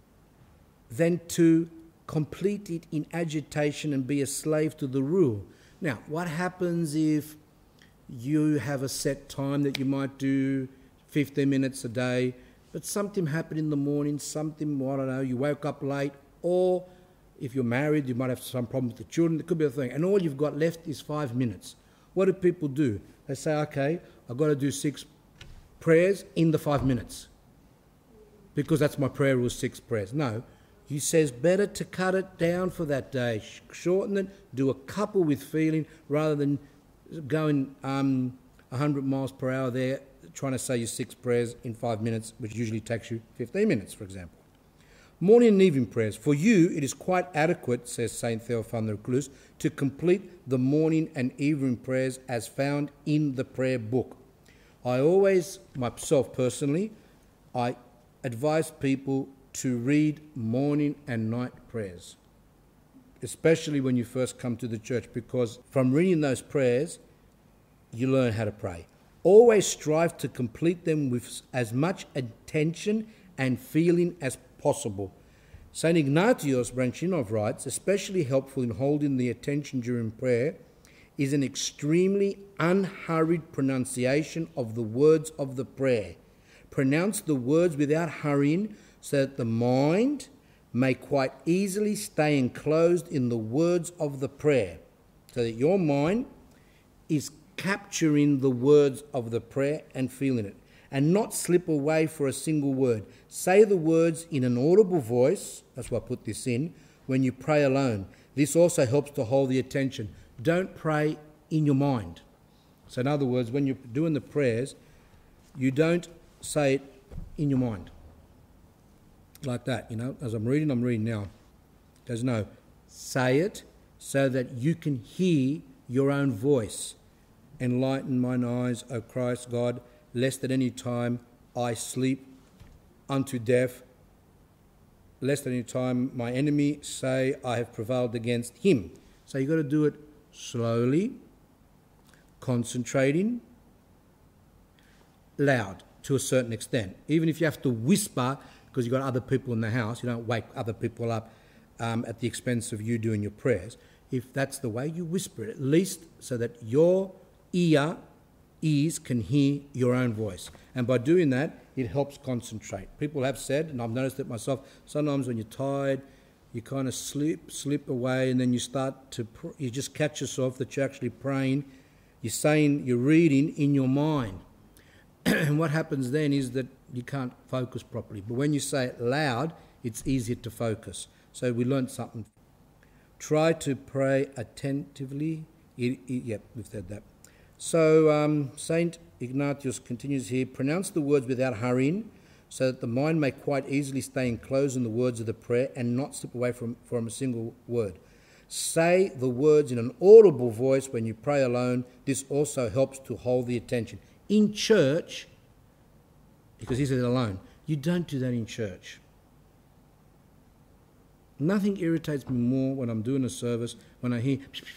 than to complete it in agitation and be a slave to the rule? Now, what happens if you have a set time that you might do fifteen minutes a day, but something happened in the morning, something, I don't know, you woke up late, or if you're married, you might have some problem with the children, it could be a thing, and all you've got left is five minutes. What do people do? They say, okay, I've got to do six prayers in the five minutes because that's my prayer rule, six prayers. No, he says better to cut it down for that day, shorten it, do a couple with feeling rather than going um, one hundred miles per hour there trying to say your six prayers in five minutes, which usually takes you fifteen minutes, for example. Morning and evening prayers. For you, it is quite adequate, says Saint Theophan the Recluse, to complete the morning and evening prayers as found in the prayer book. I always, myself personally, I advise people to read morning and night prayers, especially when you first come to the church, because from reading those prayers, you learn how to pray. Always strive to complete them with as much attention and feeling as possible. Saint Ignatius Branchinov writes, especially helpful in holding the attention during prayer is an extremely unhurried pronunciation of the words of the prayer. Pronounce the words without hurrying so that the mind may quite easily stay enclosed in the words of the prayer, so that your mind is capturing the words of the prayer and feeling it, and not slip away for a single word. Say the words in an audible voice, that's why I put this in, when you pray alone. This also helps to hold the attention. Don't pray in your mind. So in other words, when you're doing the prayers, you don't say it in your mind. Like that, you know, as I'm reading, I'm reading now. There's no, say it so that you can hear your own voice. Enlighten mine eyes, O Christ God, lest at any time I sleep unto death, lest at any time my enemy say I have prevailed against him. So you've got to do it slowly, concentrating, loud to a certain extent. Even if you have to whisper because you've got other people in the house, you don't wake other people up um, at the expense of you doing your prayers. If that's the way, you whisper it, at least so that your ear, ears can hear your own voice. And by doing that, it helps concentrate. People have said, and I've noticed it myself, sometimes when you're tired, you kind of slip, slip away, and then you start to, pr- you just catch yourself that you're actually praying. You're saying, you're reading in your mind. And what happens then is that you can't focus properly. But when you say it loud, it's easier to focus. So we learned something. Try to pray attentively. It, it, yep, we've said that. So um, Saint Ignatius continues here, pronounce the words without hurrying, so that the mind may quite easily stay enclosed in the words of the prayer and not slip away from, from a single word. Say the words in an audible voice when you pray alone. This also helps to hold the attention. In church, because he said it alone, you don't do that in church. Nothing irritates me more when I'm doing a service, when I hear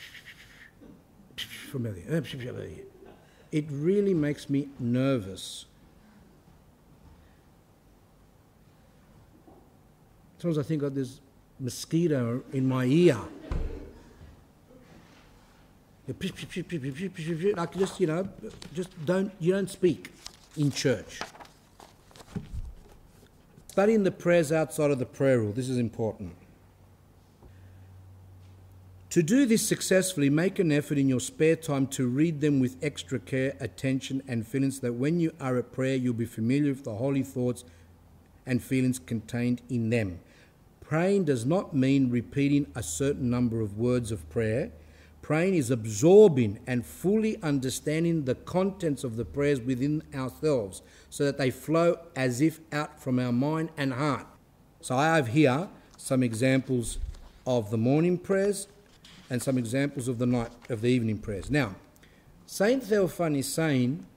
from there. It really makes me nervous. Sometimes I think oh, there's a mosquito in my ear. Like just, you know, just don't, you don't speak in church. Studying the prayers outside of the prayer rule. This is important. To do this successfully, make an effort in your spare time to read them with extra care, attention and feelings, so that when you are at prayer, you'll be familiar with the holy thoughts and feelings contained in them. Praying does not mean repeating a certain number of words of prayer. Praying is absorbing and fully understanding the contents of the prayers within ourselves, so that they flow as if out from our mind and heart. So I have here some examples of the morning prayers and some examples of the night, of the evening prayers. Now, Saint Theophan is saying,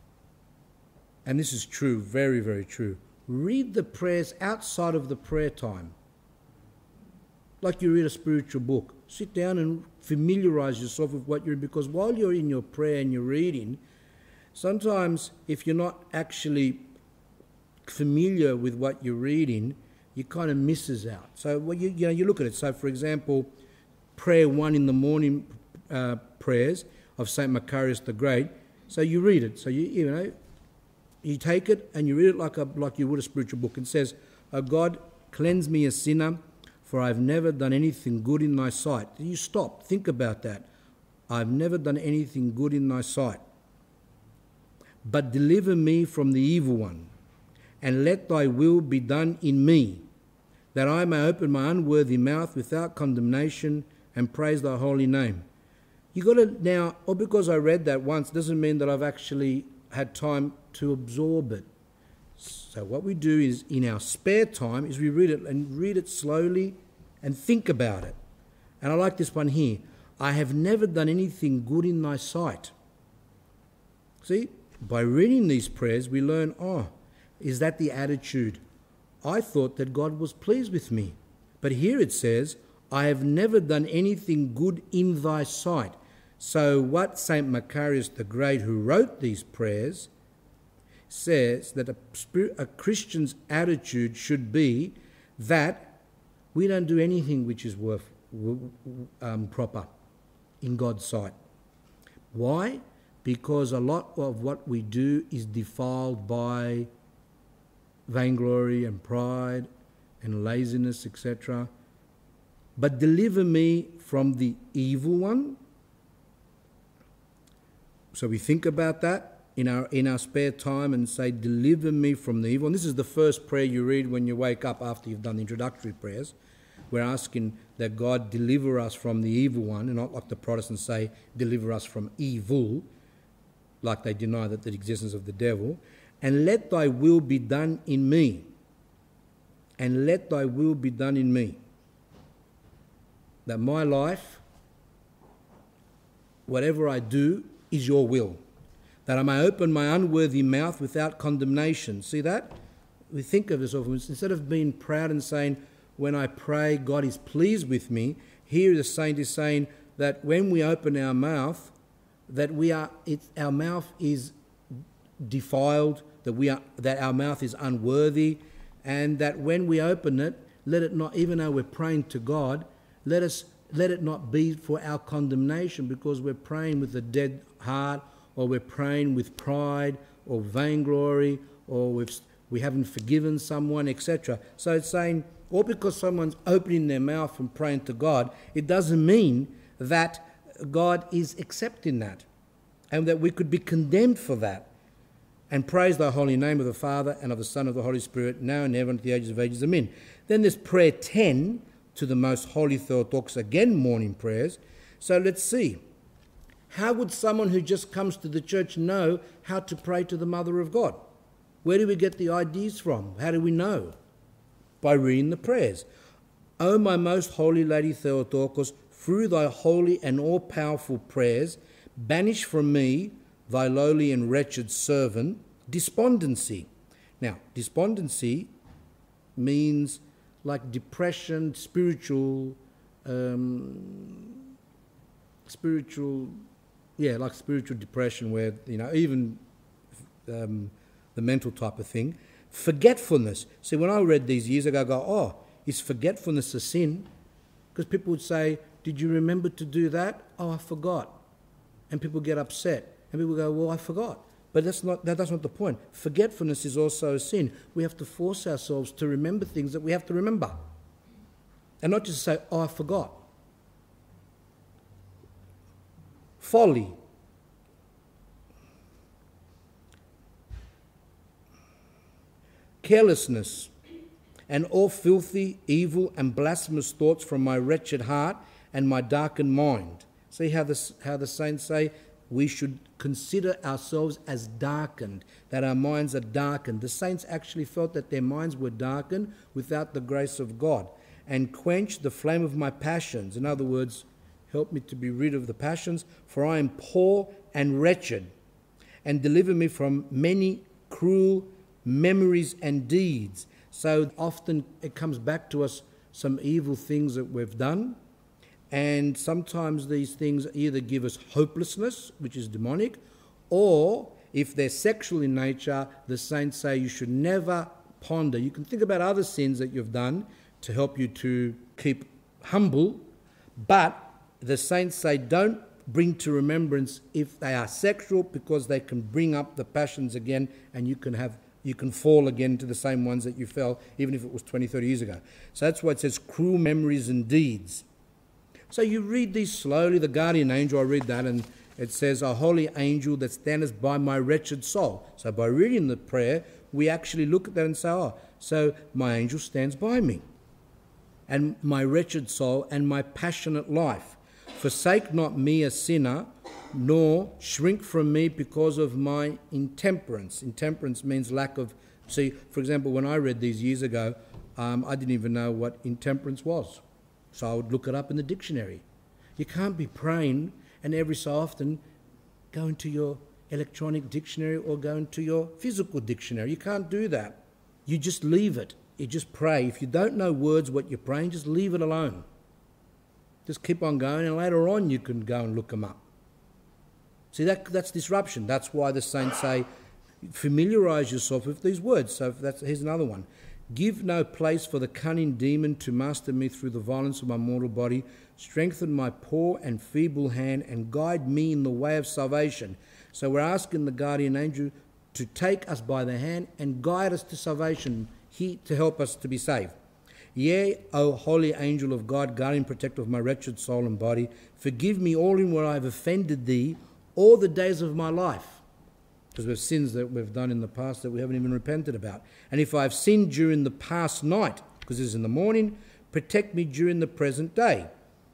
and this is true, very, very true, read the prayers outside of the prayer time. Like you read a spiritual book. Sit down and familiarise yourself with what you're in, because while you're in your prayer and you're reading, sometimes if you're not actually familiar with what you're reading, you kind of misses out. So well, you, you know, you look at it. So, for example, prayer one in the morning uh, prayers of Saint Macarius the Great. So you read it. So you you know, you take it and you read it like a like you would a spiritual book. It says, "O God, cleanse me a sinner, for I've never done anything good in thy sight." You stop, think about that. I've never done anything good in thy sight. But deliver me from the evil one, and let thy will be done in me, that I may open my unworthy mouth without condemnation and praise thy holy name. You got to now, or because I read that once, doesn't mean that I've actually had time to absorb it. So what we do is, in our spare time, is we read it and read it slowly and think about it. And I like this one here. I have never done anything good in thy sight. See, by reading these prayers, we learn, oh, is that the attitude? I thought that God was pleased with me. But here it says, I have never done anything good in thy sight. So what Saint Macarius the Great, who wrote these prayers, says that a, spirit, a Christian's attitude should be that we don't do anything which is worth um, proper in God's sight. Why? Because a lot of what we do is defiled by vainglory and pride and laziness, et cetera. But deliver me from the evil one. So we think about that in our in our spare time and say, deliver me from the evil. And this is the first prayer you read when you wake up after you've done the introductory prayers. We're asking that God deliver us from the evil one, and not like the Protestants say, deliver us from evil, like they deny that the existence of the devil. And let thy will be done in me. And let thy will be done in me. That my life, whatever I do, is your will. that I may open my unworthy mouth without condemnation. See that? We think of this often. Instead of being proud and saying, when I pray, God is pleased with me, here the saint is saying that when we open our mouth, that we are, it, our mouth is defiled, that we are, that our mouth is unworthy, and that when we open it, let it not, even though we're praying to God, let us let it not be for our condemnation, because we're praying with a dead heart, or we're praying with pride or vainglory, or we've, we haven't forgiven someone, et cetera. So it's saying, or because someone's opening their mouth and praying to God, it doesn't mean that God is accepting that, and that we could be condemned for that. And praise the holy name of the Father and of the Son and of the Holy Spirit, now and ever and to the ages of ages. Amen. Then there's prayer ten to the Most Holy Theotokos, again morning prayers. So let's see. How would someone who just comes to the church know how to pray to the Mother of God? Where do we get the ideas from? How do we know? By reading the prayers. O my most holy Lady Theotokos, through thy holy and all-powerful prayers, banish from me, thy lowly and wretched servant, despondency. Now, despondency means like depression, spiritual, um, spiritual, yeah, like spiritual depression where, you know, even um, the mental type of thing. Forgetfulness. See, when I read these years ago, I go, oh, is forgetfulness a sin? Because people would say, did you remember to do that? Oh, I forgot. And people get upset. And people go, well, I forgot. But that's not, that, that's not the point. Forgetfulness is also a sin. We have to force ourselves to remember things that we have to remember. And not just say, oh, I forgot. Folly. Carelessness. And all filthy, evil, and blasphemous thoughts from my wretched heart and my darkened mind. See how, this, how the saints say, we should consider ourselves as darkened, that our minds are darkened. The saints actually felt that their minds were darkened without the grace of God. And quench the flame of my passions. In other words, help me to be rid of the passions, for I am poor and wretched. And deliver me from many cruel memories and deeds. So often it comes back to us some evil things that we've done. And sometimes these things either give us hopelessness, which is demonic, or if they're sexual in nature, the saints say you should never ponder. You can think about other sins that you've done to help you to keep humble, but the saints say don't bring to remembrance if they are sexual, because they can bring up the passions again, and you can have you can fall again to the same ones that you fell, even if it was twenty, thirty years ago. So that's why it says cruel memories and deeds. So you read these slowly, the guardian angel, I read that, and it says, a holy angel that standeth by my wretched soul. So by reading the prayer, we actually look at that and say, oh, so my angel stands by me, and my wretched soul, and my passionate life. Forsake not me a sinner, nor shrink from me because of my intemperance. Intemperance means lack of... See, for example, when I read these years ago, um, I didn't even know what intemperance was. So I would look it up in the dictionary. You can't be praying and every so often go into your electronic dictionary or go into your physical dictionary. You can't do that. You just leave it. You just pray. If you don't know words, what you're praying, just leave it alone. Just keep on going, and later on you can go and look them up. See, that that's disruption. That's why the saints say, familiarise yourself with these words. So that's, here's another one. Give no place for the cunning demon to master me through the violence of my mortal body. Strengthen my poor and feeble hand and guide me in the way of salvation. So we're asking the guardian angel to take us by the hand and guide us to salvation, he, to help us to be saved. Yea, O holy angel of God, guardian protector of my wretched soul and body, forgive me all in where I have offended thee all the days of my life. Because we've sins that we've done in the past that we haven't even repented about. And if I've sinned during the past night, because it's in the morning, protect me during the present day.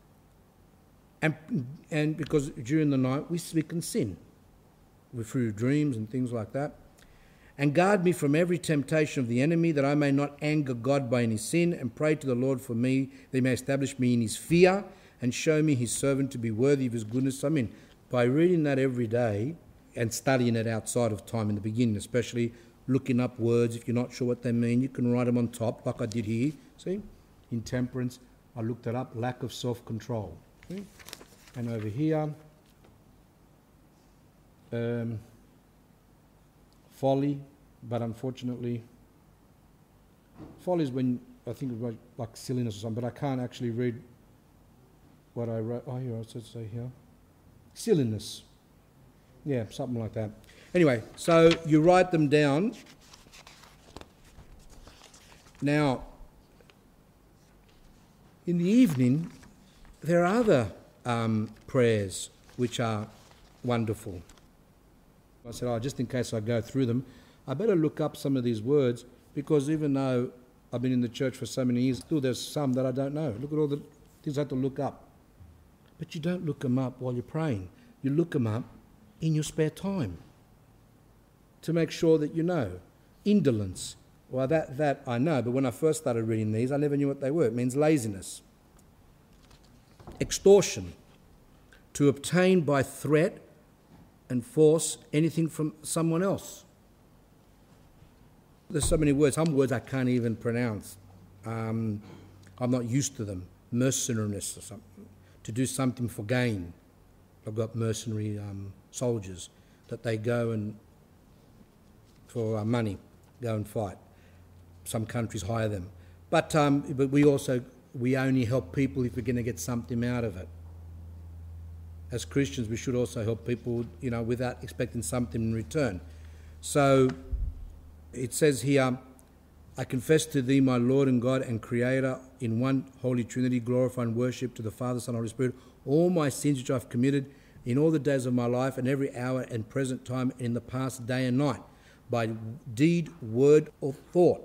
And and because during the night we, we can sin. We're through dreams and things like that. And guard me from every temptation of the enemy, that I may not anger God by any sin, and pray to the Lord for me, that he may establish me in his fear, and show me his servant to be worthy of his goodness. I mean, by reading that every day, and studying it outside of time in the beginning, especially looking up words. If you're not sure what they mean, you can write them on top, like I did here. See? Intemperance, I looked it up, lack of self-control. See? And over here, um, folly, but unfortunately, folly is when, I think it was like silliness or something, but I can't actually read what I wrote. Oh, here, I said say here. Silliness. Yeah, something like that. Anyway, so you write them down. Now, in the evening, there are other um, prayers which are wonderful. I said, oh, just in case I go through them, I better look up some of these words, because even though I've been in the church for so many years, still there's some that I don't know. Look at all the things I have to look up. But you don't look them up while you're praying. You look them up in your spare time to make sure that you know. Indolence. Well, that, that I know, but when I first started reading these, I never knew what they were. It means laziness. Extortion. To obtain by threat and force anything from someone else. There's so many words. Some words I can't even pronounce. Um, I'm not used to them. Mercenariness or something. To do something for gain. I've got mercenary um, soldiers that they go and, for uh, money, go and fight. Some countries hire them. But um, but we also, we only help people if we're going to get something out of it. As Christians, we should also help people, you know, without expecting something in return. So it says here, I confess to thee, my Lord and God and Creator, in one Holy Trinity, glorify and worship to the Father, Son, and Holy Spirit, all my sins which I've committed in all the days of my life and every hour and present time in the past day and night, by deed, word, or thought.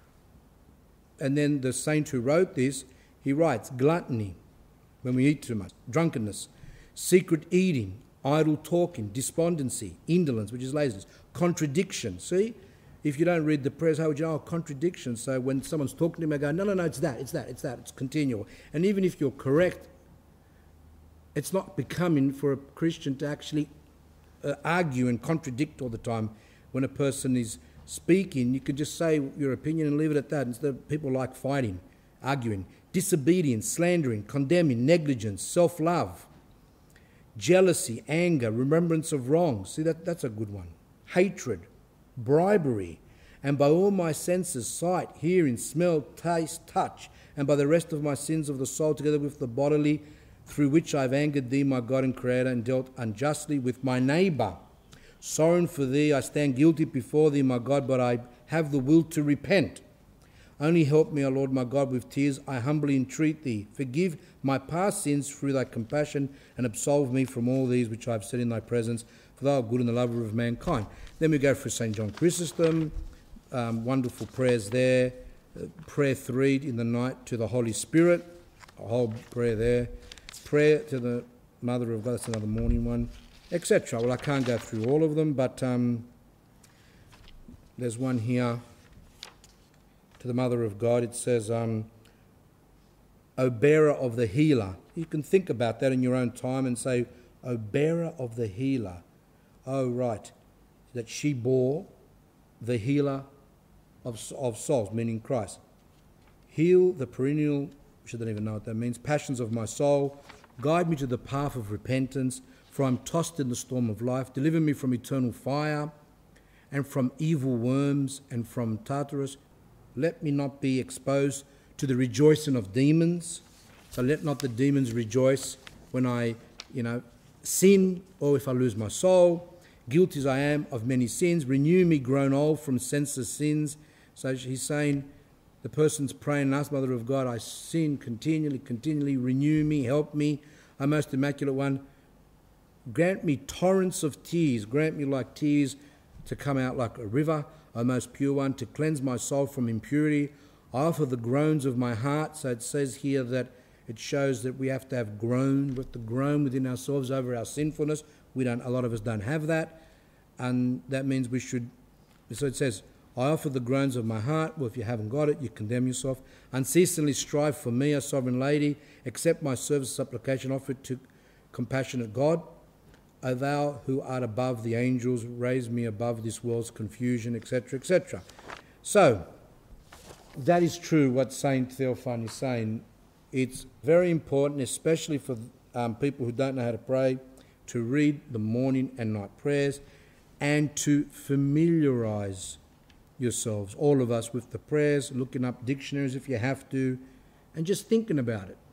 And then the saint who wrote this, he writes, gluttony, when we eat too much, drunkenness, secret eating, idle talking, despondency, indolence, which is laziness, contradiction. See? If you don't read the prayers, how would you know? Oh, contradiction. So when someone's talking to me, I go, no, no, no, it's that, it's that, it's that, it's continual. And even if you're correct, it's not becoming for a Christian to actually uh, argue and contradict all the time. When a person is speaking, you could just say your opinion and leave it at that. Instead of people like fighting, arguing. Disobedience, slandering, condemning, negligence, self-love, jealousy, anger, remembrance of wrongs. See, that, that's a good one. Hatred, bribery, and by all my senses, sight, hearing, smell, taste, touch, and by the rest of my sins of the soul, together with the bodily, through which I have angered thee, my God and Creator, and dealt unjustly with my neighbour. Sorrowing for thee, I stand guilty before thee, my God, but I have the will to repent. Only help me, O Lord my God, with tears I humbly entreat thee. Forgive my past sins through thy compassion, and absolve me from all these which I have said in thy presence, for thou art good and the lover of mankind. Then we go for Saint John Chrysostom, um, wonderful prayers there. Uh, prayer three in the night to the Holy Spirit, a whole prayer there. Prayer to the Mother of God, that's another morning one, et cetera. Well, I can't go through all of them, but um, there's one here to the Mother of God. It says, um, O bearer of the healer. You can think about that in your own time and say, O bearer of the healer. Oh, right, that she bore the healer of, of souls, meaning Christ. Heal the perennial, which I don't even know what that means, passions of my soul. Guide me to the path of repentance, for I'm tossed in the storm of life. Deliver me from eternal fire and from evil worms and from Tartarus. Let me not be exposed to the rejoicing of demons. So let not the demons rejoice when I, you know, sin or if I lose my soul. Guilty as I am of many sins. Renew me grown old from senseless sins. So he's saying, the person's praying, ask Mother of God, I sin continually, continually. Renew me, help me. O most Immaculate One, grant me torrents of tears. Grant me like tears to come out like a river. O most Pure One, to cleanse my soul from impurity. I offer the groans of my heart. So it says here that it shows that we have to have groan, we have to groan within ourselves over our sinfulness. We don't, a lot of us don't have that. And that means we should, so it says, I offer the groans of my heart. Well, if you haven't got it, you condemn yourself. Unceasingly strive for me, O Sovereign Lady. Accept my service supplication, offer it to compassionate God. O thou who art above the angels, raise me above this world's confusion, et cetera, et cetera. So, that is true what Saint Theophan is saying. It's very important, especially for um, people who don't know how to pray, to read the morning and night prayers and to familiarise yourselves, all of us, with the prayers, looking up dictionaries if you have to, and just thinking about it.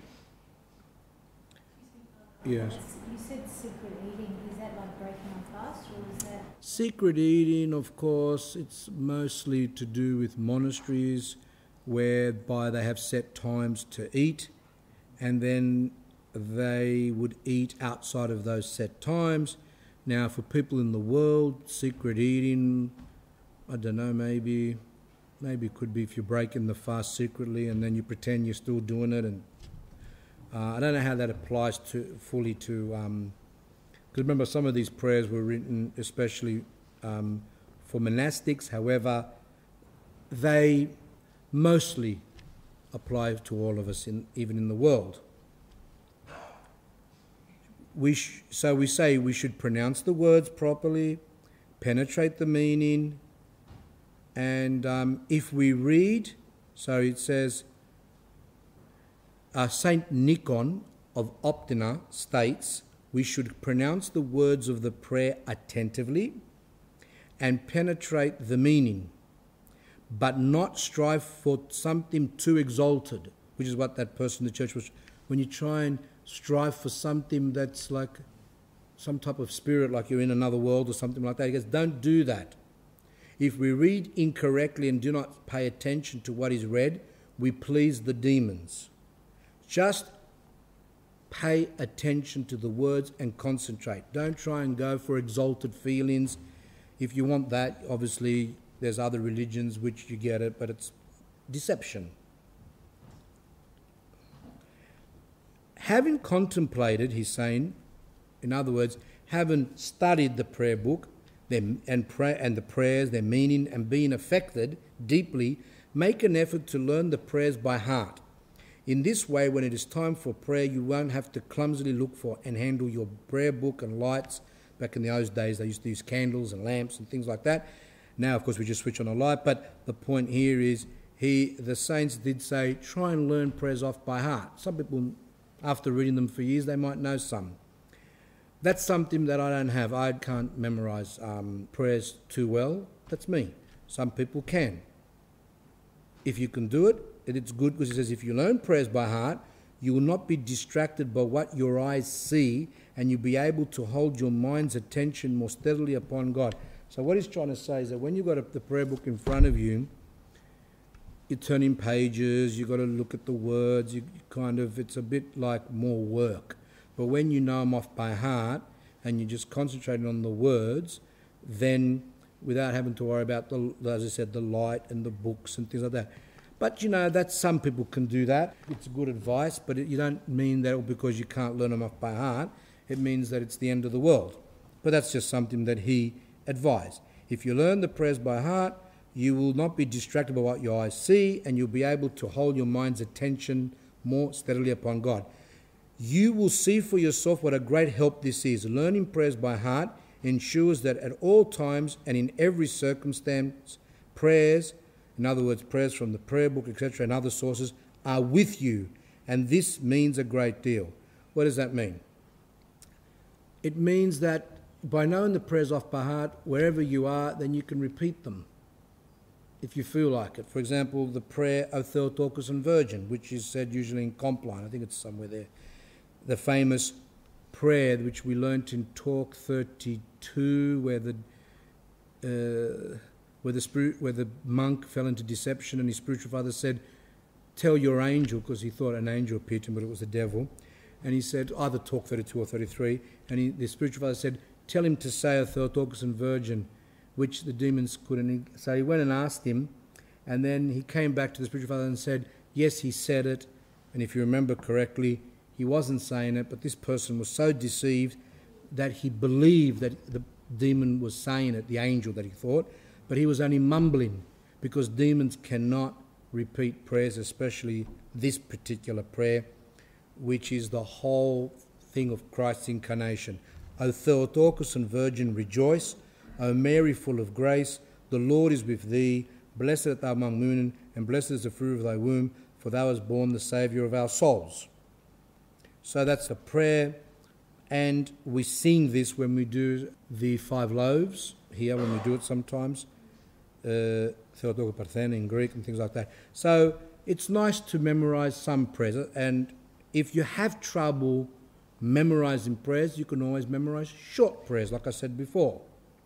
Yes. You said secret eating. Is that like breaking a fast, or is that... Secret eating, of course, it's mostly to do with monasteries whereby they have set times to eat, and then they would eat outside of those set times. Now, for people in the world, secret eating, I don't know, maybe maybe it could be if you're breaking the fast secretly and then you pretend you're still doing it. And uh, I don't know how that applies to fully to... Because um, remember, some of these prayers were written especially um, for monastics. However, they mostly apply to all of us, in, even in the world. We sh- so we say we should pronounce the words properly, penetrate the meaning, and um, if we read, so it says, uh, Saint Nikon of Optina states, we should pronounce the words of the prayer attentively and penetrate the meaning, but not strive for something too exalted, which is what that person in the church was. When you try and strive for something that's like some type of spirit, like you're in another world or something like that, he goes, don't do that. If we read incorrectly and do not pay attention to what is read, we please the demons. Just pay attention to the words and concentrate. Don't try and go for exalted feelings. If you want that, obviously there's other religions which you get it, but it's deception. Having contemplated, he's saying, in other words, having studied the prayer book their, and, pray, and the prayers, their meaning, and being affected deeply, make an effort to learn the prayers by heart. In this way, when it is time for prayer, you won't have to clumsily look for and handle your prayer book and lights. Back in those days, they used to use candles and lamps and things like that. Now, of course, we just switch on a light, but the point here is, he, the saints did say, try and learn prayers off by heart. Some people, after reading them for years, they might know some. That's something that I don't have. I can't memorise um, prayers too well. That's me. Some people can. If you can do it, it's good, because he says if you learn prayers by heart, you will not be distracted by what your eyes see, and you'll be able to hold your mind's attention more steadily upon God. So what he's trying to say is that when you've got the prayer book in front of you, you're turning pages, you've got to look at the words, you kind of, it's a bit like more work. But when you know them off by heart and you're just concentrating on the words, then without having to worry about, the, as I said, the light and the books and things like that. But, you know, that's, some people can do that. It's good advice, but it, you don't mean that because you can't learn them off by heart. It means that it's the end of the world. But that's just something that he advised. If you learn the prayers by heart, you will not be distracted by what your eyes see, and you'll be able to hold your mind's attention more steadily upon God. You will see for yourself what a great help this is. Learning prayers by heart ensures that at all times and in every circumstance, prayers, in other words, prayers from the prayer book, et cetera, and other sources, are with you, and this means a great deal. What does that mean? It means that by knowing the prayers off by heart, wherever you are, then you can repeat them if you feel like it. For example, the prayer, O Theotokos and Virgin, which is said usually in Compline. I think it's somewhere there. The famous prayer which we learnt in Talk thirty-two, where the uh, where the spirit, where the monk fell into deception, and his spiritual father said, "Tell your angel," because he thought an angel appeared to him, but it was the devil. And he said, either Talk thirty-two or thirty-three, and he, the spiritual father said, "Tell him to say O Theotokos and Virgin," which the demons couldn't. So he went and asked him, and then he came back to the spiritual father and said, yes, he said it. And if you remember correctly, he wasn't saying it, but this person was so deceived that he believed that the demon was saying it, the angel that he thought, but he was only mumbling, because demons cannot repeat prayers, especially this particular prayer, which is the whole thing of Christ's incarnation. O Theotokos and Virgin, rejoice. O Mary, full of grace, the Lord is with thee. Blessed art thou among women, and blessed is the fruit of thy womb, for thou hast borne the Saviour of our souls. So that's a prayer, and we sing this when we do the five loaves here, when we do it sometimes, uh, Theotokos Parthena in Greek and things like that. So it's nice to memorize some prayers, and if you have trouble memorizing prayers, you can always memorize short prayers, like I said before.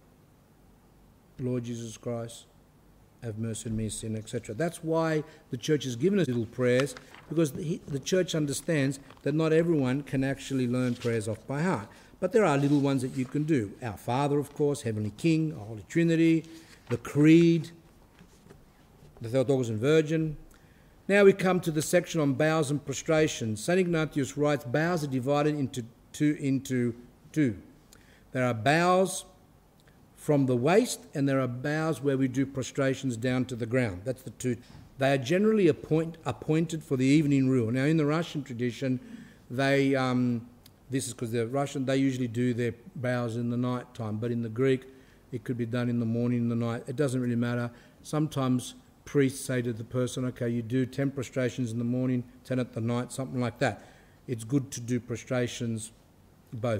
Lord Jesus Christ, have mercy on me, sin, et cetera. That's why the church has given us little prayers, because the, the church understands that not everyone can actually learn prayers off by heart. But there are little ones that you can do. Our Father, of course, Heavenly King, our Holy Trinity, the Creed, the Theotokos and Virgin. Now we come to the section on bows and prostrations. Saint Ignatius writes, bows are divided into two. Into two. There are bows from the waist, and there are bows where we do prostrations down to the ground. That's the two. They are generally appoint, appointed for the evening rule. Now, in the Russian tradition, they um, this is because they're Russian, they usually do their bows in the night time, but in the Greek, it could be done in the morning, in the night. It doesn't really matter. Sometimes priests say to the person, okay, you do ten prostrations in the morning, ten at the night, something like that. It's good to do prostrations both.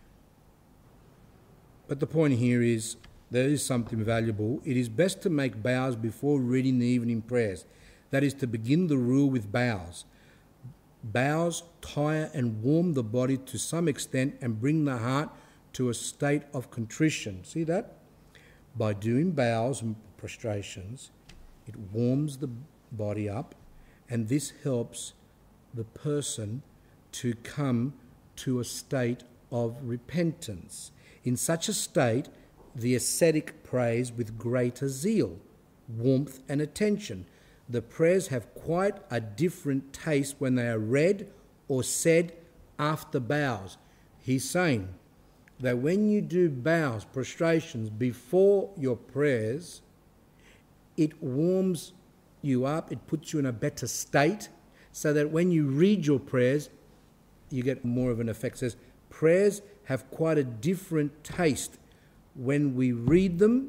But the point here is, there is something valuable. It is best to make bows before reading the evening prayers. That is, to begin the rule with bows. Bows tire and warm the body to some extent and bring the heart to a state of contrition. See that? By doing bows and prostrations, it warms the body up, and this helps the person to come to a state of repentance. In such a state, the ascetic prays with greater zeal, warmth and attention. The prayers have quite a different taste when they are read or said after bows. He's saying that when you do bows, prostrations before your prayers, it warms you up, it puts you in a better state, so that when you read your prayers, you get more of an effect. It says, prayers have quite a different taste when we read them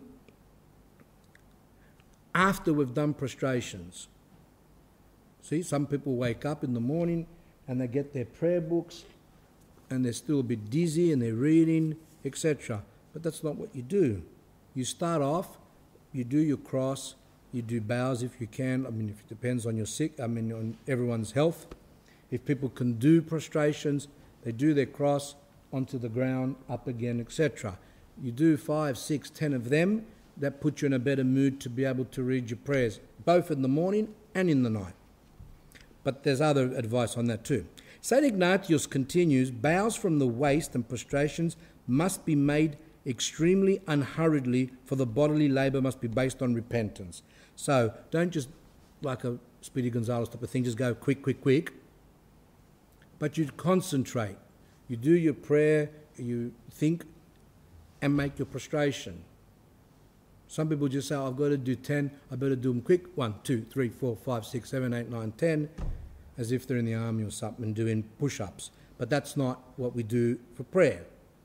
after we've done prostrations. See, some people wake up in the morning and they get their prayer books and they're still a bit dizzy and they're reading, et cetera. But that's not what you do. You start off, you do your cross, you do bows if you can. I mean, if it depends on your sick, I mean, on everyone's health. If people can do prostrations, they do their cross onto the ground, up again, et cetera. You do five, six, ten of them, that puts you in a better mood to be able to read your prayers, both in the morning and in the night. But there's other advice on that too. Saint Ignatius continues, bows from the waist and prostrations must be made extremely unhurriedly, for the bodily labour must be based on repentance. So don't just, like a Speedy Gonzales type of thing, just go quick, quick, quick. But you concentrate. You do your prayer, you think, and make your prostration. Some people just say, oh, I've got to do ten, I better do them quick. One, two, three, four, five, six, seven, eight, nine, ten, as if they're in the army or something, doing push-ups. But that's not what we do for prayer.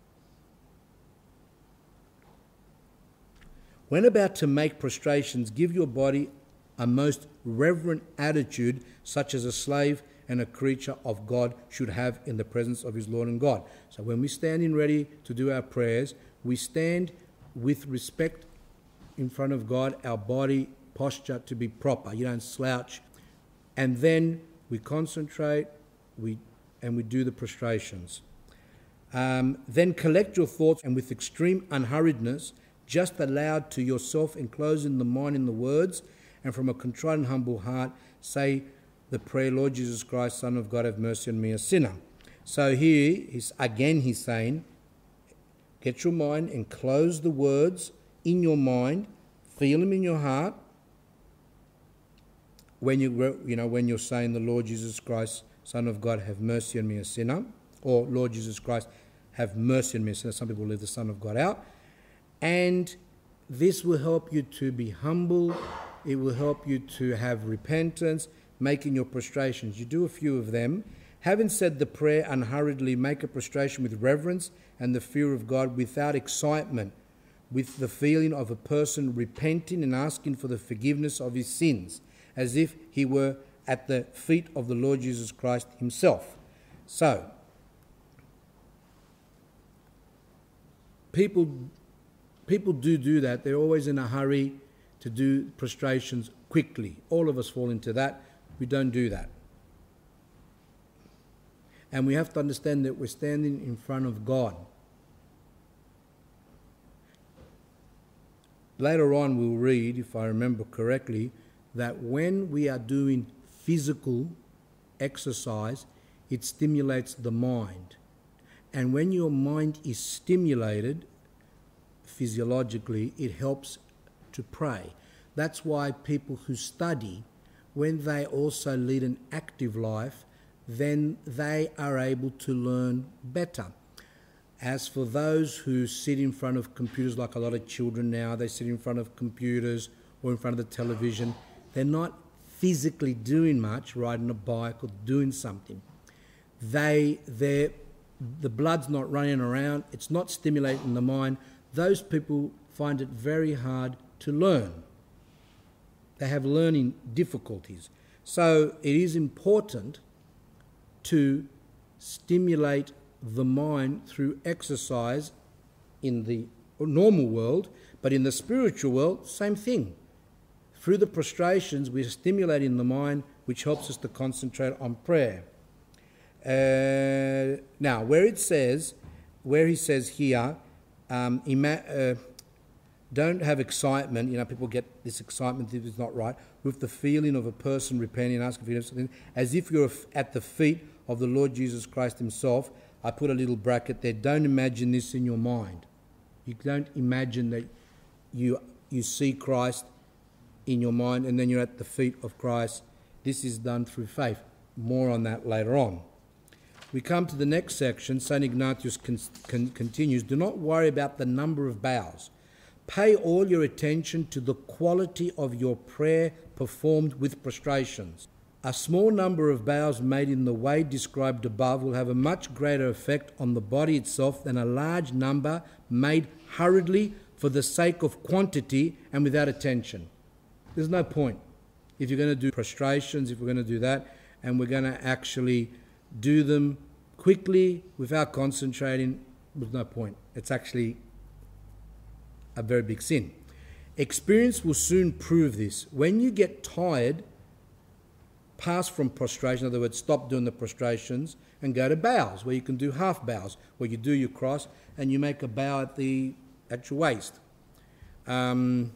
When about to make prostrations, give your body a most reverent attitude, such as a slave and a creature of God should have in the presence of his Lord and God. So when we stand in ready to do our prayers, we stand with respect in front of God, our body posture to be proper. You don't slouch. And then we concentrate we and we do the prostrations. Um, then collect your thoughts, and with extreme unhurriedness, just aloud to yourself, enclosing the mind in the words, and from a contrite and humble heart, say the prayer, Lord Jesus Christ, Son of God, have mercy on me, a sinner. So here, he's, again he's saying, get your mind, enclose the words in your mind, feel them in your heart. When you you know when you're saying the Lord Jesus Christ, Son of God, have mercy on me, a sinner, or Lord Jesus Christ, have mercy on me, a sinner. Some people leave the Son of God out, and this will help you to be humble. It will help you to have repentance, making your prostrations. You do a few of them, Having said the prayer unhurriedly, make a prostration with reverence and the fear of God, without excitement, with the feeling of a person repenting and asking for the forgiveness of his sins, as if he were at the feet of the Lord Jesus Christ himself. So, people, people do do that. They're always in a hurry to do prostrations quickly. All of us fall into that. We don't do that. And we have to understand that we're standing in front of God. Later on we'll read, if I remember correctly, that when we are doing physical exercise, it stimulates the mind. And when your mind is stimulated physiologically, it helps to pray. That's why people who study, when they also lead an active life, then they are able to learn better. As for those who sit in front of computers, like a lot of children now, they sit in front of computers or in front of the television, they're not physically doing much, riding a bike or doing something. They, they're, the blood's not running around, it's not stimulating the mind. Those people find it very hard to learn. They have learning difficulties. So it is important to stimulate the mind through exercise in the normal world, but in the spiritual world, same thing. Through the prostrations, we're stimulating the mind, which helps us to concentrate on prayer. Uh, now, where it says, where he says here, um, ima- uh, don't have excitement, you know, people get this excitement if it's not right, with the feeling of a person repenting and asking for something, as if you're at the feet of the Lord Jesus Christ himself. I put a little bracket there. Don't imagine this in your mind. You don't imagine that you you see Christ in your mind and then you're at the feet of Christ. This is done through faith. More on that later on. We come to the next section. Saint Ignatius con- con- continues, do not worry about the number of bows. Pay all your attention to the quality of your prayer performed with prostrations. A small number of bows made in the way described above will have a much greater effect on the body itself than a large number made hurriedly for the sake of quantity and without attention. There's no point. If you're going to do prostrations, if we're going to do that, and we're going to actually do them quickly without concentrating, there's no point. It's actually a very big sin. Experience will soon prove this. When you get tired, pass from prostration, in other words, stop doing the prostrations and go to bows, where you can do half bows, where you do your cross and you make a bow at the at your waist. Um,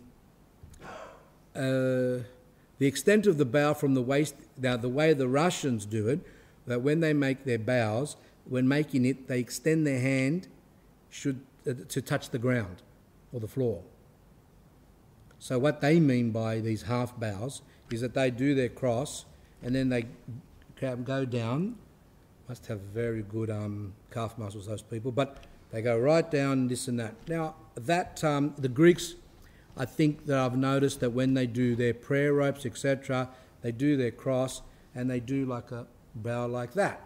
uh, the extent of the bow from the waist, now the way the Russians do it, that when they make their bows, when making it, they extend their hand should uh, to touch the ground or the floor. So what they mean by these half bows is that they do their cross and then they go down. Must have very good um, calf muscles, those people, but they go right down, this and that. Now, that um, the Greeks, I think that I've noticed that when they do their prayer ropes, et cetera, they do their cross and they do like a bow like that.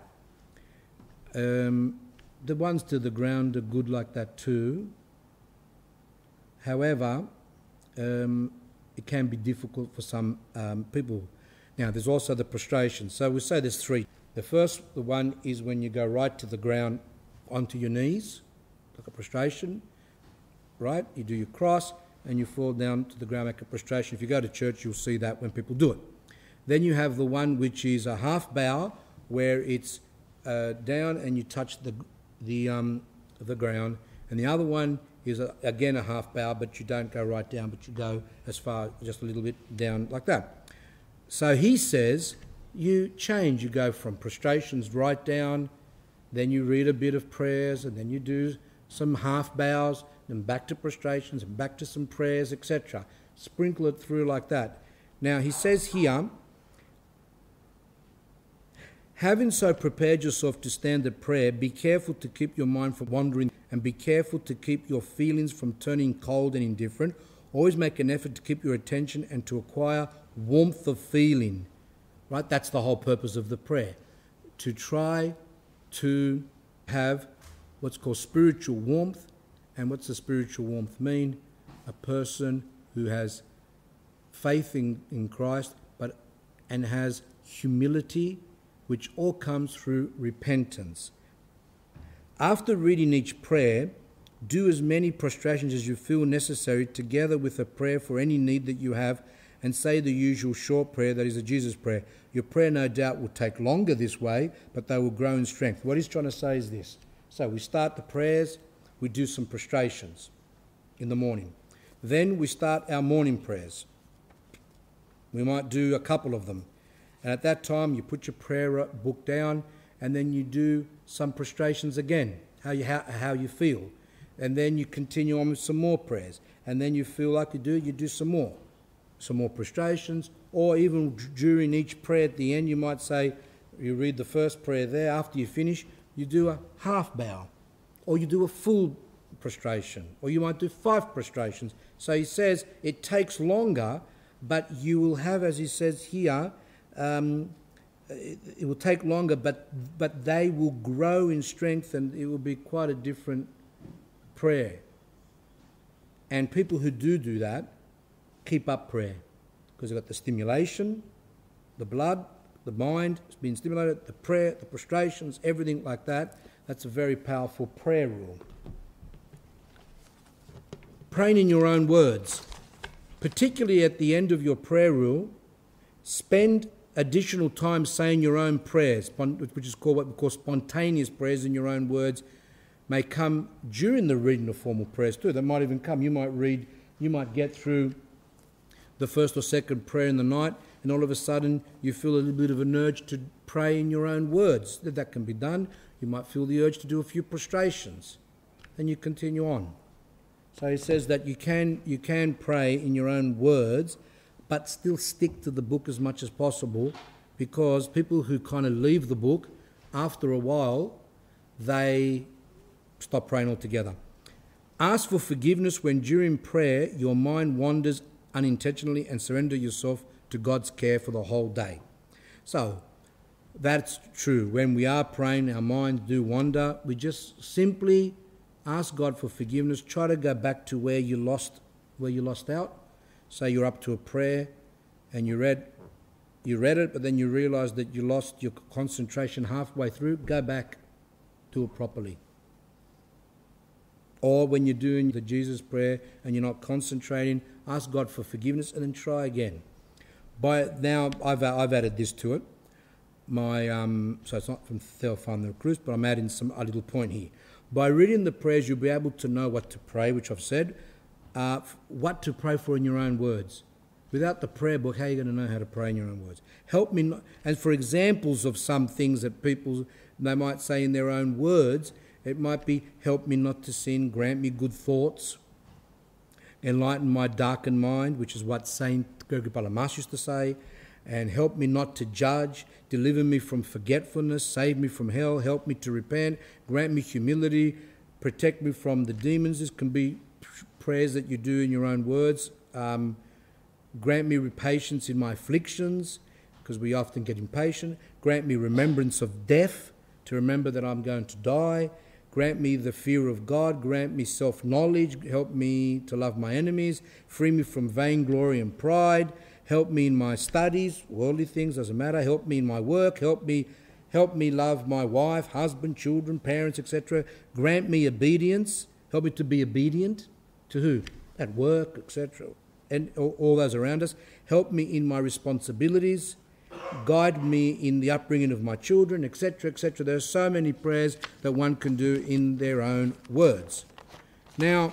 Um, the ones to the ground are good like that too. However, um, it can be difficult for some um, people. Now, there's also the prostration. So we say there's three. The first, the one is when you go right to the ground onto your knees, like a prostration, right? You do your cross and you fall down to the ground like a prostration. If you go to church, you'll see that when people do it. Then you have the one which is a half bow, where it's uh, down and you touch the the um, the ground. And the other one is, a, again, a half bow, but you don't go right down, but you go as far, just a little bit down like that. So he says, you change. You go from prostrations right down, then you read a bit of prayers, and then you do some half bows, then back to prostrations, and back to some prayers, et cetera. Sprinkle it through like that. Now, he says here, having so prepared yourself to stand at prayer, be careful to keep your mind from wandering, and be careful to keep your feelings from turning cold and indifferent. Always make an effort to keep your attention and to acquire warmth of feeling. Right? That's the whole purpose of the prayer. to try to have what's called spiritual warmth. And what's the spiritual warmth mean? A person who has faith in, in Christ but and has humility, which all comes through repentance. After reading each prayer, do as many prostrations as you feel necessary, together with a prayer for any need that you have, and say the usual short prayer, that is a Jesus prayer. Your prayer no doubt will take longer this way, but they will grow in strength. What he's trying to say is this. So we start the prayers, we do some prostrations in the morning. Then we start our morning prayers. We might do a couple of them. And at that time, you put your prayer book down, and then you do some prostrations again, how you, how, how you feel. And then you continue on with some more prayers. And then you feel like you do, you do some more. Some more prostrations. Or even during each prayer at the end, you might say, you read the first prayer there. After you finish, you do a half bow. Or you do a full prostration. Or you might do five prostrations. So he says it takes longer, but you will have, as he says here, um, it, it will take longer, but but they will grow in strength, and it will be quite a different prayer. And people who do do that keep up prayer, because they've got the stimulation, the blood, the mind is being stimulated, the prayer, the prostrations, everything like that. That's a very powerful prayer rule. Praying in your own words, particularly at the end of your prayer rule, spend additional time saying your own prayers, which is called what we call spontaneous prayers in your own words, may come during the reading of formal prayers too. They might even come. You might read, you might get through the first or second prayer in the night, and all of a sudden you feel a little bit of an urge to pray in your own words. That can be done. You might feel the urge to do a few prostrations. Then you continue on. So he says that you can you can pray in your own words, but still stick to the book as much as possible, because people who kind of leave the book, after a while, they stop praying altogether. Ask for forgiveness when during prayer your mind wanders unintentionally, and surrender yourself to God's care for the whole day. So, that's true. When we are praying, our minds do wander. We just simply ask God for forgiveness. Try to go back to where you lost, where you lost out. Say you're up to a prayer and you read, you read it, but then you realise that you lost your concentration halfway through. Go back, do it properly. Or when you're doing the Jesus prayer and you're not concentrating, ask God for forgiveness and then try again. By now, I've I've added this to it. My um, so it's not from Theophan the Recluse, but I'm adding some a little point here. By reading the prayers, you'll be able to know what to pray, which I've said. Uh, what to pray for in your own words. Without the prayer book, how are you going to know how to pray in your own words? Help me, not, and for examples of some things that people they might say in their own words. It might be, help me not to sin, grant me good thoughts, enlighten my darkened mind, which is what Saint Gregory Palamas used to say, and help me not to judge, deliver me from forgetfulness, save me from hell, help me to repent, grant me humility, protect me from the demons. This can be prayers that you do in your own words. Um, grant me patience in my afflictions, because we often get impatient. Grant me remembrance of death, to remember that I'm going to die. Grant me the fear of God, grant me self-knowledge, help me to love my enemies, free me from vainglory and pride, help me in my studies, worldly things, doesn't matter, help me in my work, help me help me love my wife, husband, children, parents, et cetera. Grant me obedience, help me to be obedient to who? At work, et cetera, and all, all those around us. Help me in my responsibilities, guide me in the upbringing of my children, et cetera, et cetera. There are so many prayers that one can do in their own words. Now,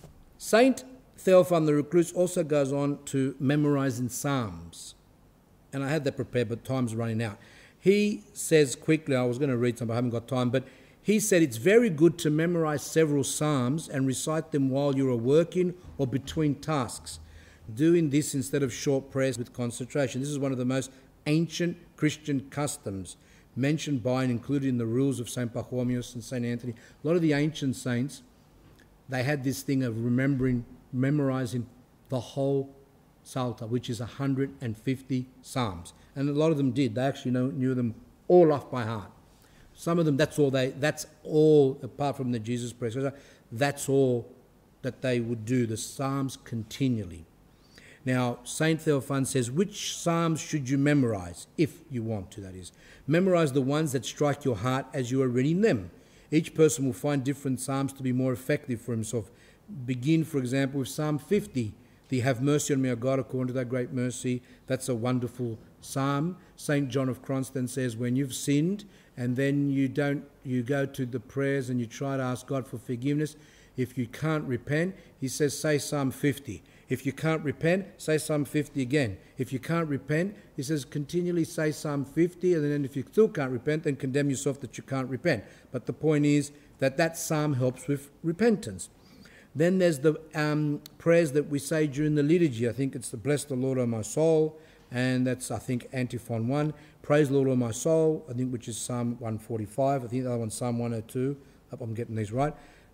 Saint Theophan the Recluse also goes on to memorising psalms. And I had that prepared, but time's running out. He says quickly, I was going to read some, but I haven't got time, but he said it's very good to memorise several psalms and recite them while you are working or between tasks. Doing this instead of short prayers with concentration. This is one of the most ancient Christian customs mentioned by and included in the rules of Saint Pachomius and Saint Anthony. A lot of the ancient saints, they had this thing of remembering, memorising the whole Psalter, which is one hundred fifty psalms. And a lot of them did. They actually know, knew them all off by heart. Some of them, that's all they, that's all, apart from the Jesus prayer, that's all that they would do, the Psalms continually. Now, Saint Theophan says, which Psalms should you memorize, if you want to, that is? Memorize the ones that strike your heart as you are reading them. Each person will find different Psalms to be more effective for himself. Begin, for example, with Psalm fifty. The Have mercy on me, O God, according to thy great mercy. That's a wonderful psalm. Saint John of Cronstein says, when you've sinned and then you don't, you go to the prayers and you try to ask God for forgiveness, if you can't repent, he says, say Psalm fifty. If you can't repent, say Psalm fifty again. If you can't repent, he says, continually say Psalm fifty, and then if you still can't repent, then condemn yourself that you can't repent. But the point is that that psalm helps with repentance. Then there's the um, prayers that we say during the liturgy. I think it's the Bless the Lord, O my soul, and that's, I think, Antiphon one. Praise the Lord, O my soul, I think, which is Psalm one forty-five. I think the other one's Psalm one oh two. I hope I'm getting these right.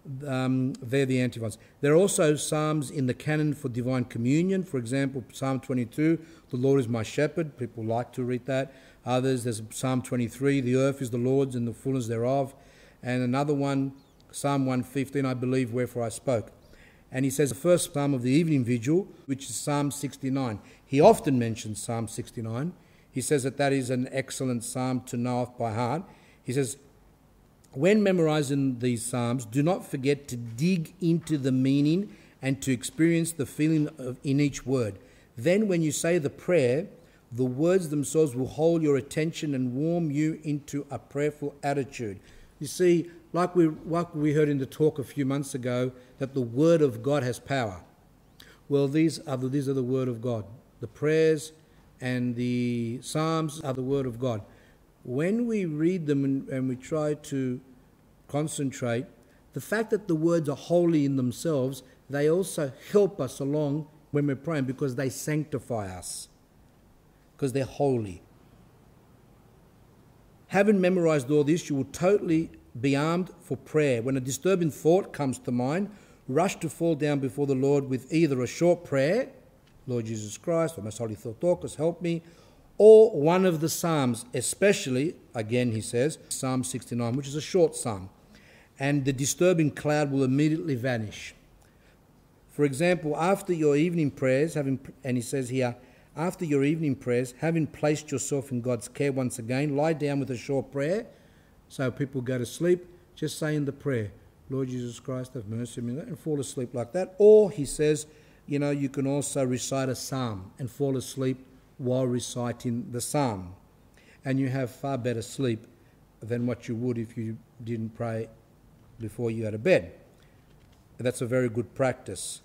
Um, they're the antiphons. There are also psalms in the canon for divine communion. For example, Psalm twenty-two, the Lord is my shepherd. People like to read that. Others, there's Psalm twenty-three, the earth is the Lord's and the fullness thereof. And another one, Psalm one fifteen, I believe, wherefore I spoke. And he says the first psalm of the evening vigil, which is Psalm sixty-nine. He often mentions Psalm sixty-nine. He says that that is an excellent psalm to know off by heart. He says, when memorizing these psalms, do not forget to dig into the meaning and to experience the feeling of, in each word. Then when you say the prayer, the words themselves will hold your attention and warm you into a prayerful attitude. You see, like we, like we heard in the talk a few months ago, that the Word of God has power. Well, these are the, these are the Word of God. The prayers and the psalms are the Word of God. When we read them and, and we try to concentrate, the fact that the words are holy in themselves, they also help us along when we're praying because they sanctify us, because they're holy. Having memorized all this, you will totally be armed for prayer. When a disturbing thought comes to mind, rush to fall down before the Lord with either a short prayer, Lord Jesus Christ, or Most Holy Theotokos, help me, or one of the Psalms, especially, again he says, Psalm sixty-nine, which is a short psalm, and the disturbing cloud will immediately vanish. For example, after your evening prayers, having, and he says here, after your evening prayers, having placed yourself in God's care once again, lie down with a short prayer. So people go to sleep, just saying the prayer, Lord Jesus Christ, have mercy on me, and fall asleep like that. Or he says, you know, you can also recite a psalm and fall asleep while reciting the psalm. And you have far better sleep than what you would if you didn't pray before you go to bed. And that's a very good practice.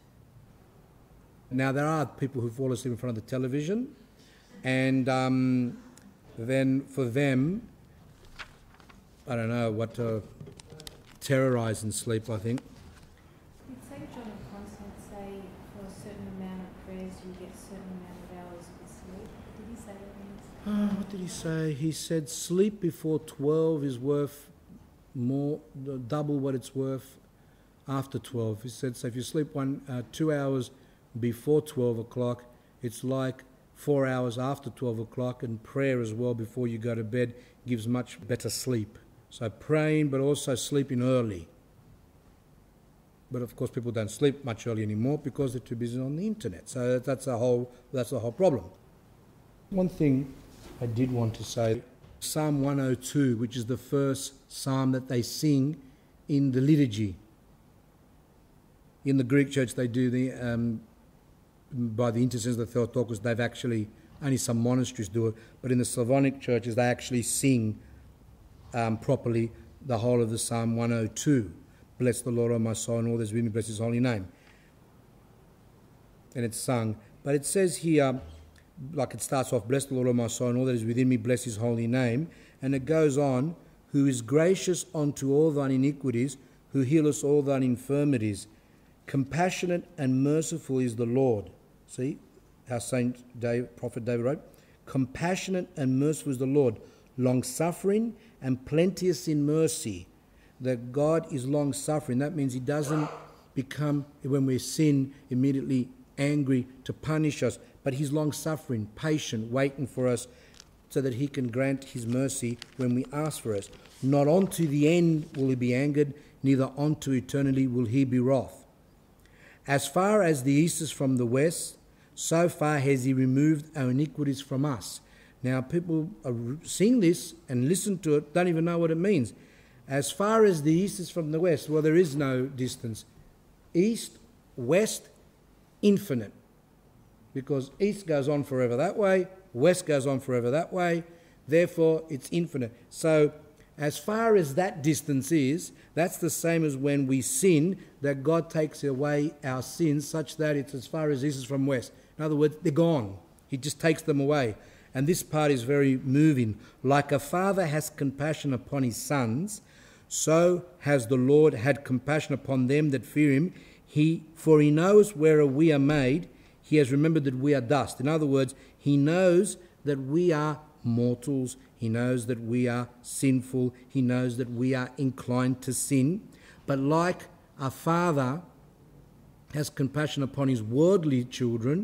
Now, there are people who fall asleep in front of the television, and um, then for them, I don't know, what to terrorise and sleep, I think. Did Saint John of Cronstein say for a certain amount of prayers you get a certain amount of hours of sleep? Did he say that? Oh, what did he say? He said sleep before twelve is worth more, double what it's worth after twelve. He said, so if you sleep one, uh, two hours before twelve o'clock, it's like four hours after twelve o'clock, and prayer as well before you go to bed gives much better sleep. So praying, but also sleeping early. But of course, people don't sleep much early anymore because they're too busy on the internet. So that's a whole that's the whole problem. One thing I did want to say, Psalm one oh two, which is the first psalm that they sing in the liturgy. In the Greek church, they do the um, by the intercession of the Theotokos. They've actually only some monasteries do it, but in the Slavonic churches, they actually sing um, properly the whole of the Psalm one oh two. Bless the Lord, O my soul, and all that is within me, bless his holy name. And it's sung. But it says here, like it starts off, bless the Lord, O my soul, and all that is within me, bless his holy name. And it goes on, who is gracious unto all thine iniquities, who healeth all thine infirmities. Compassionate and merciful is the Lord. See how Saint David, Prophet David wrote? Compassionate and merciful is the Lord, long-suffering and plenteous in mercy. That God is long-suffering. That means he doesn't become, when we sin, immediately angry to punish us, but he's long-suffering, patient, waiting for us so that he can grant his mercy when we ask for it. Not unto the end will he be angered, neither unto eternity will he be wroth. As far as the east is from the west, so far has he removed our iniquities from us. Now people are seeing this and listen to it, don't even know what it means. As far as the east is from the west, well, there is no distance. East, west, infinite. Because east goes on forever that way, west goes on forever that way, therefore it's infinite. So as far as that distance is, that's the same as when we sin, that God takes away our sins such that it's as far as east is from west. In other words, they're gone. He just takes them away. And this part is very moving. Like a father has compassion upon his sons, so has the Lord had compassion upon them that fear him. He, for he knows where we are made. He has remembered that we are dust. In other words, he knows that we are mortals. He knows that we are sinful. He knows that we are inclined to sin. But like a father has compassion upon his worldly children,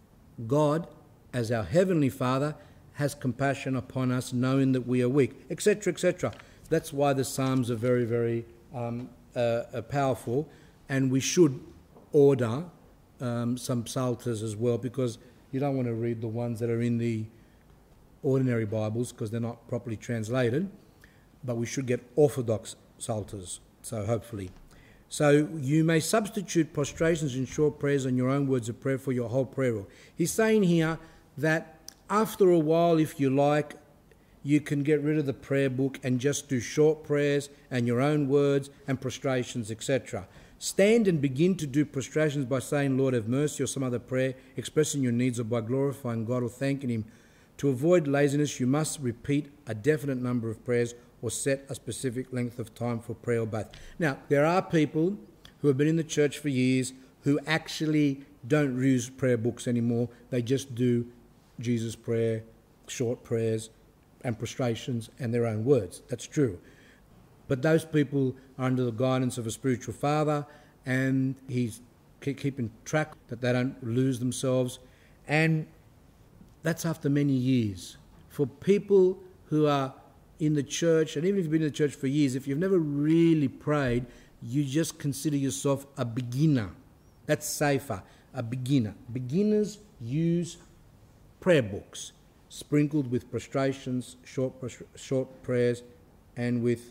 God, as our heavenly Father, has compassion upon us, knowing that we are weak, et cetera, et cetera. That's why the Psalms are very, very um, uh, powerful, and we should order um, some psalters as well, because you don't want to read the ones that are in the ordinary Bibles because they're not properly translated, but we should get Orthodox psalters, so hopefully. So you may substitute prostrations and short prayers on your own words of prayer for your whole prayer rule. He's saying here that after a while, if you like, you can get rid of the prayer book and just do short prayers and your own words and prostrations, et cetera. Stand and begin to do prostrations by saying, Lord, have mercy, or some other prayer, expressing your needs, or by glorifying God or thanking him. To avoid laziness, you must repeat a definite number of prayers or set a specific length of time for prayer or both. Now, there are people who have been in the church for years who actually don't use prayer books anymore. They just do Jesus' prayer, short prayers, and prostrations, and their own words. That's true. But those people are under the guidance of a spiritual father, and he's keeping track that they don't lose themselves. And that's after many years. For people who are in the church, and even if you've been in the church for years, if you've never really prayed, you just consider yourself a beginner. That's safer, a beginner. Beginners use prayer books, sprinkled with prostrations, short, short prayers, and with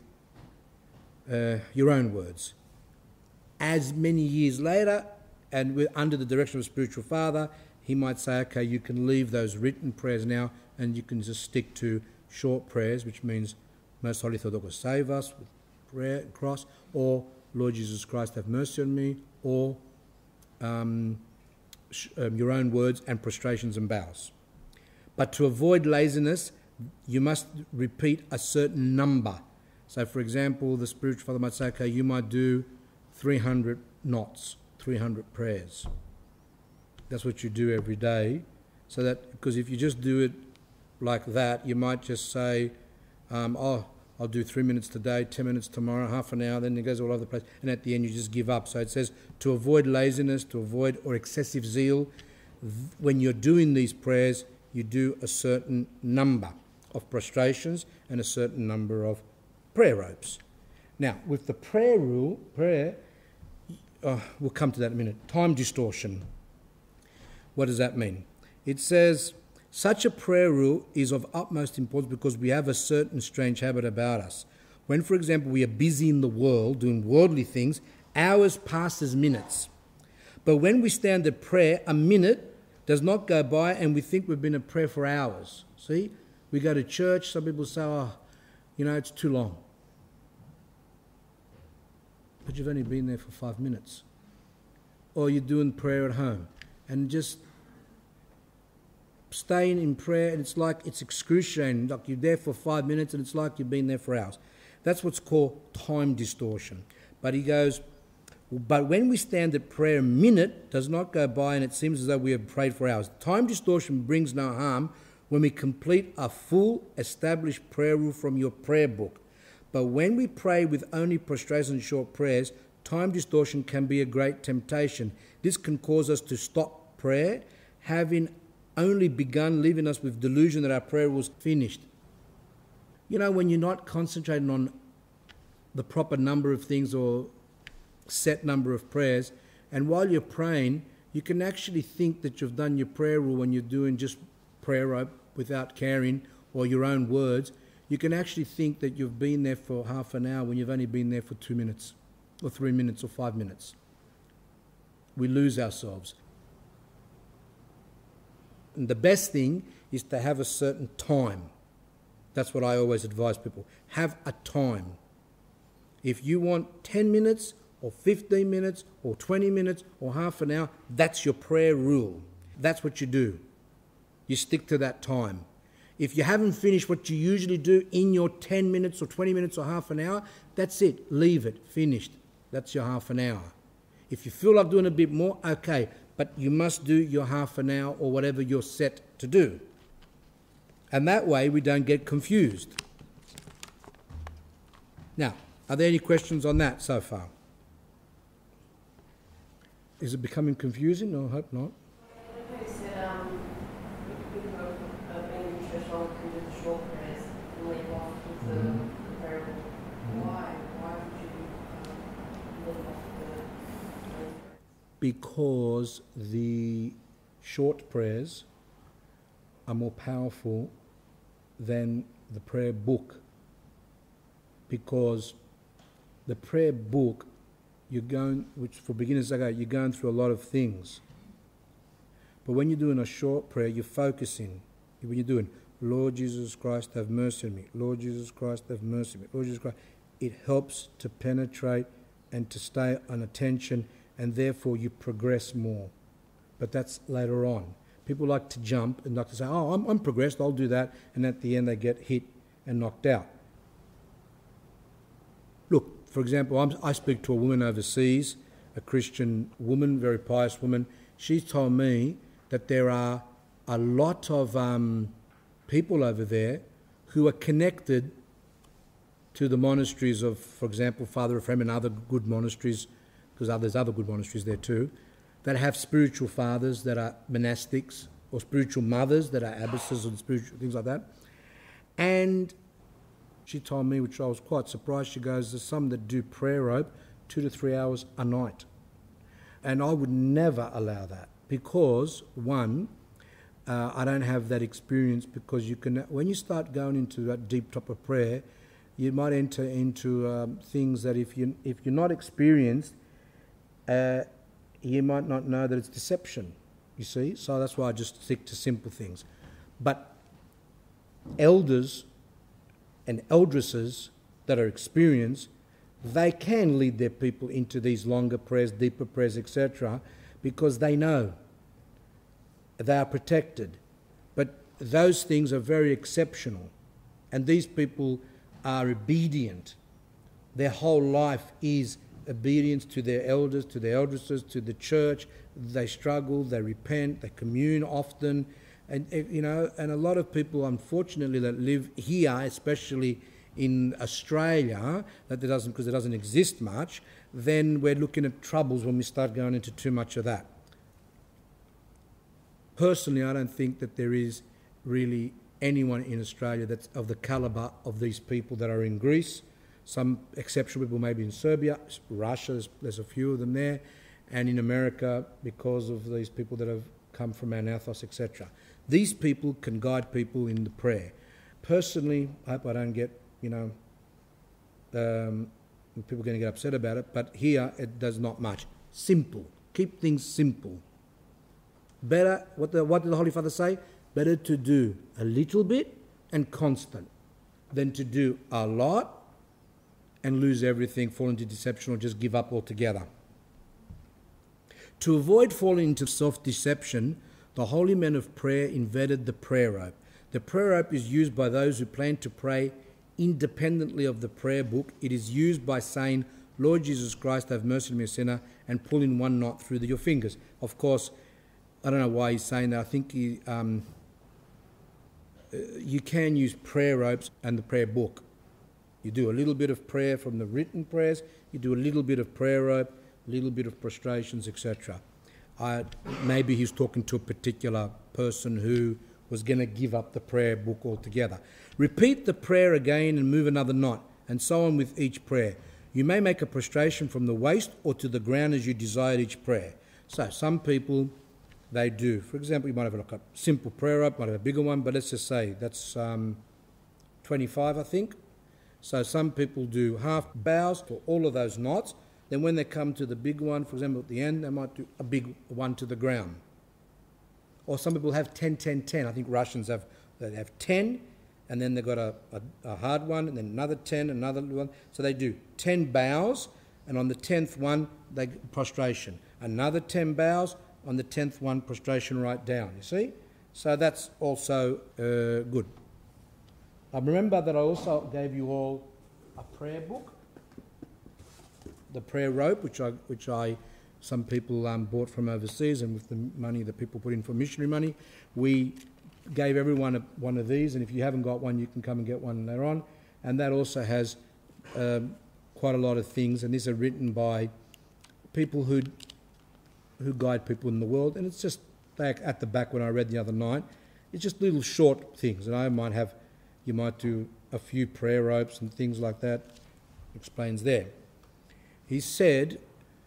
uh, your own words. As many years later, and with, under the direction of a spiritual father, he might say, okay, you can leave those written prayers now, and you can just stick to short prayers, which means Most Holy Theotokos, save us, with prayer, cross, or Lord Jesus Christ, have mercy on me, or um, sh- um, your own words and prostrations and bows. But to avoid laziness, you must repeat a certain number. So, for example, the spiritual father might say, okay, you might do three hundred knots, three hundred prayers. That's what you do every day. So that, because if you just do it like that, you might just say, um, oh, I'll do three minutes today, ten minutes tomorrow, half an hour, then it goes all over the place, and at the end you just give up. So it says to avoid laziness, to avoid or excessive zeal, when you're doing these prayers, you do a certain number of prostrations and a certain number of prayer ropes. Now, with the prayer rule, prayer, oh, we'll come to that in a minute. Time distortion. What does that mean? It says, such a prayer rule is of utmost importance because we have a certain strange habit about us. When, for example, we are busy in the world doing worldly things, hours pass as minutes. But when we stand at prayer, a minute does not go by and we think we've been at prayer for hours. See? We go to church, some people say, oh, you know, it's too long. But you've only been there for five minutes. Or you're doing prayer at home. And just staying in prayer, and it's like it's excruciating. Like you're there for five minutes and it's like you've been there for hours. That's what's called time distortion. But he goes, but when we stand at prayer, a minute does not go by and it seems as though we have prayed for hours. Time distortion brings no harm when we complete a full established prayer rule from your prayer book. But when we pray with only prostrations and short prayers, time distortion can be a great temptation. This can cause us to stop prayer, having only begun, leaving us with delusion that our prayer was finished. You know, when you're not concentrating on the proper number of things or set number of prayers, and while you're praying, you can actually think that you've done your prayer rule when you're doing just prayer rope without caring, or your own words. You can actually think that you've been there for half an hour when you've only been there for two minutes or three minutes or five minutes. We lose ourselves. And the best thing is to have a certain time. That's what I always advise people. Have a time. If you want ten minutes or fifteen minutes or twenty minutes or half an hour, that's your prayer rule. That's what you do. You stick to that time. If you haven't finished what you usually do in your ten minutes or twenty minutes or half an hour, that's it. Leave it. Finished. That's your half an hour. If you feel like doing a bit more, okay, but you must do your half an hour or whatever you're set to do. And that way we don't get confused. Now, are there any questions on that so far? Is it becoming confusing? No, I hope not. You said um, people who are being nutritional can do the short prayers and leave off with the Mm-hmm. prayer. Why? Why would you um, leave off the Because the short prayers are more powerful than the prayer book. Because the prayer book, you're going, which for beginners, okay, you're going through a lot of things. But when you're doing a short prayer, you're focusing. When you're doing, Lord Jesus Christ, have mercy on me. Lord Jesus Christ, have mercy on me. Lord Jesus Christ. It helps to penetrate and to stay on attention, and therefore you progress more. But that's later on. People like to jump and like to say, oh, I'm, I'm progressed, I'll do that. And at the end they get hit and knocked out. Look, for example, I'm, I speak to a woman overseas, a Christian woman, very pious woman. She's told me that there are a lot of um, people over there who are connected to the monasteries of, for example, Father Ephraim and other good monasteries, because there's other good monasteries there too, that have spiritual fathers that are monastics, or spiritual mothers that are abbesses and spiritual things like that. And she told me, which I was quite surprised, she goes, there's some that do prayer rope two to three hours a night. And I would never allow that because, one, uh, I don't have that experience, because you can, when you start going into that deep type of prayer, you might enter into um, things that if, you, if you're not experienced, uh, you might not know that it's deception, you see. So that's why I just stick to simple things. But elders and eldresses that are experienced, they can lead their people into these longer prayers, deeper prayers, et cetera, because they know they are protected. But those things are very exceptional, and these people are obedient. Their whole life is obedience to their elders, to their eldresses, to the church. They struggle, they repent, they commune often. And, you know, and a lot of people, unfortunately, that live here, especially in Australia, that there doesn't, because it doesn't exist much, then we're looking at troubles when we start going into too much of that. Personally, I don't think that there is really anyone in Australia that's of the calibre of these people that are in Greece. Some exceptional people maybe in Serbia, Russia, there's, there's a few of them there, and in America because of these people that have come from Anathos, et cetera. These people can guide people in the prayer. Personally, I hope I don't get, you know, um, people are going to get upset about it, but here it does not much. Simple. Keep things simple. Better, what, the, what did the Holy Father say? Better to do a little bit and constant than to do a lot and lose everything, fall into deception, or just give up altogether. To avoid falling into self-deception, the holy men of prayer invented the prayer rope. The prayer rope is used by those who plan to pray independently of the prayer book. It is used by saying, Lord Jesus Christ, have mercy on me, a sinner, and pulling one knot through the, your fingers. Of course, I don't know why he's saying that. I think he, um, you can use prayer ropes and the prayer book. You do a little bit of prayer from the written prayers, you do a little bit of prayer rope, a little bit of prostrations, et cetera. I, maybe he's talking to a particular person who was going to give up the prayer book altogether. Repeat the prayer again and move another knot, and so on with each prayer. You may make a prostration from the waist or to the ground as you desire each prayer. So some people, they do. For example, you might have like a simple prayer up, might have a bigger one, but let's just say that's um, twenty-five, I think. So some people do half bows for all of those knots. Then when they come to the big one, for example, at the end, they might do a big one to the ground. Or some people have ten, ten, ten. I think Russians have they have ten, and then they've got a, a, a hard one, and then another ten, another one. So they do ten bows, and on the tenth one, they prostration. Another ten bows, on the tenth one, prostration right down, you see? So that's also uh, good. I remember that I also gave you all a prayer book, the prayer rope, which I, which I some people um, bought from overseas, and with the money that people put in for missionary money, we gave everyone a, one of these, and if you haven't got one, you can come and get one later on. And that also has um, quite a lot of things, and these are written by people who who guide people in the world, and it's just back at the back when I read the other night, it's just little short things, and I might have, you might do a few prayer ropes and things like that, explains there. He said,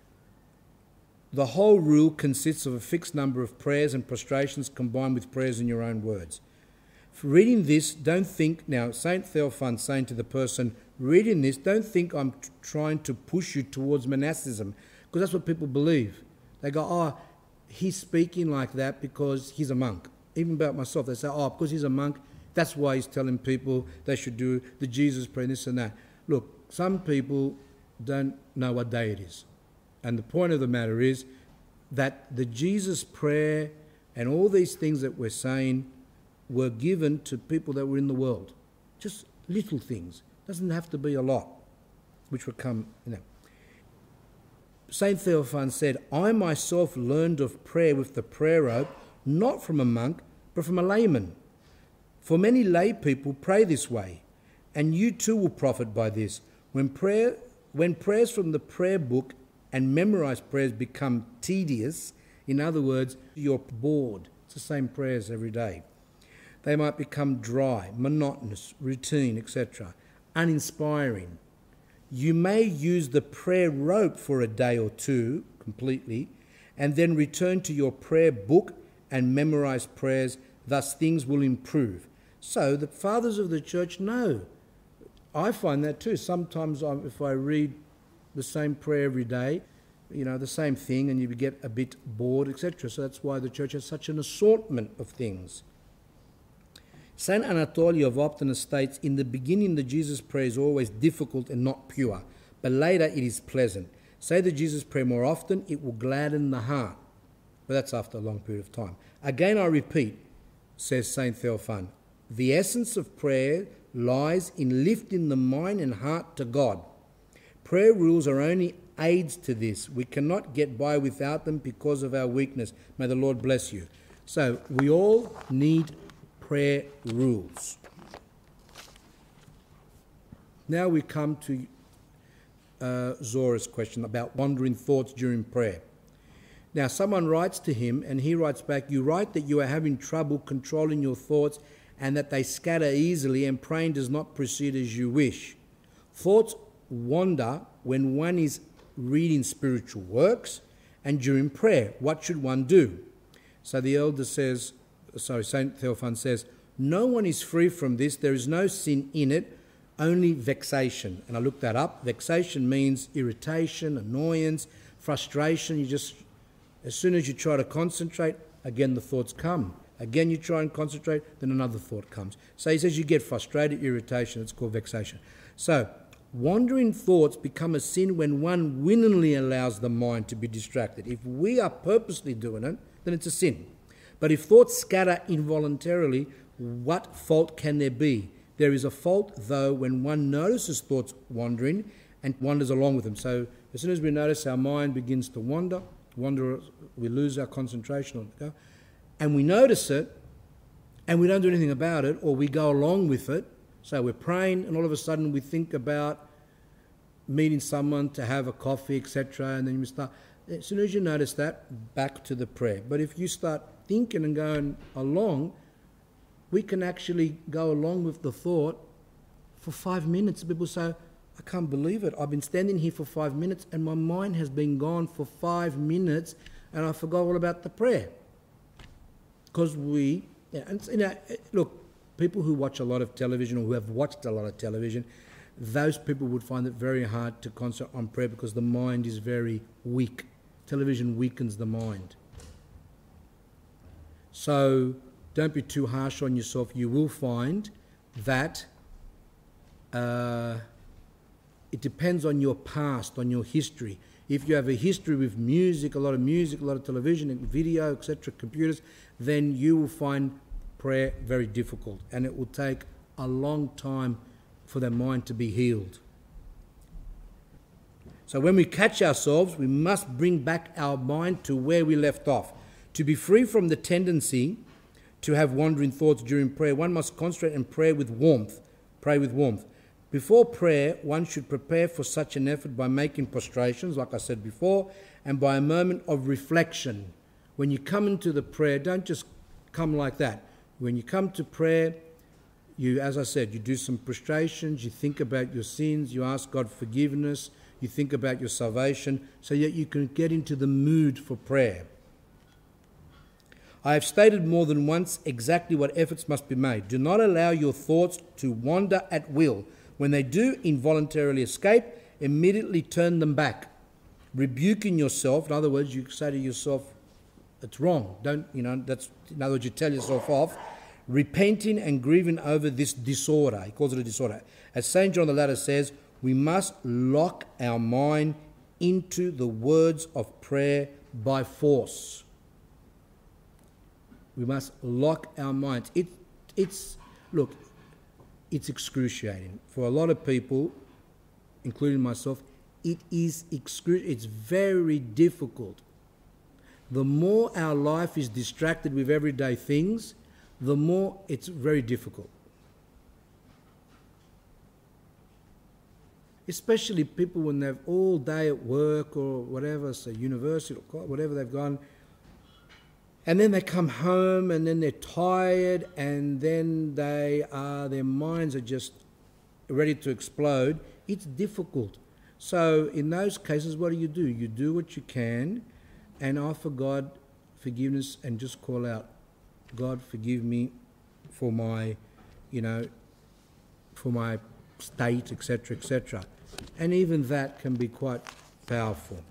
the whole rule consists of a fixed number of prayers and prostrations combined with prayers in your own words. For reading this, don't think, now Saint Theophan saying to the person, reading this, don't think I'm t- trying to push you towards monasticism, because that's what people believe. They go, oh, he's speaking like that because he's a monk. Even about myself, they say, oh, because he's a monk, that's why he's telling people they should do the Jesus prayer, this and that. Look, some people don't know what day it is. And the point of the matter is that the Jesus prayer and all these things that we're saying were given to people that were in the world. Just little things. Doesn't have to be a lot, which would come, you know. Saint Theophan said, I myself learned of prayer with the prayer rope, not from a monk, but from a layman. For many lay people pray this way, and you too will profit by this. When prayer, when prayers from the prayer book and memorized prayers become tedious, in other words, you're bored. It's the same prayers every day. They might become dry, monotonous, routine, et cetera, uninspiring. You may use the prayer rope for a day or two completely, and then return to your prayer book and memorize prayers. Thus things will improve. So the fathers of the church know. I find that too. Sometimes I'm, if I read the same prayer every day, you know, the same thing, and you get a bit bored, et cetera. So that's why the church has such an assortment of things. Saint Anatoly of Optina states, in the beginning the Jesus prayer is always difficult and not pure, but later it is pleasant. Say the Jesus prayer more often, it will gladden the heart. But that's after a long period of time. Again I repeat, says Saint Theophan, the essence of prayer lies in lifting the mind and heart to God. Prayer rules are only aids to this. We cannot get by without them because of our weakness. May the Lord bless you. So we all need prayer rules. Now we come to uh, Zora's question about wandering thoughts during prayer. Now someone writes to him and he writes back, you write that you are having trouble controlling your thoughts and that they scatter easily and praying does not proceed as you wish. Thoughts wander when one is reading spiritual works and during prayer. What should one do? So the elder says, sorry, Saint Theophan says, no one is free from this. There is no sin in it, only vexation. And I looked that up. Vexation means irritation, annoyance, frustration. You just, as soon as you try to concentrate, again the thoughts come. Again you try and concentrate, then another thought comes. So he says you get frustrated, irritation. It's called vexation. So wandering thoughts become a sin when one willingly allows the mind to be distracted. If we are purposely doing it, then it's a sin. But if thoughts scatter involuntarily, what fault can there be? There is a fault, though, when one notices thoughts wandering and wanders along with them. So as soon as we notice our mind begins to wander, wander, we lose our concentration, and we notice it, and we don't do anything about it, or we go along with it. So we're praying, and all of a sudden we think about meeting someone to have a coffee, et cetera, and then we start. as soon as you notice that, back to the prayer. But if you start thinking and going along, we can actually go along with the thought for five minutes. People say, I can't believe it. I've been standing here for five minutes and my mind has been gone for five minutes and I forgot all about the prayer. Because we, yeah, and, you know, look, people who watch a lot of television or who have watched a lot of television, those people would find it very hard to concentrate on prayer because the mind is very weak. Television weakens the mind. So don't be too harsh on yourself. You will find that uh, it depends on your past, on your history. If you have a history with music, a lot of music, a lot of television and video, et cetera, computers, then you will find prayer very difficult and it will take a long time for their mind to be healed. So when we catch ourselves, we must bring back our mind to where we left off. To be free from the tendency to have wandering thoughts during prayer, one must concentrate and pray with warmth. Pray with warmth. Before prayer, one should prepare for such an effort by making prostrations, like I said before, and by a moment of reflection. When you come into the prayer, don't just come like that. When you come to prayer, you, as I said, you do some prostrations, you think about your sins, you ask God forgiveness, you think about your salvation, so that you can get into the mood for prayer. I have stated more than once exactly what efforts must be made. Do not allow your thoughts to wander at will. When they do involuntarily escape, immediately turn them back. Rebuking yourself, in other words, you say to yourself, it's wrong. Don't, you know, that's, in other words, you tell yourself off. Repenting and grieving over this disorder. He calls it a disorder. As Saint John the Latter says, we must lock our mind into the words of prayer by force. We must lock our minds. It, it's, look, it's excruciating. For a lot of people, including myself, it is excruciating. It's very difficult. The more our life is distracted with everyday things, the more it's very difficult. Especially people when they've all day at work or whatever, so university or whatever they've gone, and then they come home and then they're tired and then they are, their minds are just ready to explode. It's difficult. So in those cases, what do you do? You do what you can and offer God forgiveness and just call out, God, forgive me for my, you know, for my state, et cetera, et cetera. And even that can be quite powerful.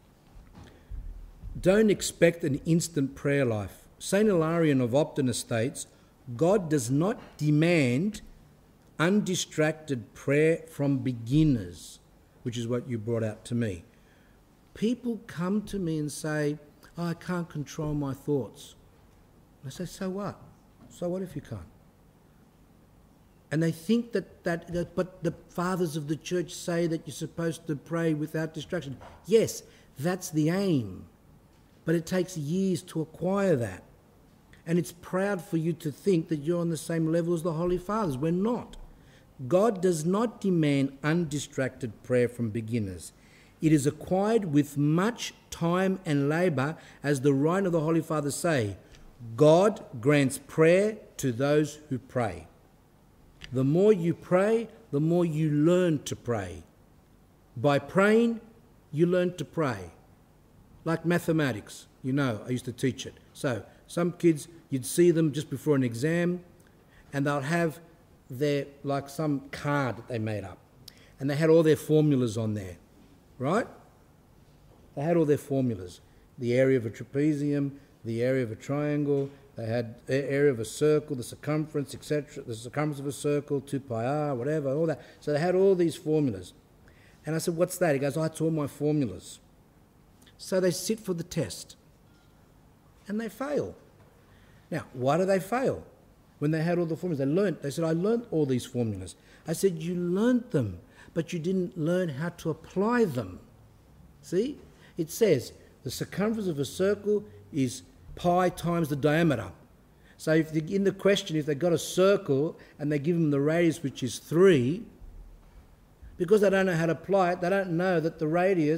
Don't expect an instant prayer life. Saint Hilarion of Optina states, God does not demand undistracted prayer from beginners, which is what you brought out to me. People come to me and say, oh, I can't control my thoughts. I say, so what? So what if you can't? And they think that, that, that, but the fathers of the church say that you're supposed to pray without distraction. Yes, that's the aim. But it takes years to acquire that. And it's proud for you to think that you're on the same level as the Holy Fathers. We're not. God does not demand undistracted prayer from beginners. It is acquired with much time and labour, as the rite of the Holy Fathers say, God grants prayer to those who pray. The more you pray, the more you learn to pray. By praying, you learn to pray. Like mathematics, you know, I used to teach it. So some kids, you'd see them just before an exam and they'll have their, like some card that they made up. And they had all their formulas on there, right? They had all their formulas. The area of a trapezium, the area of a triangle, they had the area of a circle, the circumference, et cetera, the circumference of a circle, two pi r, whatever, all that. So they had all these formulas. And I said, what's that? He goes, oh, it's all my formulas. So they sit for the test and they fail. Now, why do they fail? When they had all the formulas, they learnt. They said, I learnt all these formulas. I said, you learnt them, but you didn't learn how to apply them. See? It says the circumference of a circle is pi times the diameter. So if they, in the question, if they got a circle and they give them the radius, which is three, because they don't know how to apply it, they don't know that the radius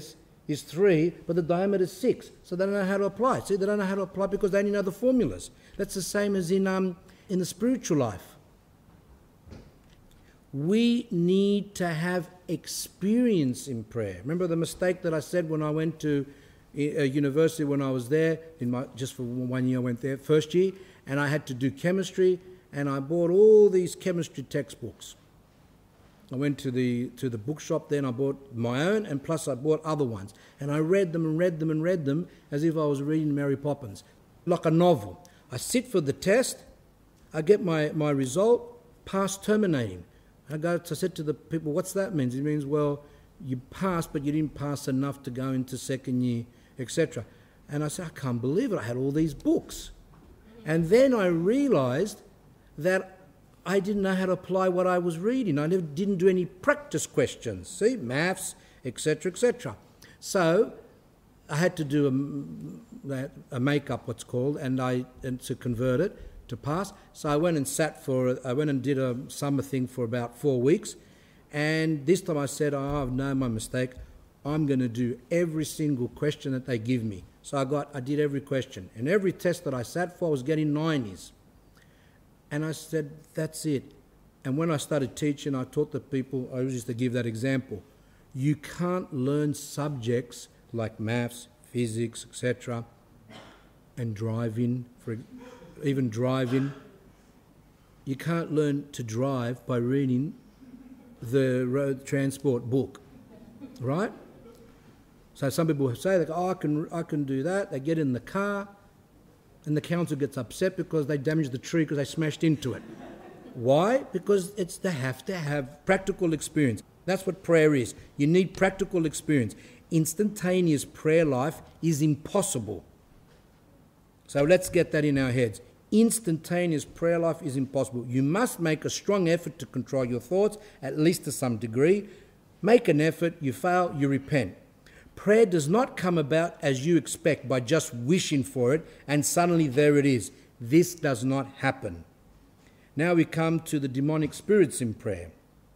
is three, but the diameter is six. So they don't know how to apply it. See, they don't know how to apply it because they only know the formulas. That's the same as in um, in the spiritual life. We need to have experience in prayer. Remember the mistake that I said when I went to a university when I was there, in my, just for one year I went there, first year, and I had to do chemistry, and I bought all these chemistry textbooks. I went to the to the bookshop then, I bought my own, and plus I bought other ones. And I read them and read them and read them as if I was reading Mary Poppins, like a novel. I sit for the test, I get my, my result, pass terminating. I go. I said to the people, what's that mean? It means, well, you passed, but you didn't pass enough to go into second year, et cetera. And I said, I can't believe it, I had all these books. And then I realised that I didn't know how to apply what I was reading. I never, didn't do any practice questions, see, maths, et cetera, et cetera. So I had to do a, a make-up, what's called, and I and to convert it to pass. So I went and sat for, I went and did a summer thing for about four weeks. And this time I said, oh, I've known my mistake. I'm going to do every single question that they give me. So I got, I did every question. And every test that I sat for, I was getting nineties. And I said, that's it. And when I started teaching, I taught the people, I used to give that example. You can't learn subjects like maths, physics, et cetera, and driving, for even driving. You can't learn to drive by reading the road transport book, right? So some people say, they go, oh, I can, I can do that. They get in the car, and the council gets upset because they damaged the tree because they smashed into it. Why? Because it's they have to have practical experience. That's what prayer is. You need practical experience. Instantaneous prayer life is impossible. So let's get that in our heads. Instantaneous prayer life is impossible. You must make a strong effort to control your thoughts, at least to some degree. Make an effort, you fail, you repent. Prayer does not come about as you expect by just wishing for it and suddenly there it is. This does not happen. Now we come to the demonic spirits in prayer.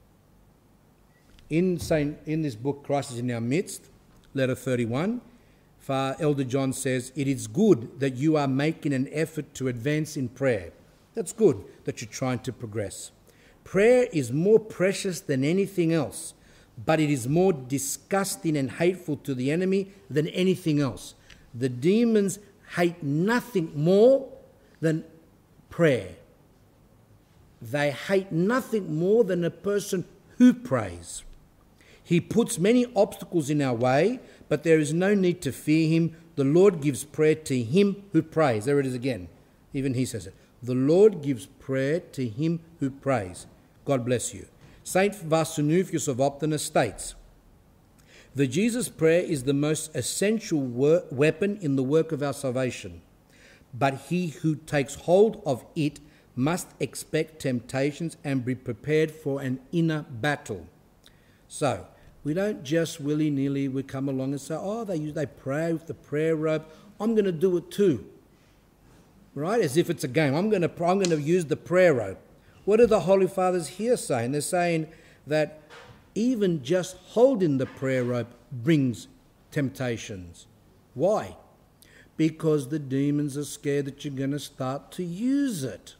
In Saint, in this book, Christ is in our midst, letter thirty-one, Far Elder John says, it is good that you are making an effort to advance in prayer. That's good that you're trying to progress. Prayer is more precious than anything else, but it is more disgusting and hateful to the enemy than anything else. The demons hate nothing more than prayer. They hate nothing more than a person who prays. He puts many obstacles in our way, but there is no need to fear him. The Lord gives prayer to him who prays. There it is again. Even he says it. The Lord gives prayer to him who prays. God bless you. Saint Vasunuphius of Optina states, the Jesus prayer is the most essential wor- weapon in the work of our salvation, but he who takes hold of it must expect temptations and be prepared for an inner battle. So, we don't just willy-nilly, we come along and say, oh, they use, they pray with the prayer rope, I'm going to do it too. Right? As if it's a game. I'm going to, I'm going to use the prayer rope. What are the Holy Fathers here saying? They're saying that even just holding the prayer rope brings temptations. Why? Because the demons are scared that you're going to start to use it.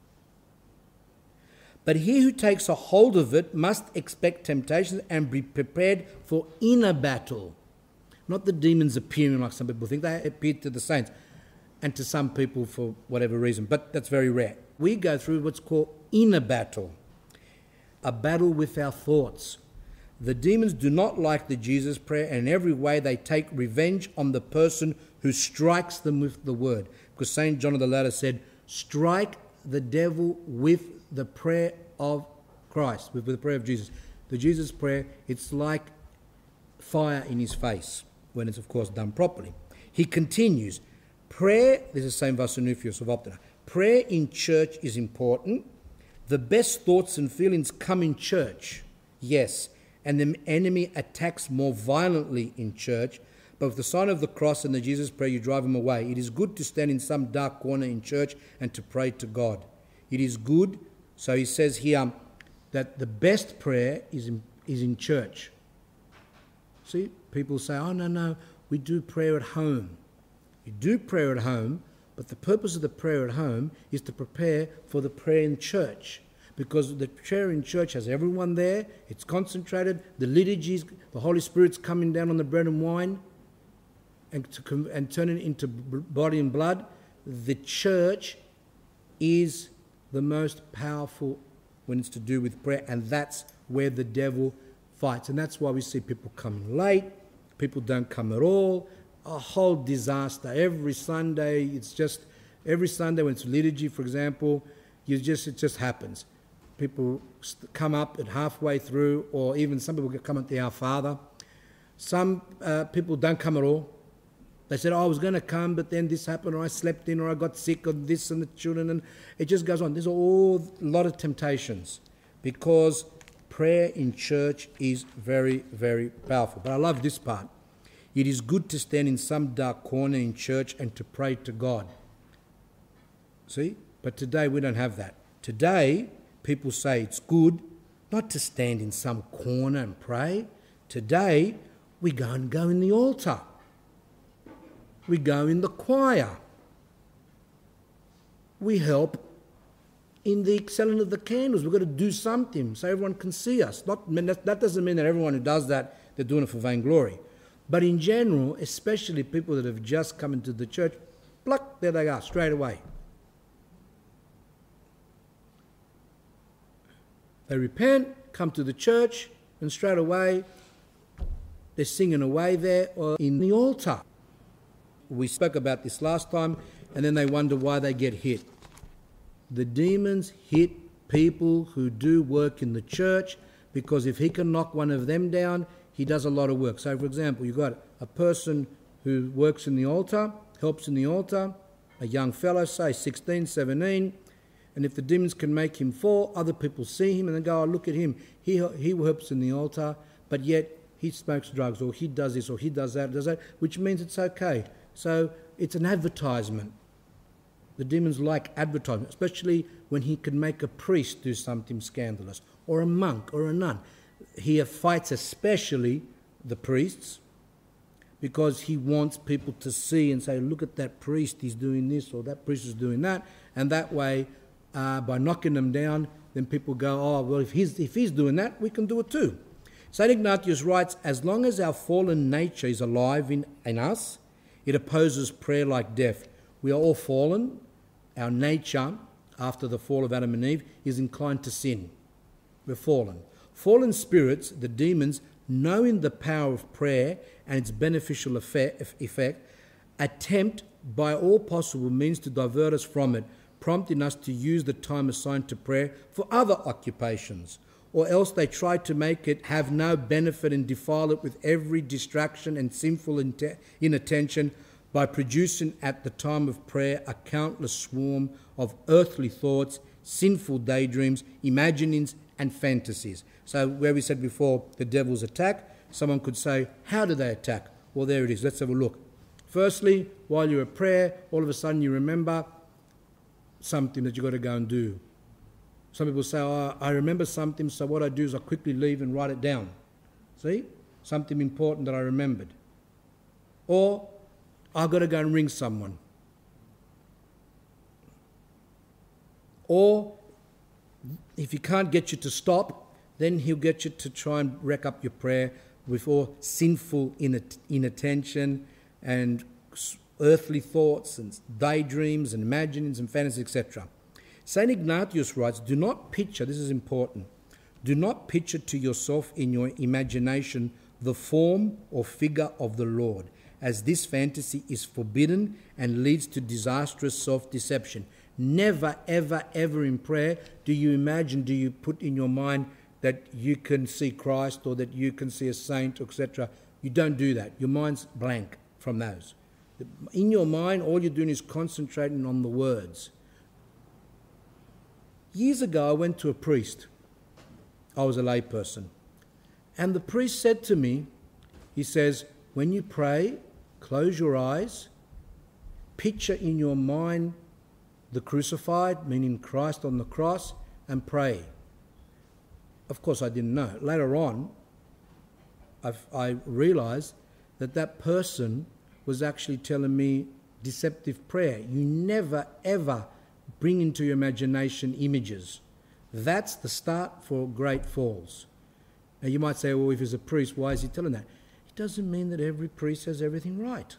But he who takes a hold of it must expect temptations and be prepared for inner battle. Not the demons appearing like some people think. They appear to the saints and to some people for whatever reason, but that's very rare. We go through what's called inner battle, a battle with our thoughts. The demons do not like the Jesus prayer, and in every way they take revenge on the person who strikes them with the word. Because Saint John of the Ladder said, strike the devil with the prayer of Christ, with the prayer of Jesus. The Jesus prayer, it's like fire in his face, when it's of course done properly. He continues, prayer, this is Saint Vasunuphius of Optina, prayer in church is important. The best thoughts and feelings come in church, yes, and the enemy attacks more violently in church, but with the sign of the cross and the Jesus prayer, you drive him away. It is good to stand in some dark corner in church and to pray to God. It is good, so he says here, that the best prayer is in, is in church. See, people say, oh, no, no, we do prayer at home. You do prayer at home, but the purpose of the prayer at home is to prepare for the prayer in church. Because the prayer in church has everyone there, it's concentrated, the liturgies, the Holy Spirit's coming down on the bread and wine and, to, and turning it into body and blood. The church is the most powerful when it's to do with prayer, and that's where the devil fights. And that's why we see people coming late, people don't come at all, a whole disaster. Every Sunday, it's just, every Sunday when it's liturgy, for example, you just it just happens. People come up at halfway through, or even some people come at the Our Father. Some uh, people don't come at all. They said, oh, I was going to come, but then this happened, or I slept in, or I got sick, or this and the children, and it just goes on. There's all a lot of temptations because prayer in church is very, very powerful. But I love this part. It is good to stand in some dark corner in church and to pray to God. See? But today we don't have that. Today, people say it's good not to stand in some corner and pray. Today, we go and go in the altar. We go in the choir. We help in the selling of the candles. We've got to do something so everyone can see us. Not, that doesn't mean that everyone who does that, they're doing it for vainglory. But in general, especially people that have just come into the church, pluck, there they are, straight away. They repent, come to the church, and straight away they're singing away there or in the altar. We spoke about this last time, and then they wonder why they get hit. The demons hit people who do work in the church, because if he can knock one of them down, he does a lot of work. So, for example, you've got a person who works in the altar, helps in the altar, a young fellow, say sixteen, seventeen, and if the demons can make him fall, other people see him and they go, oh, look at him. He, he helps in the altar, but yet he smokes drugs, or he does this, or he does that, does that, which means it's okay. So it's an advertisement. The demons like advertisement, especially when he can make a priest do something scandalous, or a monk, or a nun. He fights especially the priests because he wants people to see and say, look at that priest, he's doing this, or that priest is doing that. And that way, uh, by knocking them down, then people go, oh, well, if he's, if he's doing that, we can do it too. Saint Ignatius writes, as long as our fallen nature is alive in, in us, it opposes prayer like death. We are all fallen. Our nature, after the fall of Adam and Eve, is inclined to sin. We're fallen. Fallen spirits, the demons, knowing the power of prayer and its beneficial effect, effect, attempt by all possible means to divert us from it, prompting us to use the time assigned to prayer for other occupations. Or else they try to make it have no benefit and defile it with every distraction and sinful inattention by producing at the time of prayer a countless swarm of earthly thoughts, sinful daydreams, imaginings and fantasies. So where we said before the devil's attack, someone could say, how do they attack? Well, there it is. Let's have a look. Firstly, while you're at prayer, all of a sudden you remember something that you've got to go and do. Some people say, oh, I remember something, so what I do is I quickly leave and write it down. See? Something important that I remembered. Or, I've got to go and ring someone. Or, if he can't get you to stop, then he'll get you to try and wreck up your prayer with all sinful inattention and earthly thoughts and daydreams and imaginings and fantasies, et cetera. Saint Ignatius writes, do not picture, this is important, do not picture to yourself in your imagination the form or figure of the Lord, as this fantasy is forbidden and leads to disastrous self-deception. Never, ever, ever in prayer do you imagine, do you put in your mind that you can see Christ or that you can see a saint, et cetera. You don't do that. Your mind's blank from those. In your mind, all you're doing is concentrating on the words. Years ago, I went to a priest. I was a lay person. And the priest said to me, he says, when you pray, close your eyes, picture in your mind the crucified, meaning Christ on the cross, and pray. Of course, I didn't know. Later on, I've, I realised that that person was actually telling me deceptive prayer. You never, ever bring into your imagination images. That's the start for great falls. Now you might say, well, if he's a priest, why is he telling that? It doesn't mean that every priest has everything right.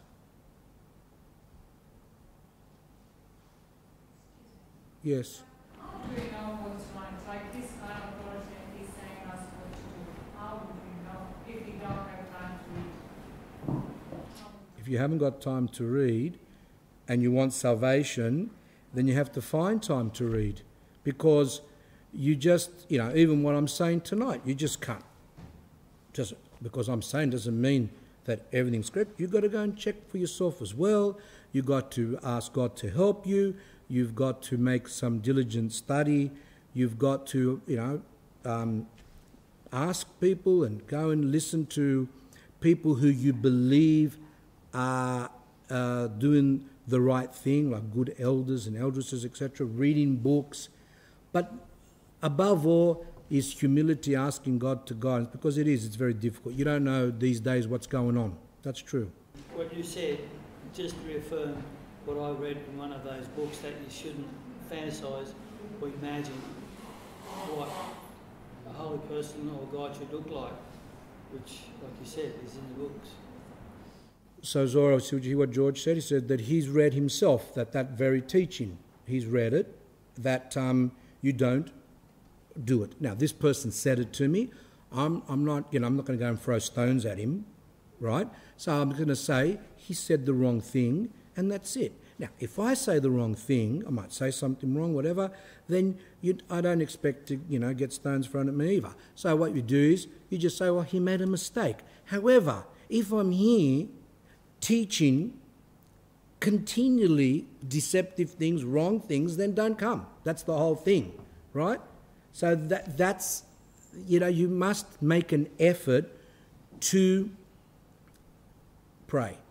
Yes? How do we know what's right? Like this kind of person is saying us what to do. How do we know if we don't have time to read? If you haven't got time to read and you want salvation, then you have to find time to read. Because you just, you know, even what I'm saying tonight, you just can't. Just because I'm saying doesn't mean that everything's correct. You've got to go and check for yourself as well. You've got to ask God to help you. You've got to make some diligent study. You've got to, you know, um, ask people and go and listen to people who you believe are uh, doing the right thing, like good elders and eldresses, et cetera, reading books. But above all is humility, asking God to guide, because it is, it's very difficult. You don't know these days what's going on. That's true. What you said just reaffirmed what I read in one of those books, that you shouldn't fantasise or imagine what a holy person or God should look like, which, like you said, is in the books. So Zora, did you hear what George said? He said that he's read himself, that that very teaching, he's read it, that um, you don't do it. Now, this person said it to me. I'm, I'm not, you know, I'm not going to go and throw stones at him, right? So I'm going to say he said the wrong thing, and that's it. Now, if I say the wrong thing, I might say something wrong, whatever, then you, I don't expect to, you know, get stones thrown at me either. So what you do is you just say, well, he made a mistake. However, if I'm here teaching continually deceptive things, wrong things, then don't come. That's the whole thing, right? So that that's, you know, you must make an effort to pray.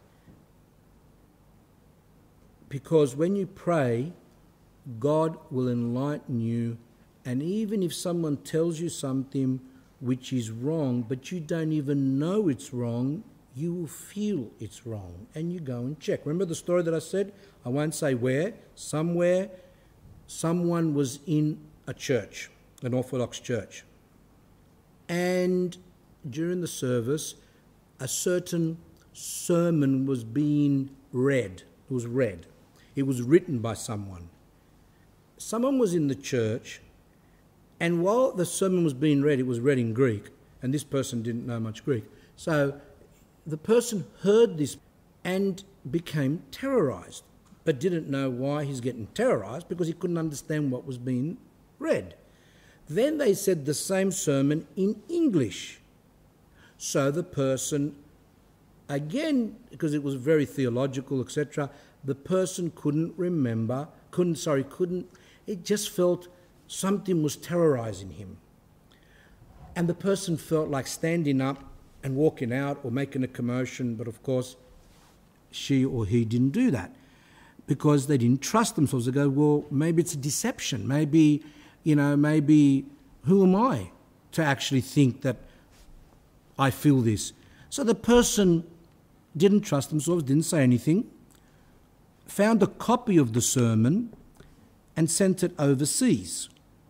Because when you pray, God will enlighten you, and even if someone tells you something which is wrong, but you don't even know it's wrong, you will feel it's wrong, and you go and check. Remember the story that I said? I won't say where. Somewhere, someone was in a church, an Orthodox church, and during the service, a certain sermon was being read. It was read. It was written by someone. Someone was in the church, and while the sermon was being read, it was read in Greek, and this person didn't know much Greek. So the person heard this and became terrorised, but didn't know why he's getting terrorised, because he couldn't understand what was being read. Then they said the same sermon in English. So the person, again, because it was very theological, et cetera, the person couldn't remember, couldn't, sorry, couldn't, it just felt something was terrorising him. And the person felt like standing up and walking out or making a commotion, but of course she or he didn't do that because they didn't trust themselves. They go, well, maybe it's a deception. Maybe, you know, maybe who am I to actually think that I feel this? So the person didn't trust themselves, didn't say anything, found a copy of the sermon and sent it overseas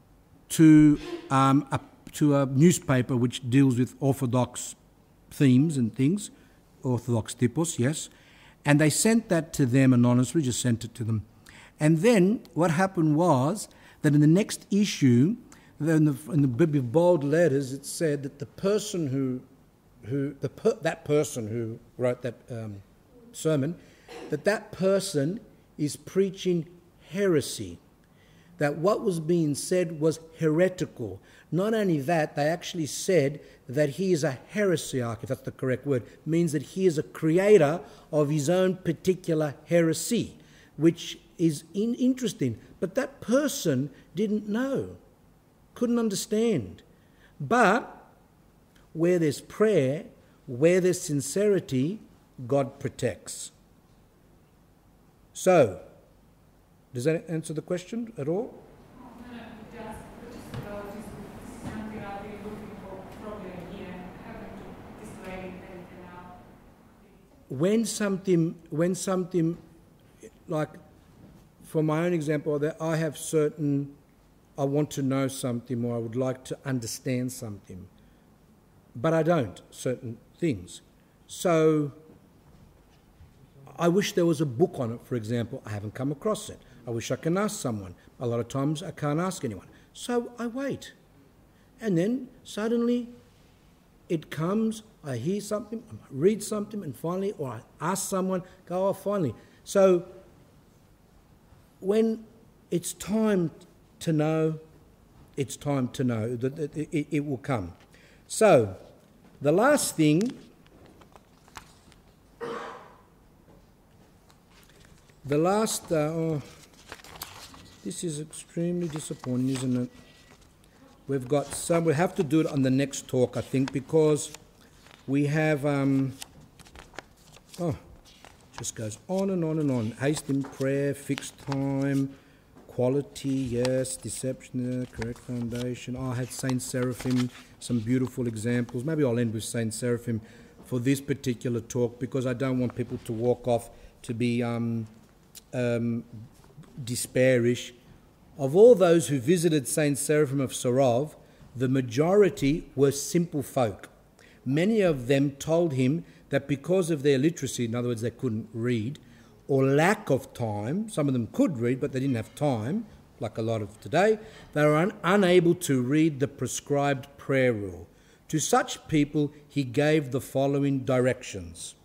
to um, a, to a newspaper which deals with Orthodox themes and things, Orthodox typos, yes, and they sent that to them anonymously, just sent it to them. And then what happened was that in the next issue, in the, in the big bold letters, it said that the person who, who the per, that person who wrote that um, sermon, that that person is preaching heresy, that what was being said was heretical. Not only that, they actually said that he is a heresiarch, if that's the correct word, means that he is a creator of his own particular heresy, which is in, interesting. But that person didn't know, couldn't understand. But where there's prayer, where there's sincerity, God protects. So, does that answer the question at all? No, no, just, just about this is something I've been looking for probably a year, having to this lady and now. when something, when something, like, for my own example, that I have certain, I want to know something or I would like to understand something, but I don't, certain things. So I wish there was a book on it, for example. I haven't come across it. I wish I can ask someone. A lot of times I can't ask anyone. So I wait. And then suddenly it comes, I hear something, I read something, and finally, or I ask someone, go, oh, finally. So when it's time to know, it's time to know that it, it, it will come. So the last thing, the last, uh, oh, this is extremely disappointing, isn't it? We've got some, we have to do it on the next talk, I think, because we have, um, oh, just goes on and on and on. Haste in prayer, fixed time, quality, yes, deception, correct foundation. Oh, I had Saint Seraphim, some beautiful examples. Maybe I'll end with Saint Seraphim for this particular talk, because I don't want people to walk off to be um, um, despairish. Of all those who visited Saint Seraphim of Sarov, the majority were simple folk. Many of them told him that because of their literacy, in other words, they couldn't read, or lack of time, some of them could read, but they didn't have time, like a lot of today, they were un- unable to read the prescribed prayer rule. To such people, he gave the following directions.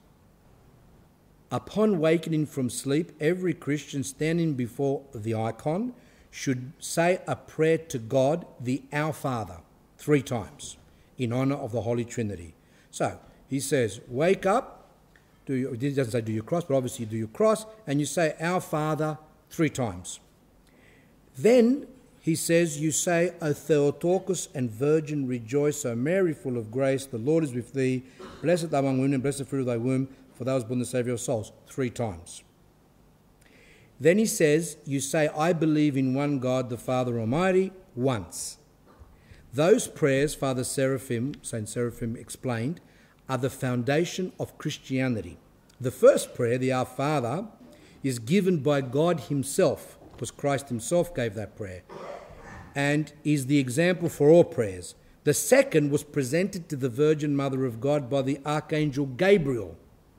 Upon wakening from sleep, every Christian standing before the icon should say a prayer to God, the Our Father, three times, in honour of the Holy Trinity. So, he says, wake up, do your, it doesn't say do your cross, but obviously you do your cross, and you say Our Father three times. Then, he says, you say, O Theotokos and Virgin, rejoice, O Mary, full of grace, the Lord is with thee, blessed thou among women, blessed the fruit of thy womb, for thou hast born the Saviour of souls, three times. Then he says, you say, I believe in one God, the Father Almighty, once. Those prayers, Father Seraphim, Saint Seraphim explained, are the foundation of Christianity. The first prayer, the Our Father, is given by God himself, because Christ himself gave that prayer, and is the example for all prayers. The second was presented to the Virgin Mother of God by the Archangel Gabriel.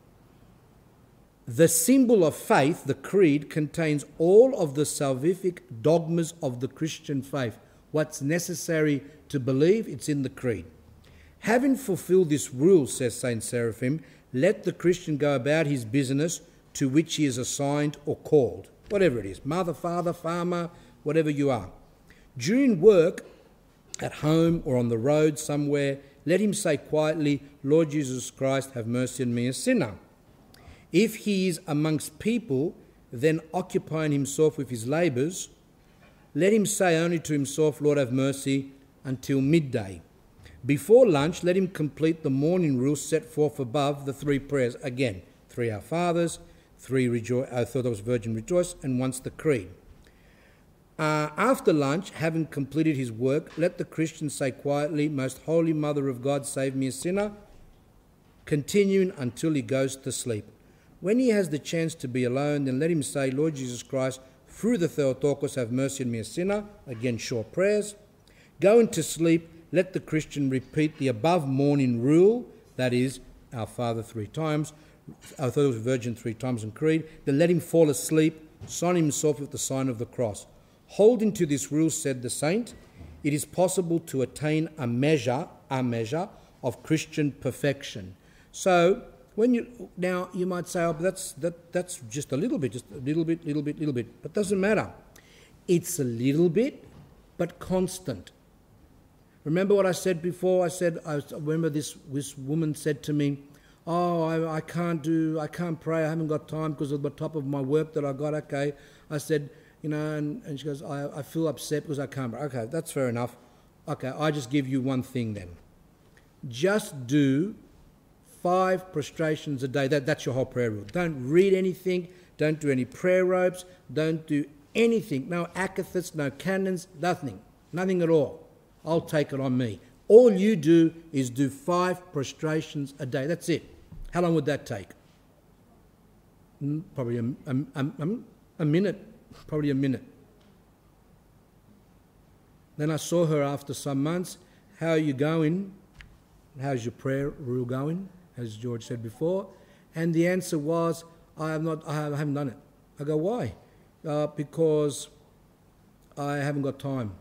The symbol of faith, the creed, contains all of the salvific dogmas of the Christian faith. What's necessary to believe, it's in the creed. Having fulfilled this rule, says Saint Seraphim, let the Christian go about his business to which he is assigned or called, whatever it is, mother, father, farmer, whatever you are. During work, at home or on the road somewhere, let him say quietly, Lord Jesus Christ, have mercy on me, a sinner. If he is amongst people, then occupying himself with his labours, let him say only to himself, Lord, have mercy, until midday. Before lunch, let him complete the morning rule set forth above, the three prayers. Again, three Our Fathers, three rejo- Orthodox Virgin Rejoice, and once the Creed. Uh, after lunch, having completed his work, let the Christian say quietly, Most Holy Mother of God, save me a sinner, continuing until he goes to sleep. When he has the chance to be alone, then let him say, Lord Jesus Christ, through the Theotokos, have mercy on me, a sinner. Again, short prayers. Going to sleep, let the Christian repeat the above morning rule, that is, Our Father three times, Orthodox Virgin three times, and Creed. Then let him fall asleep, sign himself with the sign of the cross. Holding to this rule, said the saint, it is possible to attain a measure, a measure of Christian perfection. So, when you now you might say, oh, but that's that that's just a little bit, just a little bit, little bit, little bit. But it doesn't matter. It's a little bit, but constant. Remember what I said before? I said I remember this this woman said to me, "Oh, I, I can't do, I can't pray. I haven't got time because of the top of my work that I got." Okay, I said, you know, and, and she goes, I, I feel upset because I can't pray. Okay, that's fair enough. Okay, I just give you one thing then. Just do five prostrations a day. That, that's your whole prayer rule. Don't read anything. Don't do any prayer ropes. Don't do anything. No akathis, no canons, nothing. Nothing at all. I'll take it on me. All you do is do five prostrations a day. That's it. How long would that take? probably a, a, a, a minute, probably a minute. Then I saw her after some months. How are you going? How's your prayer rule going? As George said before. And the answer was, I have not. I haven't done it. I go, why? Uh, because I haven't got time.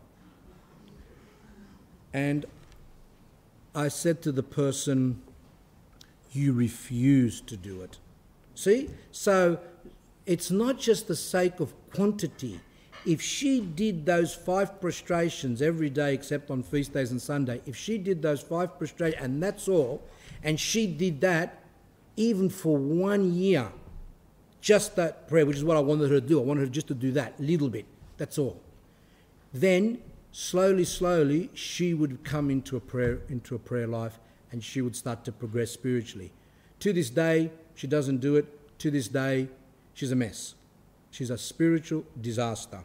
And I said to the person, you refuse to do it. See? So it's not just the sake of quantity. If she did those five prostrations every day except on feast days and Sunday, if she did those five prostrations, and that's all, and she did that even for one year, just that prayer, which is what I wanted her to do. I wanted her just to do that little bit. That's all. Then, slowly, slowly, she would come into a prayer, into a prayer life, and she would start to progress spiritually. To this day, she doesn't do it. To this day, she's a mess. She's a spiritual disaster.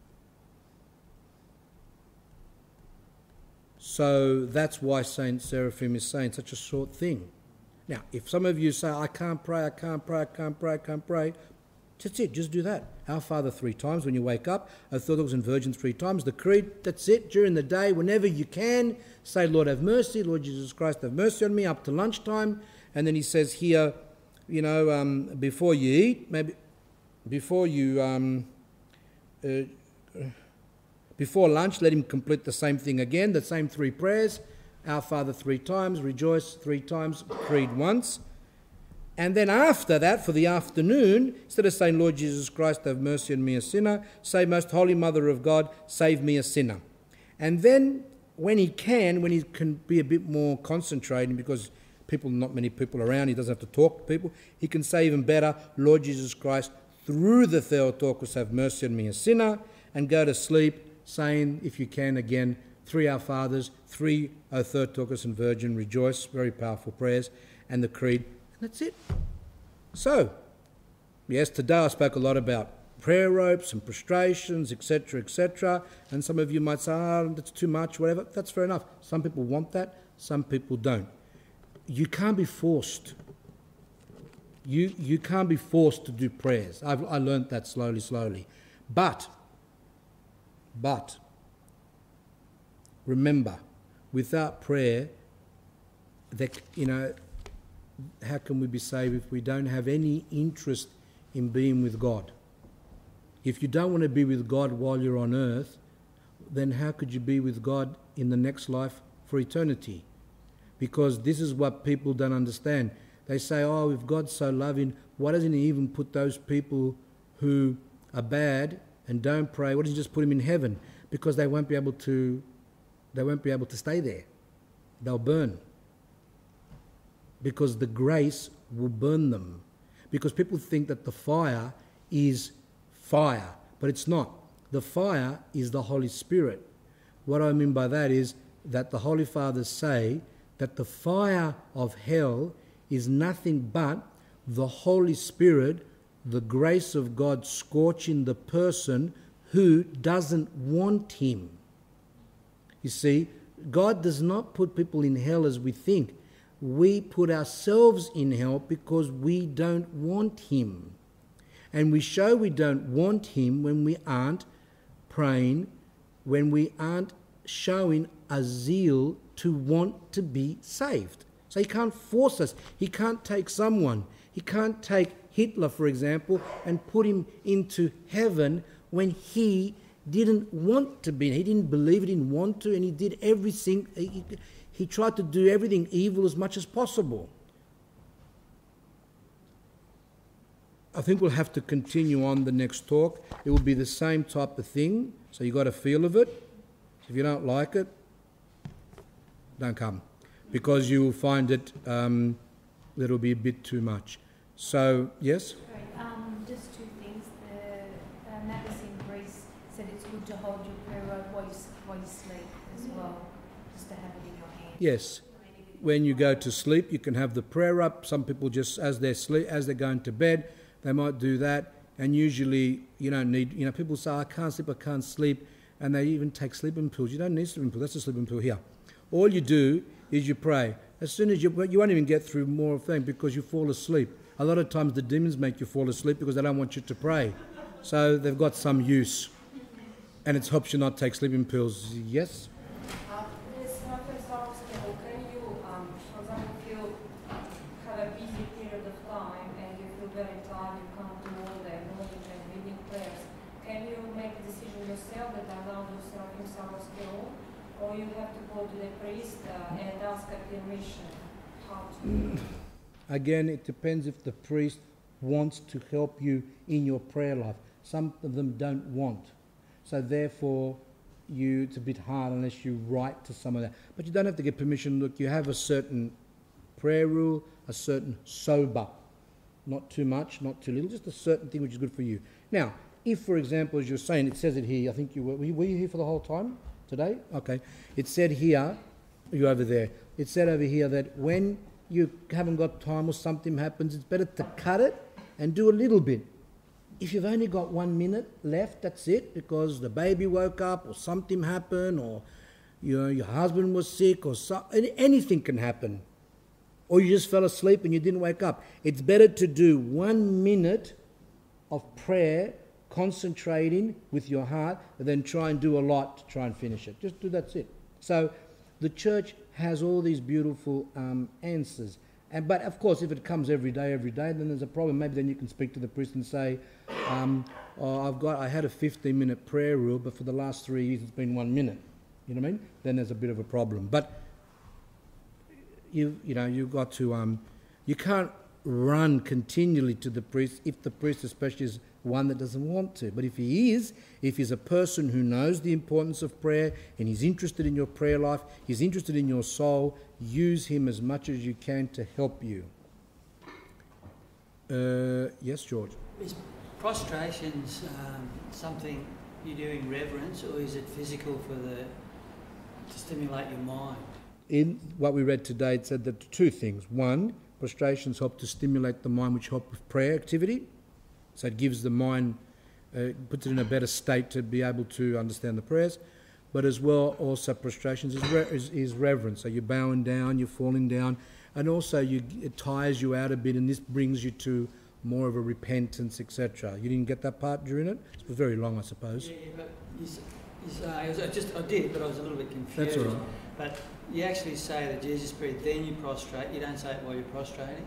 So that's why Saint Theophan is saying such a short thing. Now, if some of you say, I can't pray, I can't pray, I can't pray, I can't pray, that's it, just do that. Our Father three times when you wake up, Orthodox and Virgin three times, the Creed, that's it. During the day, whenever you can, say, Lord have mercy, Lord Jesus Christ have mercy on me, up to lunchtime. And then he says here, you know, um, before you eat, maybe before you, um, uh, before lunch, let him complete the same thing again, the same three prayers. Our Father three times, rejoice three times, Creed once. And then after that, for the afternoon, instead of saying, Lord Jesus Christ, have mercy on me, a sinner, say, Most Holy Mother of God, save me, a sinner. And then when he can, when he can be a bit more concentrating, because people, not many people around, he doesn't have to talk to people, he can say even better, Lord Jesus Christ, through the Theotokos, have mercy on me, a sinner, and go to sleep saying, if you can, again, three Our Fathers, three O Theotokos and Virgin, rejoice, very powerful prayers, and the Creed, and that's it. So, yes, today I spoke a lot about prayer ropes and prostrations, et cetera, et cetera, and some of you might say, oh, that's too much, whatever. That's fair enough. Some people want that, some people don't. You can't be forced. You you can't be forced to do prayers. I've, I learned that slowly, slowly. But, but, remember, without prayer, that, you know, how can we be saved if we don't have any interest in being with God? If you don't want to be with God while you're on earth, then how could you be with God in the next life for eternity? Because this is what people don't understand. They say, oh, if God's so loving, why doesn't he even put those people who are bad and don't pray, why doesn't he just put them in heaven? Because they won't be able to, they won't be able to stay there. They'll burn. Because the grace will burn them. Because people think that the fire is fire, but it's not. The fire is the Holy Spirit. What I mean by that is that the Holy Fathers say that the fire of hell is nothing but the Holy Spirit, the grace of God scorching the person who doesn't want him. You see, God does not put people in hell as we think. We put ourselves in hell because we don't want him. And we show we don't want him when we aren't praying, when we aren't showing a zeal to want to be saved. So he can't force us. He can't take someone. He can't take Hitler, for example, and put him into heaven when he didn't want to be. He didn't believe, he didn't want to, and he did everything. He, he tried to do everything evil as much as possible. I think we'll have to continue on the next talk. It will be the same type of thing, so you got a feel of it. If you don't like it, don't come, because you will find it um, that'll be a bit too much. So, yes? Sorry, um, just two things. The uh, Magus in Greece said it's good to hold your prayer rope while you, while you sleep as well, just to have it in your hand. Yes. When you go to sleep, you can have the prayer up. Some people just, as they're sleep, as they're going to bed, they might do that. And usually, you don't need, you know, people say, I can't sleep, I can't sleep. And they even take sleeping pills. You don't need sleeping pills. That's a sleeping pill here. All you do is you pray. As soon as you, you won't even get through more of things because you fall asleep. A lot of times the demons make you fall asleep because they don't want you to pray. So they've got some use. And it helps you not take sleeping pills. Yes? Uh, yes, after Sabbath schedule, can you, um, for example, if you have a busy period of time and you feel very tired, you can't do all day morning and reading prayers, can you make a decision yourself that allow yourself in Sabbath schedule, or you have to go to the priest uh, and ask a permission how to? Again, it depends if the priest wants to help you in your prayer life. Some of them don't want. So therefore, you it's a bit hard unless you write to someone. But you don't have to get permission. Look, you have a certain prayer rule, a certain sober. Not too much, not too little, just a certain thing which is good for you. Now, if, for example, as you're saying, it says it here, I think you were, were you here for the whole time today? Okay. It said here, you're over there, it said over here that when you haven't got time or something happens, it's better to cut it and do a little bit. If you've only got one minute left, that's it, because the baby woke up or something happened or you know, your husband was sick or so, anything can happen. Or you just fell asleep and you didn't wake up. It's better to do one minute of prayer, concentrating with your heart, than try and do a lot to try and finish it. Just do that's it. So the church has all these beautiful um, answers. And, but of course, if it comes every day, every day, then there's a problem. Maybe then you can speak to the priest and say, um, oh, I've got, I had a fifteen minute prayer rule, but for the last three years it's been one minute. You know what I mean? Then there's a bit of a problem. But you, you know, you've got to, um, you can't run continually to the priest if the priest especially is one that doesn't want to. But if he is, if he's a person who knows the importance of prayer and he's interested in your prayer life, he's interested in your soul, use him as much as you can to help you. Uh, yes, George? Is prostrations um, something you do in reverence, or is it physical for the to stimulate your mind? In what we read today, it said that two things. One, prostrations help to stimulate the mind, which help with prayer activity. So it gives the mind, uh, puts it in a better state to be able to understand the prayers. But as well, also prostrations is, re- is, is reverence. So you're bowing down, you're falling down, and also you, it tires you out a bit, and this brings you to more of a repentance, et cetera. You didn't get that part during it? It was very long, I suppose. Yeah, but you, you say, I, was, I just I did, but I was a little bit confused. That's all right. But you actually say that Jesus prayed, then you prostrate. You don't say it while you're prostrating.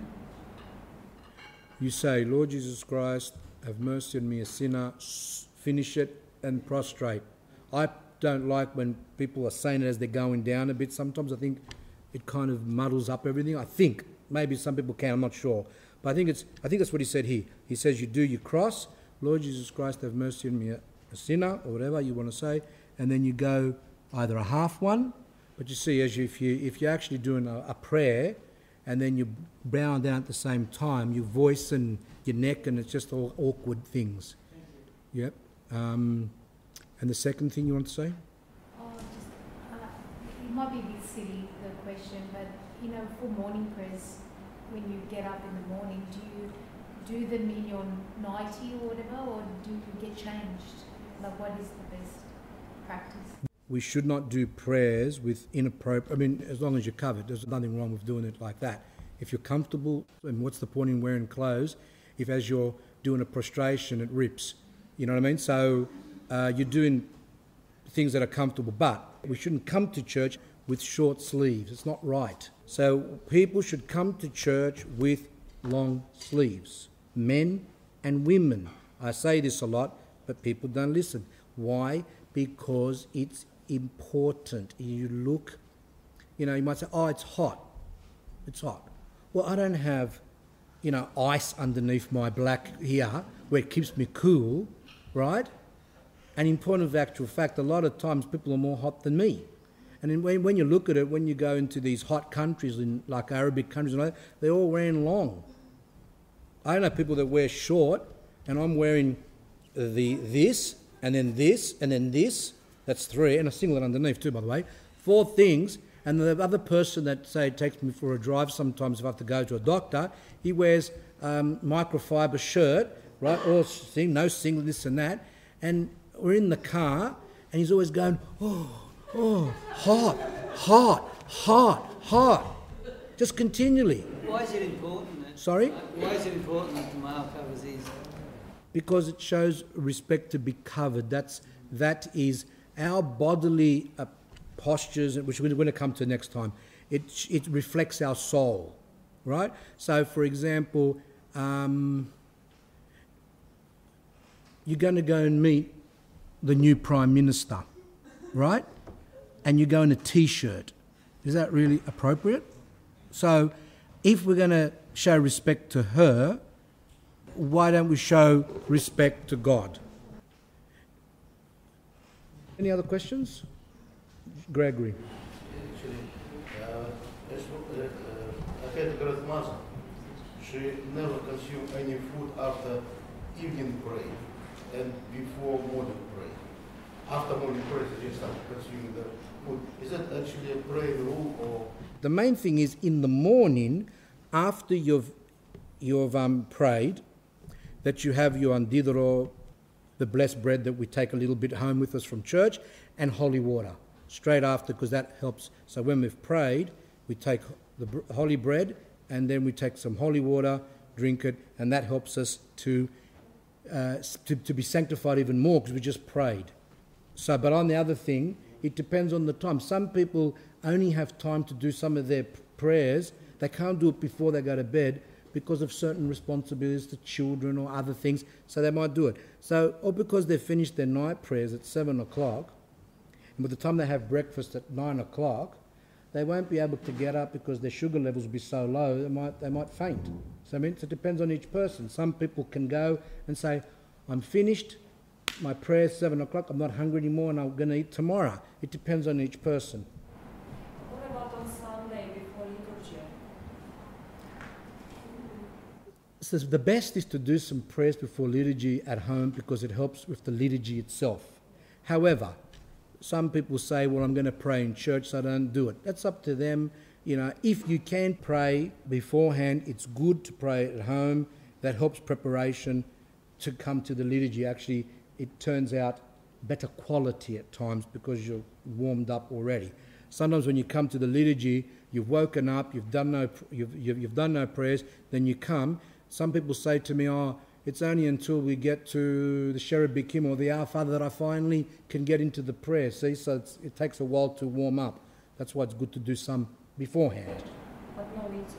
You say, Lord Jesus Christ, have mercy on me, a sinner, finish it and prostrate. I don't like when people are saying it as they're going down a bit. Sometimes I think it kind of muddles up everything. I think, maybe some people can, I'm not sure. But I think it's. I think that's what he said here. He says you do your cross, Lord Jesus Christ, have mercy on me, a, a sinner, or whatever you want to say, and then you go either a half one, but you see, as you, if, you, if you're actually doing a, a prayer, and then you bow down at the same time, your voice and your neck, and it's just all awkward things. Yep. Um, and the second thing you want to say? Oh, just, uh, it might be a bit silly, the question, but, you know, for morning prayers, when you get up in the morning, do you do them in your nightie or whatever, or do you get changed? Like, what is the best practice? We should not do prayers with inappropriate, I mean, as long as you're covered, there's nothing wrong with doing it like that. If you're comfortable, and what's the point in wearing clothes if as you're doing a prostration it rips? You know what I mean? So uh, you're doing things that are comfortable, but we shouldn't come to church with short sleeves. It's not right. So people should come to church with long sleeves, men and women. I say this a lot, but people don't listen. Why? Because it's important. You look, you know, you might say, oh, it's hot. It's hot. Well, I don't have, you know, ice underneath my black here where it keeps me cool, right? And in point of actual fact, a lot of times people are more hot than me. And when, when you look at it, when you go into these hot countries, in like Arabic countries, and all that, they're all wearing long. I know people that wear short, and I'm wearing the this, and then this, and then this. That's three, and a singlet underneath too, by the way. Four things, and the other person that, say, takes me for a drive sometimes if I have to go to a doctor, he wears um, microfiber shirt, right, or thing, no singlet, this and that, and we're in the car, and he's always going, oh, oh, hot, hot, hot, hot, just continually. Why is it important that Sorry? Why is it important that the male covers his? Because it shows respect to be covered. That's, that is our bodily uh, postures, which we're going to come to next time. It, it reflects our soul, right? So, for example, um, you're going to go and meet the new Prime Minister, right? And you go in a T-shirt. Is that really appropriate? So, if we're going to show respect to her, why don't we show respect to God? Any other questions? Gregory. Actually, uh, as, uh, uh, I had a grandmother. She never consumed any food after evening prayer and before morning prayer. After morning prayer, she just started consuming the food. Is that actually a prayer rule or? The main thing is in the morning, after you've you've um, prayed, that you have your andidro, the blessed bread that we take a little bit home with us from church, and holy water straight after, because that helps. So when we've prayed, we take the br- holy bread, and then we take some holy water, drink it, and that helps us to uh, to, to be sanctified even more, because we just prayed. So, but on the other thing, it depends on the time. Some people only have time to do some of their p- prayers. They can't do it before they go to bed because of certain responsibilities to children or other things, so they might do it. So, or because they've finished their night prayers at seven o'clock, and by the time they have breakfast at nine o'clock, they won't be able to get up because their sugar levels will be so low, they might, they might faint. So, I mean, so it depends on each person. Some people can go and say, I'm finished, my prayer is seven o'clock, I'm not hungry anymore and I'm going to eat tomorrow. It depends on each person. What about on Sunday before liturgy? So the best is to do some prayers before liturgy at home because it helps with the liturgy itself. However, some people say, well, I'm going to pray in church, so I don't do it. That's up to them. You know, if you can pray beforehand, it's good to pray at home. That helps preparation to come to the liturgy. Actually, it turns out better quality at times because you're warmed up already. Sometimes when you come to the liturgy, you've woken up, you've done no, you've, you've, you've done no prayers, then you come. Some people say to me, oh, it's only until we get to the Sherebikim or the Our Father that I finally can get into the prayer. See, so it's, it takes a while to warm up. That's why it's good to do some beforehand. But no eating.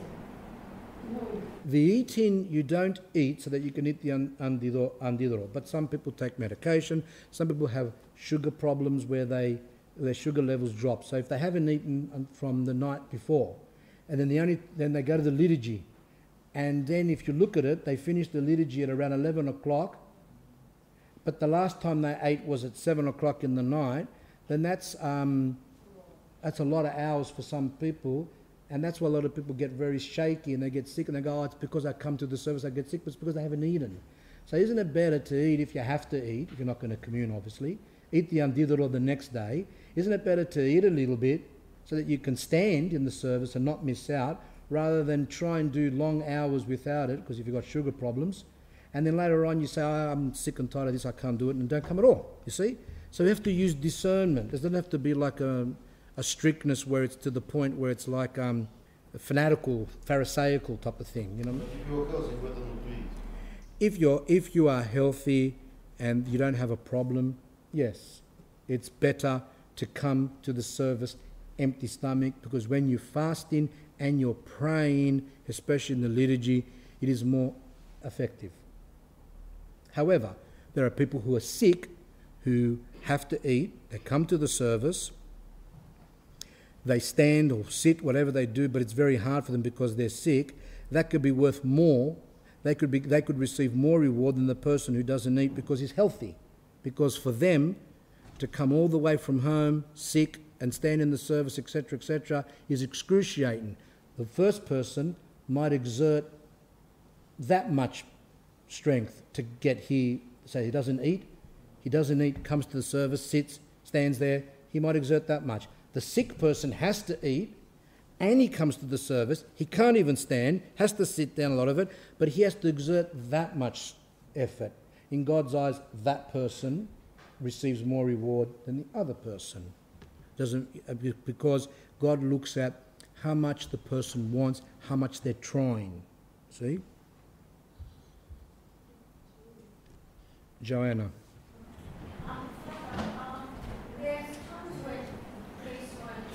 The eating, you don't eat so that you can eat the andidro, andidro. But some people take medication. Some people have sugar problems where they their sugar levels drop. So if they haven't eaten from the night before, and then, the only, then they go to the liturgy, and then if you look at it, they finish the liturgy at around eleven o'clock, but the last time they ate was at seven o'clock in the night, then that's um, that's a lot of hours for some people, and that's why a lot of people get very shaky and they get sick and they go, oh, it's because I come to the service I get sick, but it's because they haven't eaten. So isn't it better to eat if you have to eat, if you're not going to commune obviously, eat the andidro the next day? Isn't it better to eat a little bit so that you can stand in the service and not miss out, rather than try and do long hours without it, because if you've got sugar problems, and then later on you say, oh, I'm sick and tired of this, I can't do it, and don't come at all, you see? So we have to use discernment. It doesn't have to be like a, a strictness where it's to the point where it's like um, a fanatical, pharisaical type of thing, you know? If you're healthy, better not to eat. If you're, if you are healthy and you don't have a problem, yes, it's better to come to the service empty stomach, because when you're fasting and you're praying, especially in the liturgy, it is more effective. However, there are people who are sick who have to eat, they come to the service, they stand or sit, whatever they do, but it's very hard for them because they're sick. That could be worth more. They could be, they could receive more reward than the person who doesn't eat because he's healthy. Because for them to come all the way from home, sick, and stand in the service, et cetera, et cetera, is excruciating. The first person might exert that much strength to get here. So he doesn't eat, he doesn't eat, comes to the service, sits, stands there, he might exert that much. The sick person has to eat, and he comes to the service, he can't even stand, has to sit down a lot of it, but he has to exert that much effort. In God's eyes, that person receives more reward than the other person. Doesn't, because God looks at how much the person wants, how much they're trying. See? Joanna. Um, um, there's times when priests won't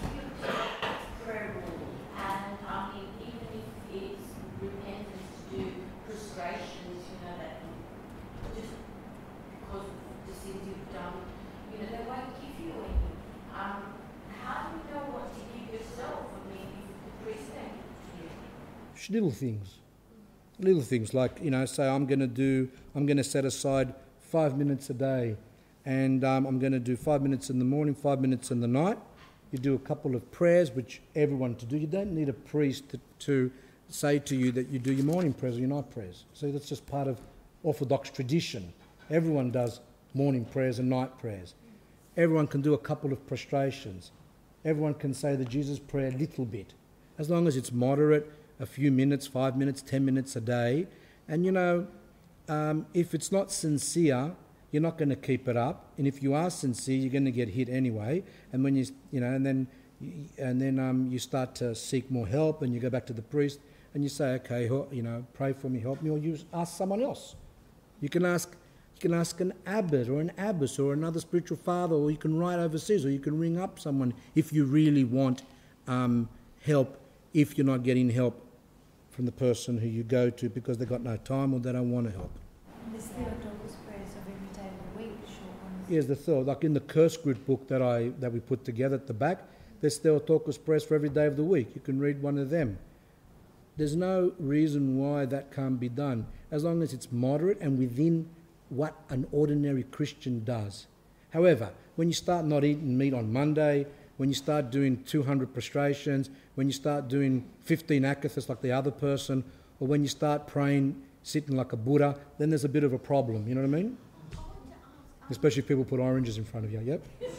give prayer rule, and I mean, even if it's repentance to do prostrations, you know, that just because of the sins you've done, you know, they won't give you any. Um, how do you know what to give yourself? I mean, if the priest don't give you. Little things. Little things like, you know, say I'm going to do, I'm going to set aside five minutes a day, and um, I'm going to do five minutes in the morning, five minutes in the night. You do a couple of prayers, which everyone to do. You don't need a priest to, to say to you that you do your morning prayers or your night prayers. See, that's just part of Orthodox tradition. Everyone does morning prayers and night prayers. Everyone can do a couple of prostrations. Everyone can say the Jesus prayer a little bit, as long as it's moderate, a few minutes, five minutes, ten minutes a day. And, you know, Um, if it's not sincere, you're not going to keep it up, and if you are sincere, you're going to get hit anyway. And when you, you know, and then, and then um, you start to seek more help, and you go back to the priest, and you say, okay, you know, pray for me, help me, or you ask someone else. You can ask, you can ask an abbot or an abbess or another spiritual father, or you can write overseas, or you can ring up someone if you really want um, help. If you're not getting help from the person who you go to because they've got no time or they don't want to help. There's Theotokos prayers of every day of the week, short ones. Yes, the third, like in the curse group book that I that we put together at the back, there's Theotokos prayers for every day of the week. You can read one of them. There's no reason why that can't be done, as long as it's moderate and within what an ordinary Christian does. However, when you start not eating meat on Monday, when you start doing two hundred prostrations, when you start doing fifteen akathas like the other person, or when you start praying, sitting like a Buddha, then there's a bit of a problem, you know what I mean? Especially if people put oranges in front of you, yep? I wanted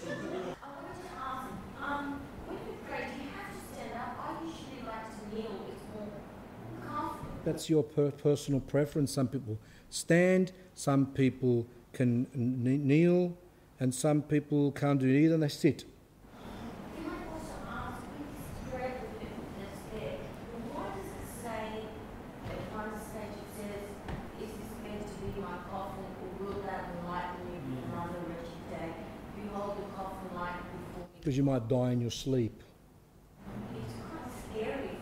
to ask, um, when you pray, do you have to stand up? I usually like to kneel. It's more comfortable. That's your per- personal preference. Some people stand, some people can n- kneel, and some people can't do either, and they sit. Can I also ask, when you spread the people that's there, what does it say at one stage? It says, is this meant to be my coffin, or will that enlighten me for another wretched day? Behold the coffin light before me. Because you might die in your sleep. It's quite scary.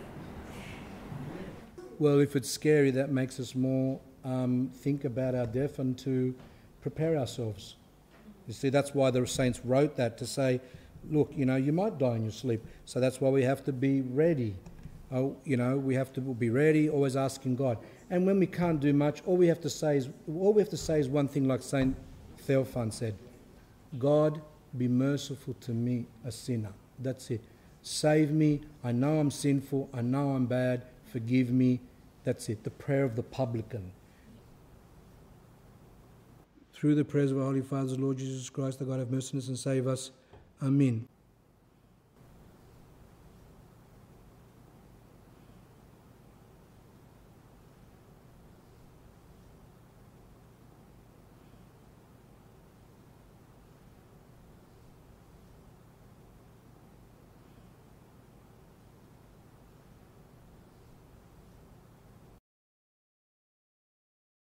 Well, if it's scary, that makes us more um, think about our death and to prepare ourselves. You see, that's why the saints wrote that, to say, look, you know, you might die in your sleep. So that's why we have to be ready. Oh, you know, we have to be ready, always asking God. And when we can't do much, all we have to say is all we have to say is one thing, like Saint Theophan said, God, be merciful to me, a sinner. That's it. Save me. I know I'm sinful. I know I'm bad. Forgive me. That's it. The prayer of the publican. Through the prayers of our Holy Father, Lord Jesus Christ, the God of mercy, and save us. Amen.